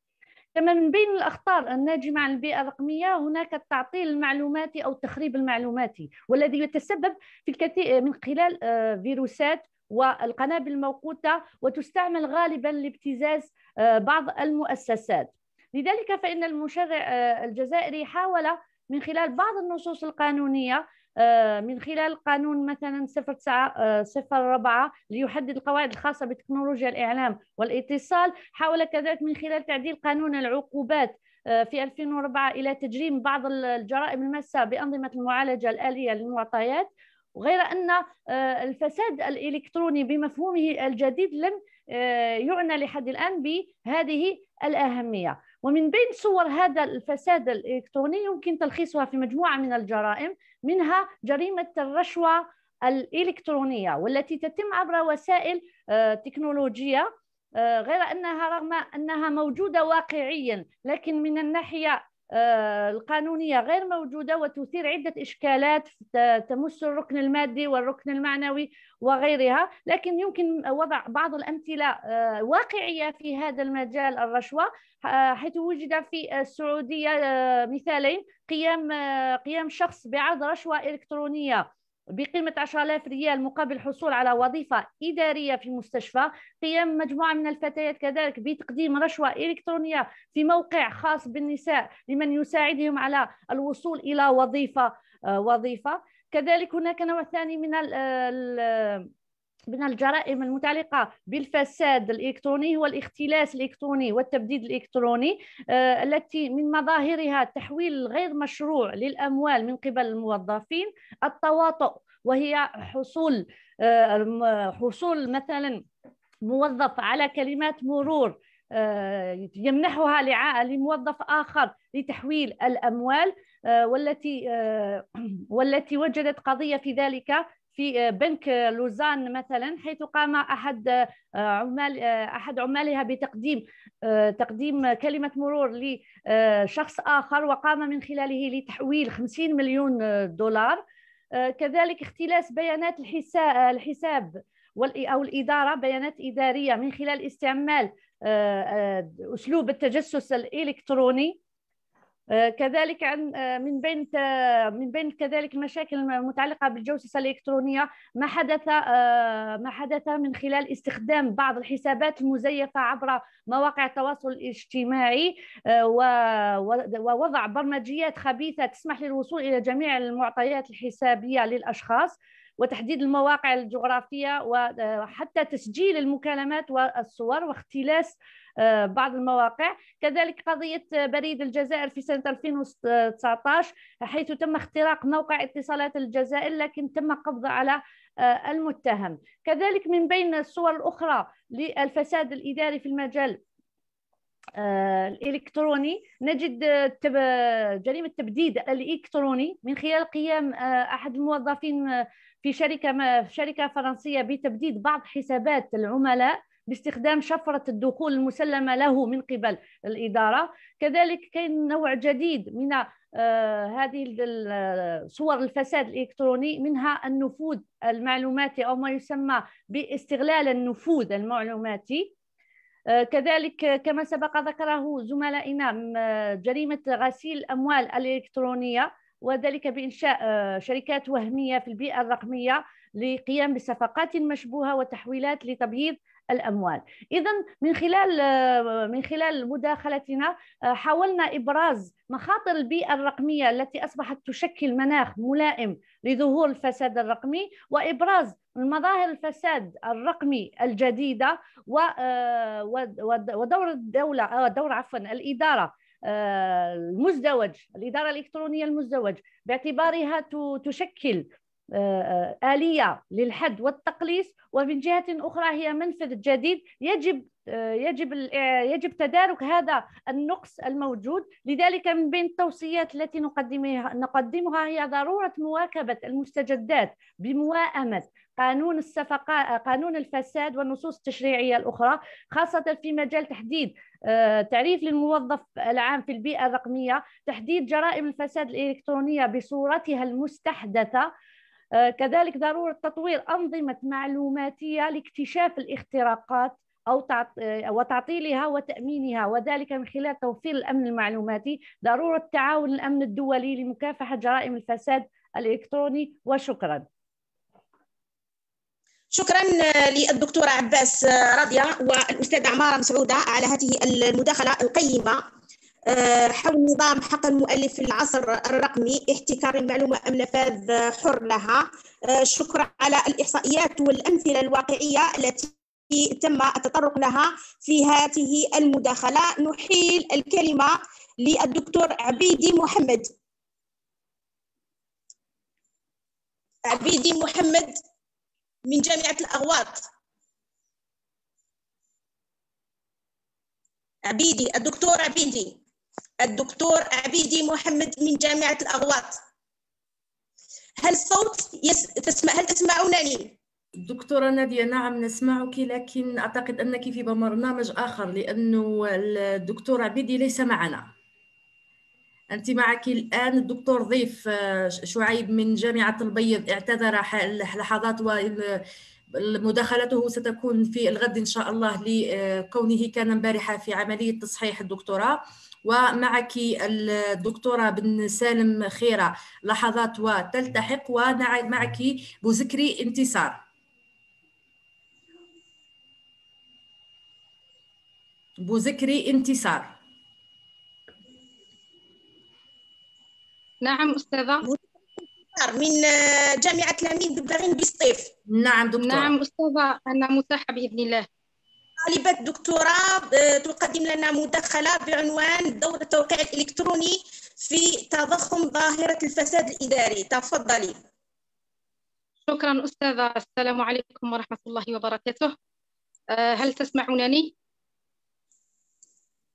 كما من بين الأخطار الناجمة عن البيئة الرقمية هناك التعطيل المعلوماتي أو التخريب المعلوماتي، والذي يتسبب في الكثير من خلال فيروسات والقنابل الموقوتة، وتستعمل غالبا لابتزاز بعض المؤسسات. لذلك فإن المشرع الجزائري حاول من خلال بعض النصوص القانونية، من خلال قانون مثلا صفر تسعة صفر أربعة ليحدد القواعد الخاصة بتكنولوجيا الإعلام والاتصال، حاول كذلك من خلال تعديل قانون العقوبات في ألفين وأربعة إلى تجريم بعض الجرائم الماسة بأنظمة المعالجة الآلية للمعطيات. وغير أن الفساد الإلكتروني بمفهومه الجديد لم يعنى لحد الآن بهذه الأهمية. ومن بين صور هذا الفساد الإلكتروني يمكن تلخيصها في مجموعة من الجرائم، منها جريمة الرشوة الإلكترونية والتي تتم عبر وسائل تكنولوجية، غير أنها رغم أنها موجودة واقعيا لكن من الناحية القانونية غير موجودة، وتثير عدة إشكالات تمس الركن المادي والركن المعنوي وغيرها. لكن يمكن وضع بعض الأمثلة واقعية في هذا المجال الرشوة، حيث وجد في السعودية مثالين: قيام قيام شخص بعرض رشوة إلكترونية بقيمة عشرة آلاف ريال مقابل الحصول على وظيفة إدارية في مستشفى، قيام مجموعة من الفتيات كذلك بتقديم رشوة إلكترونية في موقع خاص بالنساء لمن يساعدهم على الوصول إلى وظيفة وظيفة كذلك هناك نوع ثاني من من الجرائم المتعلقة بالفساد الإلكتروني هو الاختلاس الإلكتروني والتبديد الإلكتروني، التي من مظاهرها التحويل الغير مشروع للأموال من قبل الموظفين، التواطؤ وهي حصول حصول مثلا موظف على كلمات مرور يمنحها لموظف آخر لتحويل الأموال، والتي والتي وجدت قضية في ذلك في بنك لوزان مثلا، حيث قام أحد عمال أحد عمالها بتقديم تقديم كلمة مرور لشخص آخر، وقام من خلاله لتحويل خمسين مليون دولار. كذلك اختلاس بيانات الحساب أو الإدارة، بيانات إدارية، من خلال استعمال أسلوب التجسس الإلكتروني. كذلك عن من بين من بين كذلك المشاكل المتعلقه بالجوسسه الالكترونيه ما حدث ما حدث من خلال استخدام بعض الحسابات المزيفه عبر مواقع التواصل الاجتماعي، ووضع برمجيات خبيثه تسمح للوصول الى جميع المعطيات الحسابيه للاشخاص، وتحديد المواقع الجغرافيه، وحتى تسجيل المكالمات والصور، واختلاس بعض المواقع. كذلك قضية بريد الجزائر في سنة ألفين وتسعة عشر، حيث تم اختراق موقع اتصالات الجزائر، لكن تم القبض على المتهم. كذلك من بين الصور الأخرى للفساد الإداري في المجال الإلكتروني نجد جريمة التبديد الإلكتروني من خلال قيام أحد الموظفين في شركة شركة فرنسية بتبديد بعض حسابات العملاء باستخدام شفرة الدخول المسلمة له من قبل الإدارة. كذلك كاين نوع جديد من هذه صور الفساد الإلكتروني، منها النفوذ المعلوماتي أو ما يسمى باستغلال النفوذ المعلوماتي. كذلك كما سبق ذكره زملائنا جريمة غسيل الأموال الإلكترونية، وذلك بإنشاء شركات وهمية في البيئة الرقمية للقيام بصفقات مشبوهة وتحويلات لتبييض الأموال. إذن من خلال من خلال مداخلتنا حاولنا إبراز مخاطر البيئة الرقمية التي أصبحت تشكل مناخ ملائم لظهور الفساد الرقمي، وإبراز مظاهر الفساد الرقمي الجديدة، ودور الدولة دور عفوا الإدارة المزدوج، الإدارة الإلكترونية المزدوج، باعتبارها تشكل آلية للحد والتقليص، ومن جهة أخرى هي منفذ جديد يجب يجب يجب تدارك هذا النقص الموجود. لذلك من بين التوصيات التي نقدمها نقدمها هي ضرورة مواكبة المستجدات بموائمة قانون الصفقات، قانون الفساد، والنصوص التشريعية الأخرى، خاصة في مجال تحديد تعريف للموظف العام في البيئة الرقمية، تحديد جرائم الفساد الإلكترونية بصورتها المستحدثة. كذلك ضرورة تطوير أنظمة معلوماتية لاكتشاف الاختراقات أو وتعطيلها وتأمينها، وذلك من خلال توفير الأمن المعلوماتي. ضرورة تعاون الأمن الدولي لمكافحة جرائم الفساد الإلكتروني. وشكرا. شكرا للدكتورة عباس راضية والأستاذة عمارة مسعودة على هذه المداخلة القيمة حول نظام حق المؤلف في العصر الرقمي، احتكار المعلومة أم نفاذ حر لها. شكرا على الإحصائيات والأمثلة الواقعية التي تم التطرق لها في هذه المداخلة. نحيل الكلمة للدكتور عبيدي محمد. عبيدي محمد من جامعة الأغواط. عبيدي الدكتور عبيدي الدكتور عبيدي محمد من جامعة الأغواط. هل الصوت يس... تسمع هل تسمعونني؟ دكتورة نادية نعم نسمعك، لكن أعتقد أنك في برنامج آخر لأنه الدكتور عبيدي ليس معنا. أنت معك الآن الدكتور ضيف شعيب من جامعة البيض، اعتذر لحظات ومداخلته ستكون في الغد إن شاء الله لكونه كان امبارحة في عملية تصحيح الدكتوراه. ومعك الدكتورة بن سالم خيرة لحظات وتلتحق، ومعك بوزكري انتصار. بوزكري انتصار. نعم أستاذة. من جامعة الأمين دبرين بسطيف. نعم دكتورة. نعم أستاذة أنا متاحة بإذن الله. طالبة دكتوراه تقدم لنا مداخلة بعنوان دور التوقيع الإلكتروني في تضخم ظاهرة الفساد الإداري. تفضلي. شكرا أستاذة. السلام عليكم ورحمة الله وبركاته. هل تسمعونني؟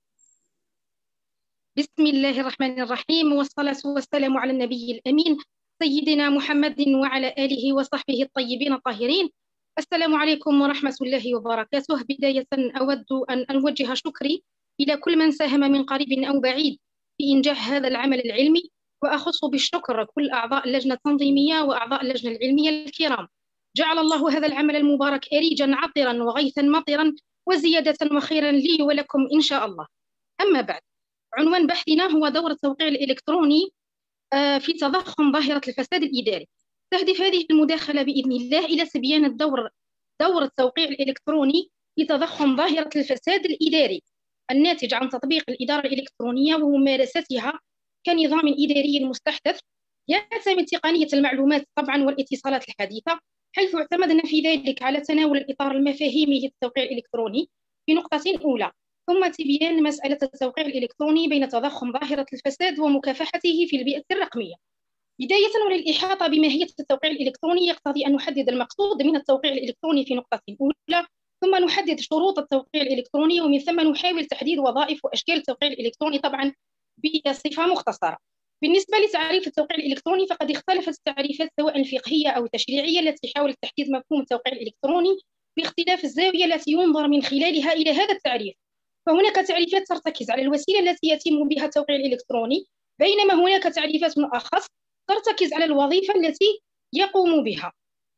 بسم الله الرحمن الرحيم، والصلاة والسلام على النبي الأمين سيدنا محمد وعلى آله وصحبه الطيبين الطاهرين. السلام عليكم ورحمة الله وبركاته. بداية أود أن أوجه شكري إلى كل من ساهم من قريب أو بعيد في إنجاح هذا العمل العلمي، وأخص بالشكر كل أعضاء اللجنة التنظيمية وأعضاء اللجنة العلمية الكرام. جعل الله هذا العمل المبارك أريجا عطرا وغيثا مطرا وزيادة وخيرا لي ولكم إن شاء الله. أما بعد، عنوان بحثنا هو دور التوقيع الإلكتروني في تضخم ظاهرة الفساد الإداري. تهدف هذه المداخلة بإذن الله إلى تبيان الدور دور التوقيع الإلكتروني في تضخم ظاهرة الفساد الإداري الناتج عن تطبيق الإدارة الإلكترونية وممارستها كنظام إداري مستحدث يعتمد تقنية المعلومات طبعا والاتصالات الحديثة، حيث اعتمدنا في ذلك على تناول الإطار المفاهيمي للتوقيع الإلكتروني في نقطة أولى، ثم تبيان مسألة التوقيع الإلكتروني بين تضخم ظاهرة الفساد ومكافحته في البيئة الرقمية. بداية، وللإحاطة بماهية التوقيع الإلكتروني يقتضي أن نحدد المقصود من التوقيع الإلكتروني في نقطة أولى، ثم نحدد شروط التوقيع الإلكتروني، ومن ثم نحاول تحديد وظائف وأشكال التوقيع الإلكتروني طبعا بصفة مختصرة. بالنسبة لتعريف التوقيع الإلكتروني فقد اختلفت التعريفات سواء الفقهية أو التشريعية التي حاولت تحديد مفهوم التوقيع الإلكتروني باختلاف الزاوية التي ينظر من خلالها إلى هذا التعريف. فهناك تعريفات ترتكز على الوسيلة التي يتم بها التوقيع الإلكتروني، بينما هناك تعريفات أخص ترتكز على الوظيفة التي يقوم بها،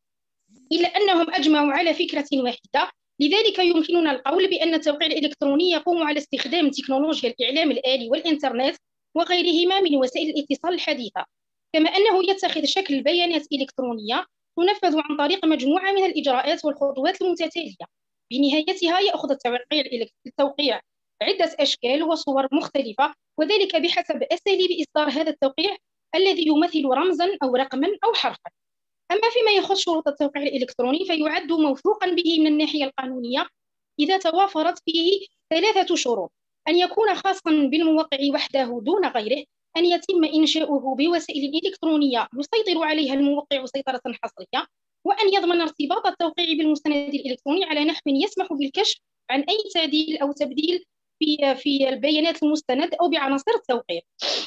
إلا أنهم أجمعوا على فكرة واحدة. لذلك يمكننا القول بأن التوقيع الإلكتروني يقوم على استخدام تكنولوجيا الإعلام الآلي والإنترنت وغيرهما من وسائل الاتصال الحديثة، كما أنه يتخذ شكل بيانات إلكترونية تنفذ عن طريق مجموعة من الإجراءات والخطوات المتتالية. بنهايتها يأخذ التوقيع عدة أشكال وصور مختلفة، وذلك بحسب أساليب إصدار هذا التوقيع الذي يمثل رمزا أو رقما أو حرفا. أما فيما يخص شروط التوقيع الإلكتروني فيعد موثوقا به من الناحية القانونية إذا توافرت فيه ثلاثة شروط: أن يكون خاصا بالموقع وحده دون غيره، أن يتم إنشاؤه بوسائل إلكترونية يسيطر عليها الموقع سيطرة حصرية، وأن يضمن ارتباط التوقيع بالمستند الإلكتروني على نحو يسمح بالكشف عن أي تعديل أو تبديل في في البيانات المستند أو بعناصر التوقيع.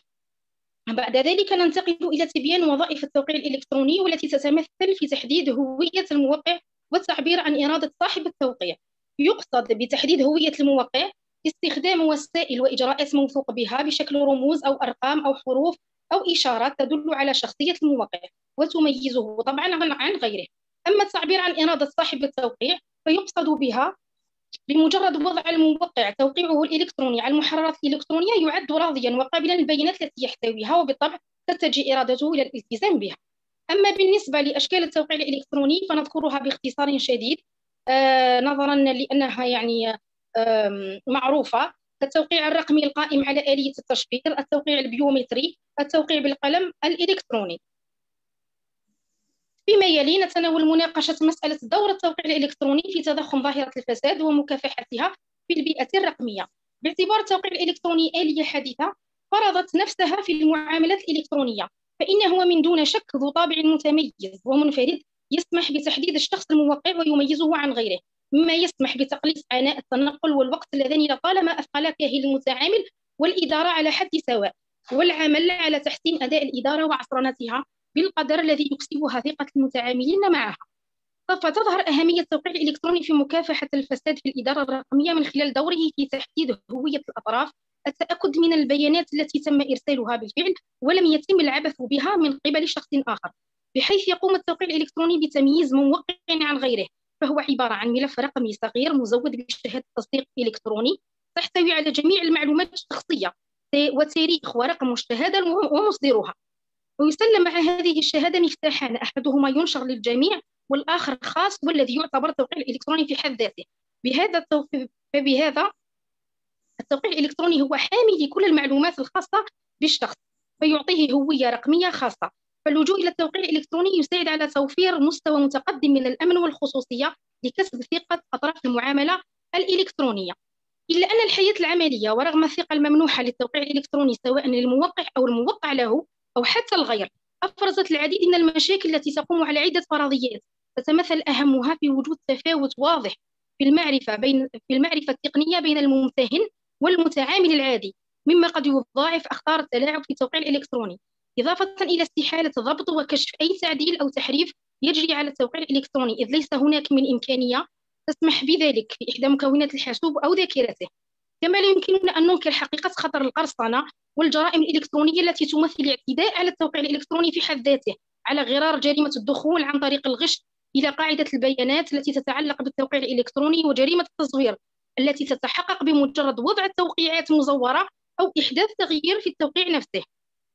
بعد ذلك ننتقل إلى تبيان وظائف التوقيع الإلكتروني والتي تتمثل في تحديد هوية الموقع والتعبير عن إرادة صاحب التوقيع. يقصد بتحديد هوية الموقع استخدام وسائل وإجراءات موثوق بها بشكل رموز أو أرقام أو حروف أو إشارات تدل على شخصية الموقع وتميزه طبعا عن غيره. أما التعبير عن إرادة صاحب التوقيع فيقصد بها بمجرد وضع الموقع توقيعه الإلكتروني على المحررات الإلكترونية يعد راضيا وقابلا للبيانات التي يحتويها، وبالطبع تتجه إرادته إلى الالتزام بها. أما بالنسبة لأشكال التوقيع الإلكتروني فنذكرها باختصار شديد آه نظرا لأنها يعني آه معروفة: التوقيع الرقمي القائم على آلية التشفير، التوقيع البيومتري، التوقيع بالقلم الإلكتروني. فيما يلي نتناول مناقشة مسألة دور التوقيع الإلكتروني في تضخم ظاهرة الفساد ومكافحتها في البيئة الرقمية. باعتبار التوقيع الإلكتروني آلية حديثة فرضت نفسها في المعاملات الإلكترونية، فإنه من دون شك ذو طابع متميز ومنفرد يسمح بتحديد الشخص الموقع ويميزه عن غيره، مما يسمح بتقليص عناء التنقل والوقت اللذين لطالما أثقلا كاهل المتعامل والإدارة على حد سواء، والعمل على تحسين أداء الإدارة وعصرنتها بالقدر الذي يكسبها ثقة المتعاملين معها. فتظهر أهمية التوقيع الإلكتروني في مكافحة الفساد في الإدارة الرقمية من خلال دوره في تحديد هوية الأطراف، التأكد من البيانات التي تم إرسالها بالفعل ولم يتم العبث بها من قبل شخص آخر، بحيث يقوم التوقيع الإلكتروني بتمييز موقع عن غيره. فهو عبارة عن ملف رقمي صغير مزود بشهادة تصديق إلكتروني تحتوي على جميع المعلومات الشخصية وتاريخ ورقم الشهادة ومصدرها، ويسلم مع هذه الشهادة مفتاحان: أحدهما ينشر للجميع والآخر خاص والذي يعتبر التوقيع الإلكتروني في حد ذاته. بهذا التوقيع فبهذا التوقيع الإلكتروني هو حامل لكل المعلومات الخاصة بالشخص فيعطيه هوية رقمية خاصة. فاللجوء إلى التوقيع الإلكتروني يساعد على توفير مستوى متقدم من الأمن والخصوصية لكسب ثقة أطراف المعاملة الإلكترونية. إلا أن الحياة العملية ورغم الثقة الممنوحة للتوقيع الإلكتروني سواء للموقع أو الموقع له أو حتى الغير أفرزت العديد من المشاكل التي تقوم على عدة فرضيات تتمثل أهمها في وجود تفاوت واضح في المعرفة بين في المعرفة التقنية بين الممتهن والمتعامل العادي، مما قد يضاعف أخطار التلاعب في التوقيع الإلكتروني. إضافة إلى استحالة ضبط وكشف أي تعديل أو تحريف يجري على التوقيع الإلكتروني، إذ ليس هناك من إمكانية تسمح بذلك في إحدى مكونات الحاسوب أو ذاكرته. كما لا يمكننا أن ننكر حقيقة خطر القرصنة والجرائم الإلكترونية التي تمثل اعتداء على التوقيع الإلكتروني في حد ذاته، على غرار جريمة الدخول عن طريق الغش إلى قاعدة البيانات التي تتعلق بالتوقيع الإلكتروني، وجريمة التزوير التي تتحقق بمجرد وضع التوقيعات مزورة أو إحداث تغيير في التوقيع نفسه،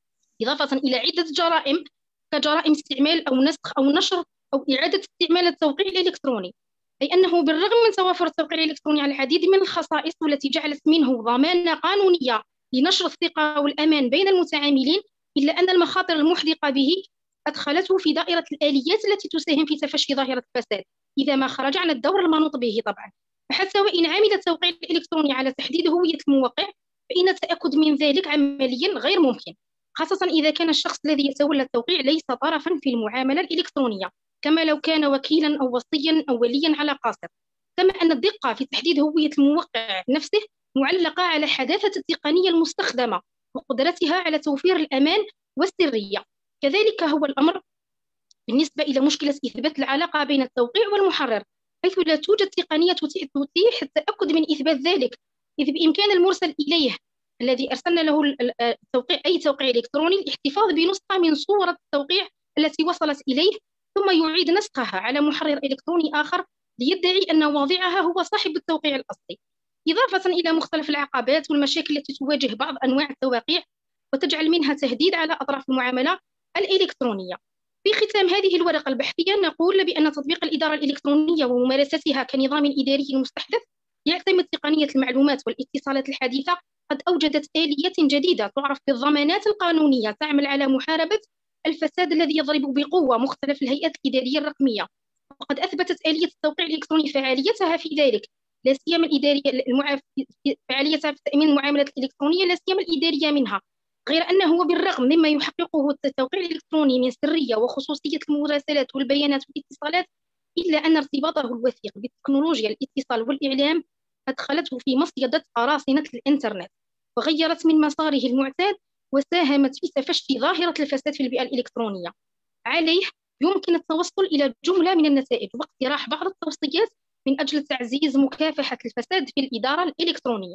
إضافة إلى عدة جرائم كجرائم استعمال أو نسخ أو نشر أو إعادة استعمال التوقيع الإلكتروني. أي أنه بالرغم من توافر التوقيع الإلكتروني على العديد من الخصائص والتي جعلت منه ضمانة قانونية لنشر الثقة والأمان بين المتعاملين، إلا أن المخاطر المحدقة به أدخلته في دائرة الآليات التي تساهم في تفشي ظاهرة الفساد إذا ما خرج عن الدور المنوط به طبعا. فحتى وإن عمل التوقيع الإلكتروني على تحديد هوية الموقع، فإن التأكد من ذلك عمليا غير ممكن، خاصة إذا كان الشخص الذي يتولى التوقيع ليس طرفا في المعاملة الإلكترونية، كما لو كان وكيلا أو وصيا أو وليا على قاصر. كما أن الدقة في تحديد هوية الموقع نفسه معلقة على حداثة التقنية المستخدمة وقدرتها على توفير الأمان والسرية. كذلك هو الأمر بالنسبة إلى مشكلة إثبات العلاقة بين التوقيع والمحرر، حيث لا توجد تقنية تتيح التأكد من إثبات ذلك، إذ بإمكان المرسل إليه الذي أرسلنا له التوقيع أي توقيع إلكتروني الاحتفاظ بنسخة من صورة التوقيع التي وصلت إليه، ثم يعيد نسخها على محرر إلكتروني آخر ليدعي أن واضعها هو صاحب التوقيع الأصلي، إضافة إلى مختلف العقبات والمشاكل التي تواجه بعض أنواع التوقيع وتجعل منها تهديد على أطراف المعاملة الإلكترونية. في ختام هذه الورقة البحثية نقول بأن تطبيق الإدارة الإلكترونية وممارستها كنظام إداري مستحدث يعتمد تقنية المعلومات والاتصالات الحديثة قد أوجدت آليات جديدة تعرف بالضمانات القانونية تعمل على محاربة الفساد الذي يضرب بقوة مختلف الهيئات الإدارية الرقمية، وقد أثبتت آلية التوقيع الإلكتروني فعاليتها في ذلك، لا سيما الإدارية المعاف... فعاليتها في تأمين المعاملات الإلكترونية لا سيما الإدارية منها، غير أنه بالرغم مما يحققه التوقيع الإلكتروني من سرية وخصوصية المراسلات والبيانات والاتصالات، إلا أن ارتباطه الوثيق بتكنولوجيا الاتصال والإعلام أدخلته في مصيدة قراصنة الإنترنت وغيرت من مساره المعتاد وساهمت في تفشي ظاهرة الفساد في البيئة الإلكترونية. عليه يمكن التوصل إلى جملة من النتائج واقتراح بعض التوصيات من أجل تعزيز مكافحة الفساد في الإدارة الإلكترونية.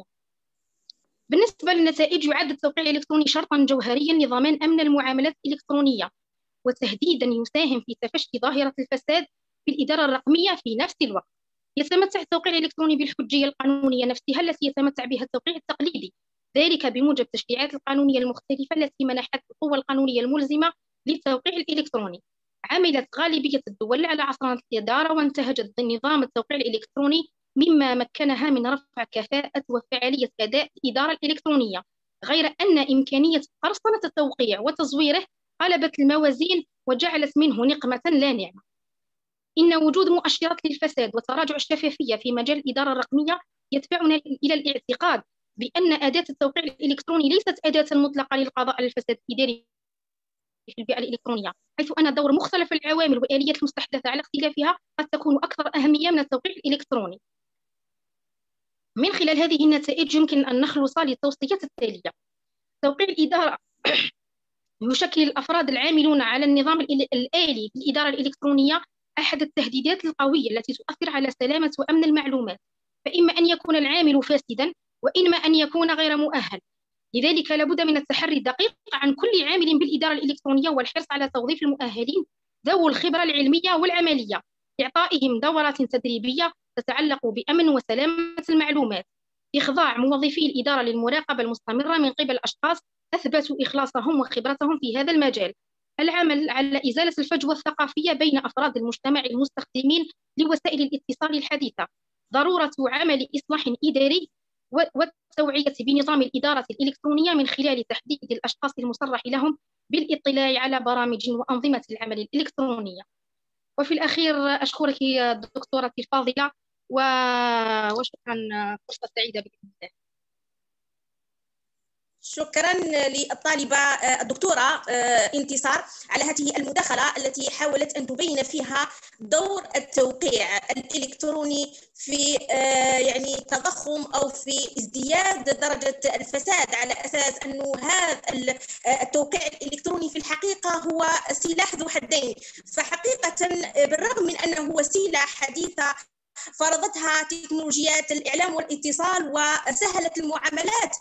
بالنسبة للنتائج، يعد التوقيع الإلكتروني شرطا جوهريا لضمان أمن المعاملات الإلكترونية وتهديدا يساهم في تفشي ظاهرة الفساد في الإدارة الرقمية. في نفس الوقت يتمتع التوقيع الإلكتروني بالحجية القانونية نفسها التي يتمتع بها التوقيع التقليدي، ذلك بموجب التشريعات القانونية المختلفة التي منحت القوة القانونية الملزمة للتوقيع الإلكتروني. عملت غالبية الدول على عصرنة الإدارة وانتهجت نظام التوقيع الإلكتروني مما مكنها من رفع كفاءة وفعالية أداء الإدارة الإلكترونية، غير أن إمكانية قرصنة التوقيع وتزويره قلبت الموازين وجعلت منه نقمة لا نعمة. إن وجود مؤشرات للفساد وتراجع الشفافية في مجال الإدارة الرقمية يدفعنا إلى الاعتقاد بأن أداة التوقيع الإلكتروني ليست أداة مطلقة للقضاء على الفساد الإداري في البيئة الإلكترونية، حيث أن دور مختلف العوامل والآليات المستحدثة على اختلافها قد تكون أكثر أهمية من التوقيع الإلكتروني. من خلال هذه النتائج يمكن أن نخلص للتوصيات التالية. توقيع الإدارة يشكل الأفراد العاملون على النظام الآلي في الإدارة الإلكترونية أحد التهديدات القوية التي تؤثر على سلامة وأمن المعلومات، فإما أن يكون العامل فاسدا وإما أن يكون غير مؤهل. لذلك لابد من التحري الدقيق عن كل عامل بالإدارة الإلكترونية والحرص على توظيف المؤهلين ذوي الخبرة العلمية والعملية، إعطائهم دورات تدريبية تتعلق بأمن وسلامة المعلومات، إخضاع موظفي الإدارة للمراقبة المستمرة من قبل أشخاص أثبتوا إخلاصهم وخبرتهم في هذا المجال، العمل على إزالة الفجوة الثقافية بين أفراد المجتمع المستخدمين لوسائل الاتصال الحديثة، ضرورة عمل إصلاح إداري والتوعية بنظام الإدارة الإلكترونية من خلال تحديد الأشخاص المصرح لهم بالاطلاع على برامج وأنظمة العمل الإلكترونية. وفي الأخير أشكرك دكتورتي الفاضلة وشكرا، فرصة سعيدة بإذن الله. شكرا للطالبة الدكتورة انتصار على هذه المداخلة التي حاولت أن تبين فيها دور التوقيع الإلكتروني في يعني تضخم أو في ازدياد درجة الفساد، على أساس أنه هذا التوقيع الإلكتروني في الحقيقة هو سلاح ذو حدين. فحقيقة بالرغم من أنه وسيلة حديثة فرضتها تكنولوجيات الإعلام والاتصال وسهلت المعاملات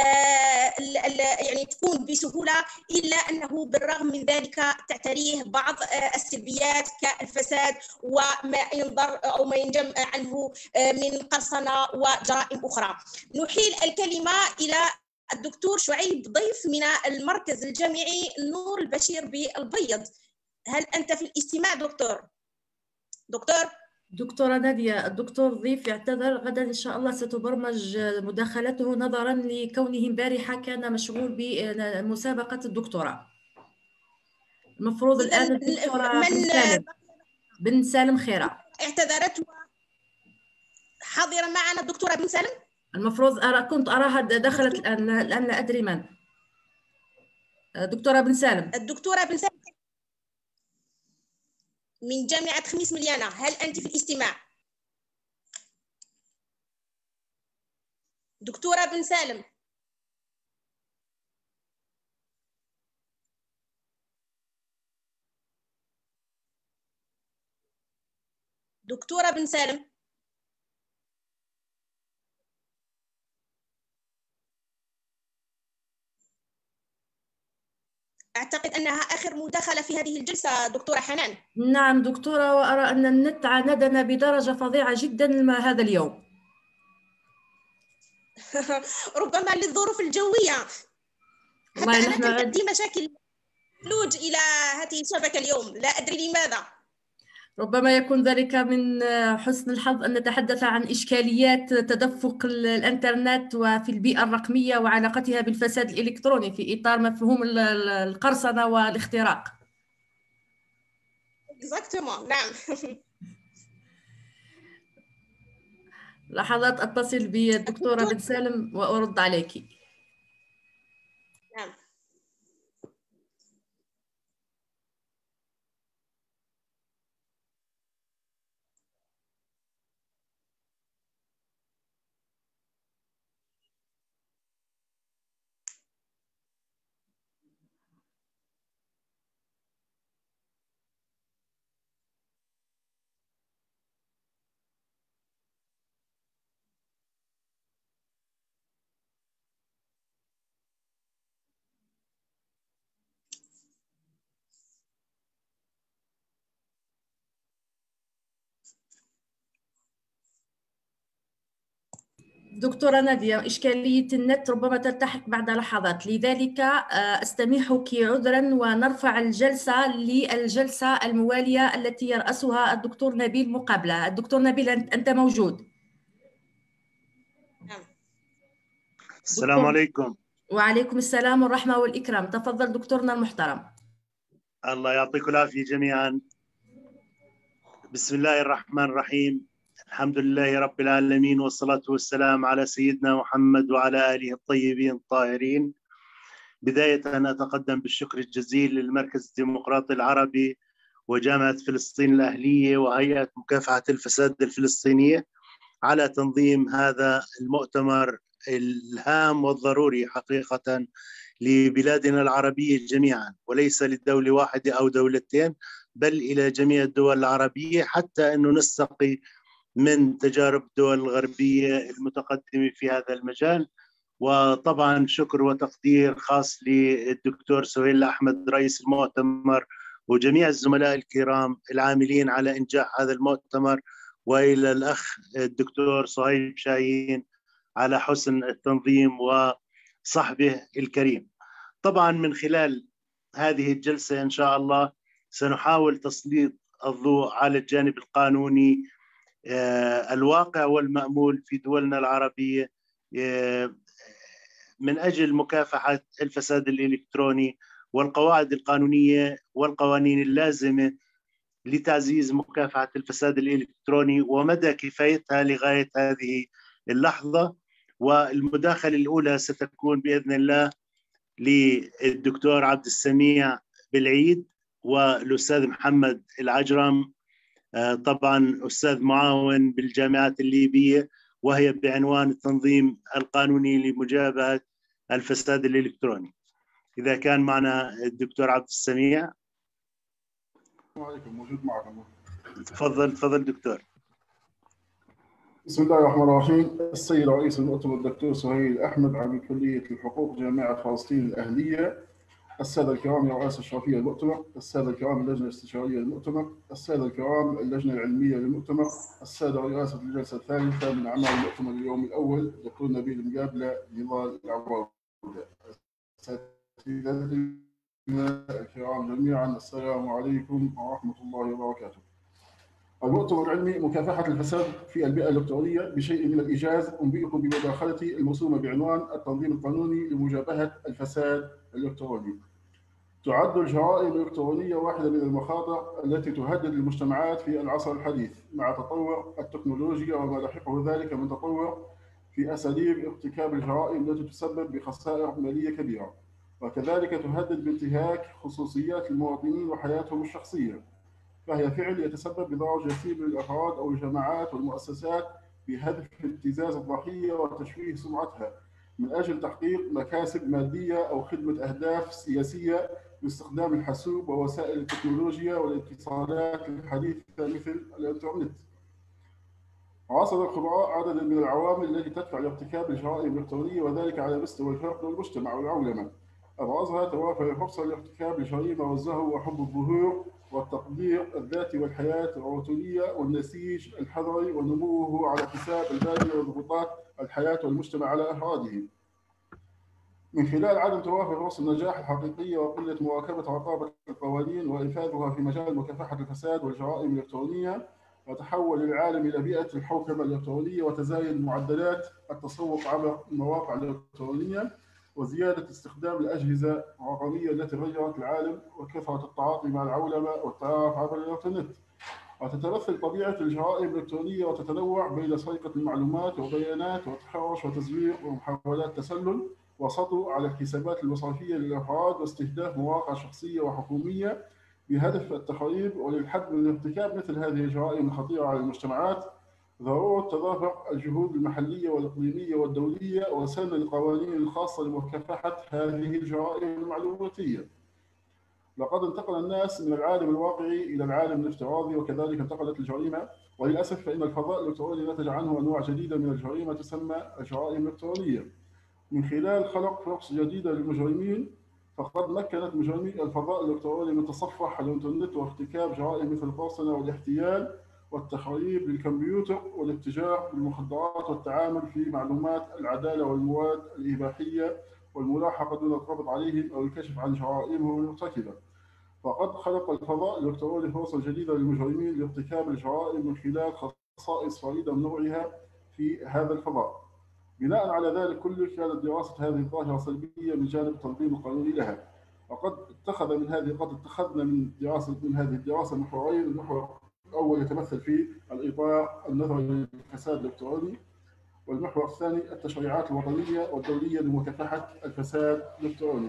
يعني تكون بسهولة، إلا أنه بالرغم من ذلك تعتريه بعض السلبيات كالفساد وما ينظر أو ما ينجم عنه من قرصنة وجرائم أخرى. نحيل الكلمة إلى الدكتور شعيب ضيف من المركز الجامعي نور البشير بالبيض. هل أنت في الاستماع دكتور؟ دكتور؟ دكتورة نادية، الدكتور ضيف يعتذر، غدا إن شاء الله ستبرمج مداخلته نظرا لكونه البارحة كان مشغول بمسابقة الدكتوراه. المفروض الآن الدكتورة بن سالم بن سالم خيرة اعتذرت حاضرة معنا. الدكتورة بن سالم المفروض أرى كنت أراها دخلت الآن، الآن لا أدري من. دكتورة بن سالم. الدكتورة بن سالم من جامعة خميس مليانة، هل أنت في الاستماع؟ دكتورة بن سالم. دكتورة بن سالم. أعتقد أنها آخر مداخلة في هذه الجلسة دكتورة حنان. نعم دكتورة، وأرى أن النت عاندنا بدرجة فظيعة جدا هذا اليوم. ربما للظروف الجوية، حتى أنا كانت عندي مشاكل لوج إلى هذه الشبكة اليوم، لا أدري لماذا. ربما يكون ذلك من حسن الحظ أن نتحدث عن إشكاليات تدفق الإنترنت وفي البيئة الرقمية وعلاقتها بالفساد الإلكتروني في إطار مفهوم القرصنة والاختراق. Exactement. نعم. لحظات أتصل بالدكتورة بن سالم وأرد عليك. نعم. دكتورة نادية، إشكالية النت ربما تلتحق بعد لحظات، لذلك أستميحك عذرا ونرفع الجلسة للجلسة الموالية التي يرأسها الدكتور نبيل مقابلة. الدكتور نبيل أنت موجود؟ السلام عليكم. وعليكم السلام والرحمة والإكرام، تفضل دكتورنا المحترم. الله يعطيكم العافية جميعا. بسم الله الرحمن الرحيم، الحمد لله رب العالمين، والصلاة والسلام على سيدنا محمد وعلى آله الطيبين الطاهرين. بداية أنا أتقدم بالشكر الجزيل للمركز الديمقراطي العربي وجامعة فلسطين الأهلية وهيئة مكافحة الفساد الفلسطينية على تنظيم هذا المؤتمر الهام والضروري حقيقة لبلادنا العربية جميعا، وليس للدولة واحدة أو دولتين، بل إلى جميع الدول العربية، حتى أنه نستقي من تجارب الدول الغربية المتقدمة في هذا المجال. وطبعا شكر وتقدير خاص للدكتور سهيل أحمد رئيس المؤتمر وجميع الزملاء الكرام العاملين على إنجاح هذا المؤتمر، وإلى الأخ الدكتور صهيب شاهين على حسن التنظيم وصحبه الكريم. طبعا من خلال هذه الجلسة إن شاء الله سنحاول تسليط الضوء على الجانب القانوني الواقع والمأمول في دولنا العربية من أجل مكافحة الفساد الإلكتروني، والقواعد القانونية والقوانين اللازمة لتعزيز مكافحة الفساد الإلكتروني ومدى كفايتها لغاية هذه اللحظة، والمداخلة الأولى ستكون بإذن الله للدكتور عبد السميع بالعيد والأستاذ محمد العجرم، طبعا أستاذ معاون بالجامعات الليبية، وهي بعنوان التنظيم القانوني لمجابهة الفساد الإلكتروني. إذا كان معنا الدكتور عبد السميع. السلام عليكم، موجود معكم. تفضل تفضل دكتور. بسم الله الرحمن الرحيم. السيد رئيس المؤتمر الدكتور سهيل أحمد عميد كلية الحقوق جامعة فلسطين الأهلية، السادة الكرام رؤساء الشرفية للمؤتمر، السادة الكرام اللجنة الاستشارية للمؤتمر، السادة الكرام اللجنة العلمية للمؤتمر، السادة رئاسة الجلسة الثالثة من أعمال المؤتمر اليوم الأول الدكتور نبيل مقابلة نضال العوض، أساتذتنا الكرام جميعا، السلام عليكم ورحمة الله وبركاته. المؤتمر العلمي مكافحة الفساد في البيئة الإلكترونية بشيء من الإيجاز أنبئكم بمداخلتي الموسومة بعنوان التنظيم القانوني لمجابهة الفساد الإلكتروني. تعد الجرائم الإلكترونية واحدة من المخاطر التي تهدد المجتمعات في العصر الحديث مع تطور التكنولوجيا وما لحقه ذلك من تطور في أساليب ارتكاب الجرائم التي تسبب بخسائر مالية كبيرة، وكذلك تهدد بانتهاك خصوصيات المواطنين وحياتهم الشخصية، فهي فعل يتسبب بضرر جسيم للأفراد أو الجماعات والمؤسسات بهدف ابتزاز الضحية وتشويه سمعتها من أجل تحقيق مكاسب مادية أو خدمة أهداف سياسية باستخدام الحاسوب ووسائل التكنولوجيا والاتصالات الحديثة مثل الإنترنت. عاصر الخبراء عددا من العوامل التي تدفع لارتكاب الجرائم الإلكترونية، وذلك على مستوى الفرد والمجتمع والعولمة. أبرزها توافر الفرصة لارتكاب الجريمة والزهو وحب الظهور والتقدير الذاتي والحياة الروتينية والنسيج الحضري ونموه على حساب البادية وضغوطات الحياة والمجتمع على أفراده. من خلال عدم توافر فرص النجاح الحقيقية وقلة مواكبة رقابة القوانين وإنفاذها في مجال مكافحة الفساد والجرائم الإلكترونية، وتحول العالم إلى بيئة الحوكمة الإلكترونية وتزايد معدلات التسوق عبر المواقع الإلكترونية وزيادة استخدام الأجهزة الرقمية التي غيرت العالم وكثرة التعاطي مع العولمة والتعارف عبر الإنترنت. وتتمثل طبيعة الجرائم الإلكترونية وتتنوع بين سرقة المعلومات وبيانات وتحرش وتزوير ومحاولات تسلل وسطو على الحسابات المصرفية للأفراد واستهداف مواقع شخصية وحكومية بهدف التخريب. وللحد من ارتكاب مثل هذه الجرائم الخطيرة على المجتمعات ضرورة تضافر الجهود المحلية والإقليمية والدولية وسن القوانين الخاصة لمكافحة هذه الجرائم المعلوماتية. لقد انتقل الناس من العالم الواقعي إلى العالم الافتراضي، وكذلك انتقلت الجريمة، وللأسف فإن الفضاء الإلكتروني نتج عنه أنواع جديدة من الجريمة تسمى الجرائم الإلكترونية. من خلال خلق فرص جديدة للمجرمين، فقد مكنت مجرمي الفضاء الإلكتروني من تصفح الإنترنت وارتكاب جرائم مثل القرصنة والاحتيال والتخريب للكمبيوتر والاتجار بالمخدرات والتعامل في معلومات العدالة والمواد الإباحية والملاحقة دون القبض عليهم أو الكشف عن جرائمهم المرتكبة. فقد خلق الفضاء الإلكتروني فرصة جديدة للمجرمين لارتكاب الجرائم من خلال خصائص فريدة من نوعها في هذا الفضاء. بناء على ذلك كله كانت دراسة هذه الظاهرة سلبية من جانب التنظيم القانوني لها، وقد اتخذ من هذه قد اتخذنا من دراسة من هذه الدراسة محورين. المحور الأول يتمثل في الإطار النظري للفساد الإلكتروني، والمحور الثاني التشريعات الوطنية والدولية لمكافحة الفساد الإلكتروني.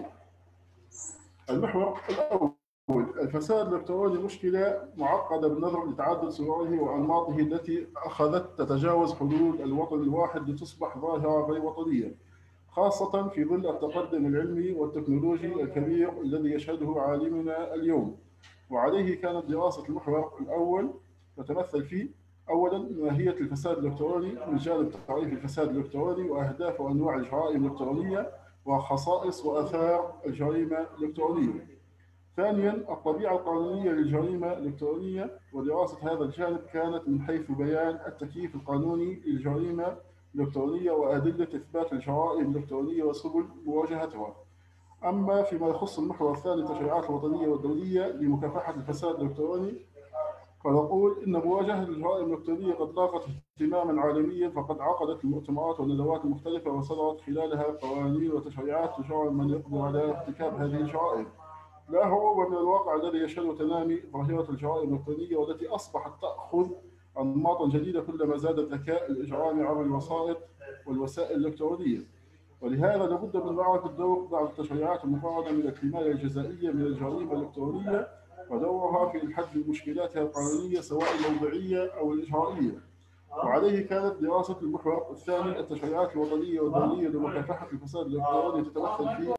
المحور الأول، الفساد الإلكتروني مشكلة معقدة بالنظر لتعدد صوره وأنماطه التي أخذت تتجاوز حدود الوطن الواحد لتصبح ظاهرة غير وطنية، خاصة في ظل التقدم العلمي والتكنولوجي الكبير الذي يشهده عالمنا اليوم. وعليه كانت دراسة المحور الأول تتمثل في: أولاً ماهية الفساد الإلكتروني من جانب تعريف الفساد الإلكتروني وأهداف وأنواع الجرائم الإلكترونية وخصائص وآثار الجريمة الإلكترونية. ثانياً الطبيعة القانونية للجريمة الإلكترونية، ودراسة هذا الجانب كانت من حيث بيان التكييف القانوني للجريمة الإلكترونية وأدلة إثبات الجرائم الإلكترونية وسبل مواجهتها. أما فيما يخص المحور الثاني التشريعات الوطنية والدولية لمكافحة الفساد الإلكتروني، فنقول إن مواجهة الجرائم الإلكترونية قد لاقت اهتماماً عالميا، فقد عقدت المؤتمرات والندوات المختلفة وصدرت خلالها قوانين وتشريعات تجرم من يقدر على ارتكاب هذه الجرائم. لا هروب من الواقع الذي يشهد تنامي ظاهرة الجرائم الإلكترونية، والتي أصبحت تأخذ أنماطاً جديدة كلما زاد الذكاء الإجرامي عبر الوسائط والوسائل الإلكترونية، ولهذا لابد من معرفة دور بعض التشريعات المفردة من الحماية الجزائية من الجريمة الإلكترونية ودورها في الحد من مشكلاتها القانونية سواء الموضوعية أو الإجرائية. وعليه كانت دراسة المحور الثاني التشريعات الوطنية والدولية لمكافحة الفساد الإلكتروني تتمثل في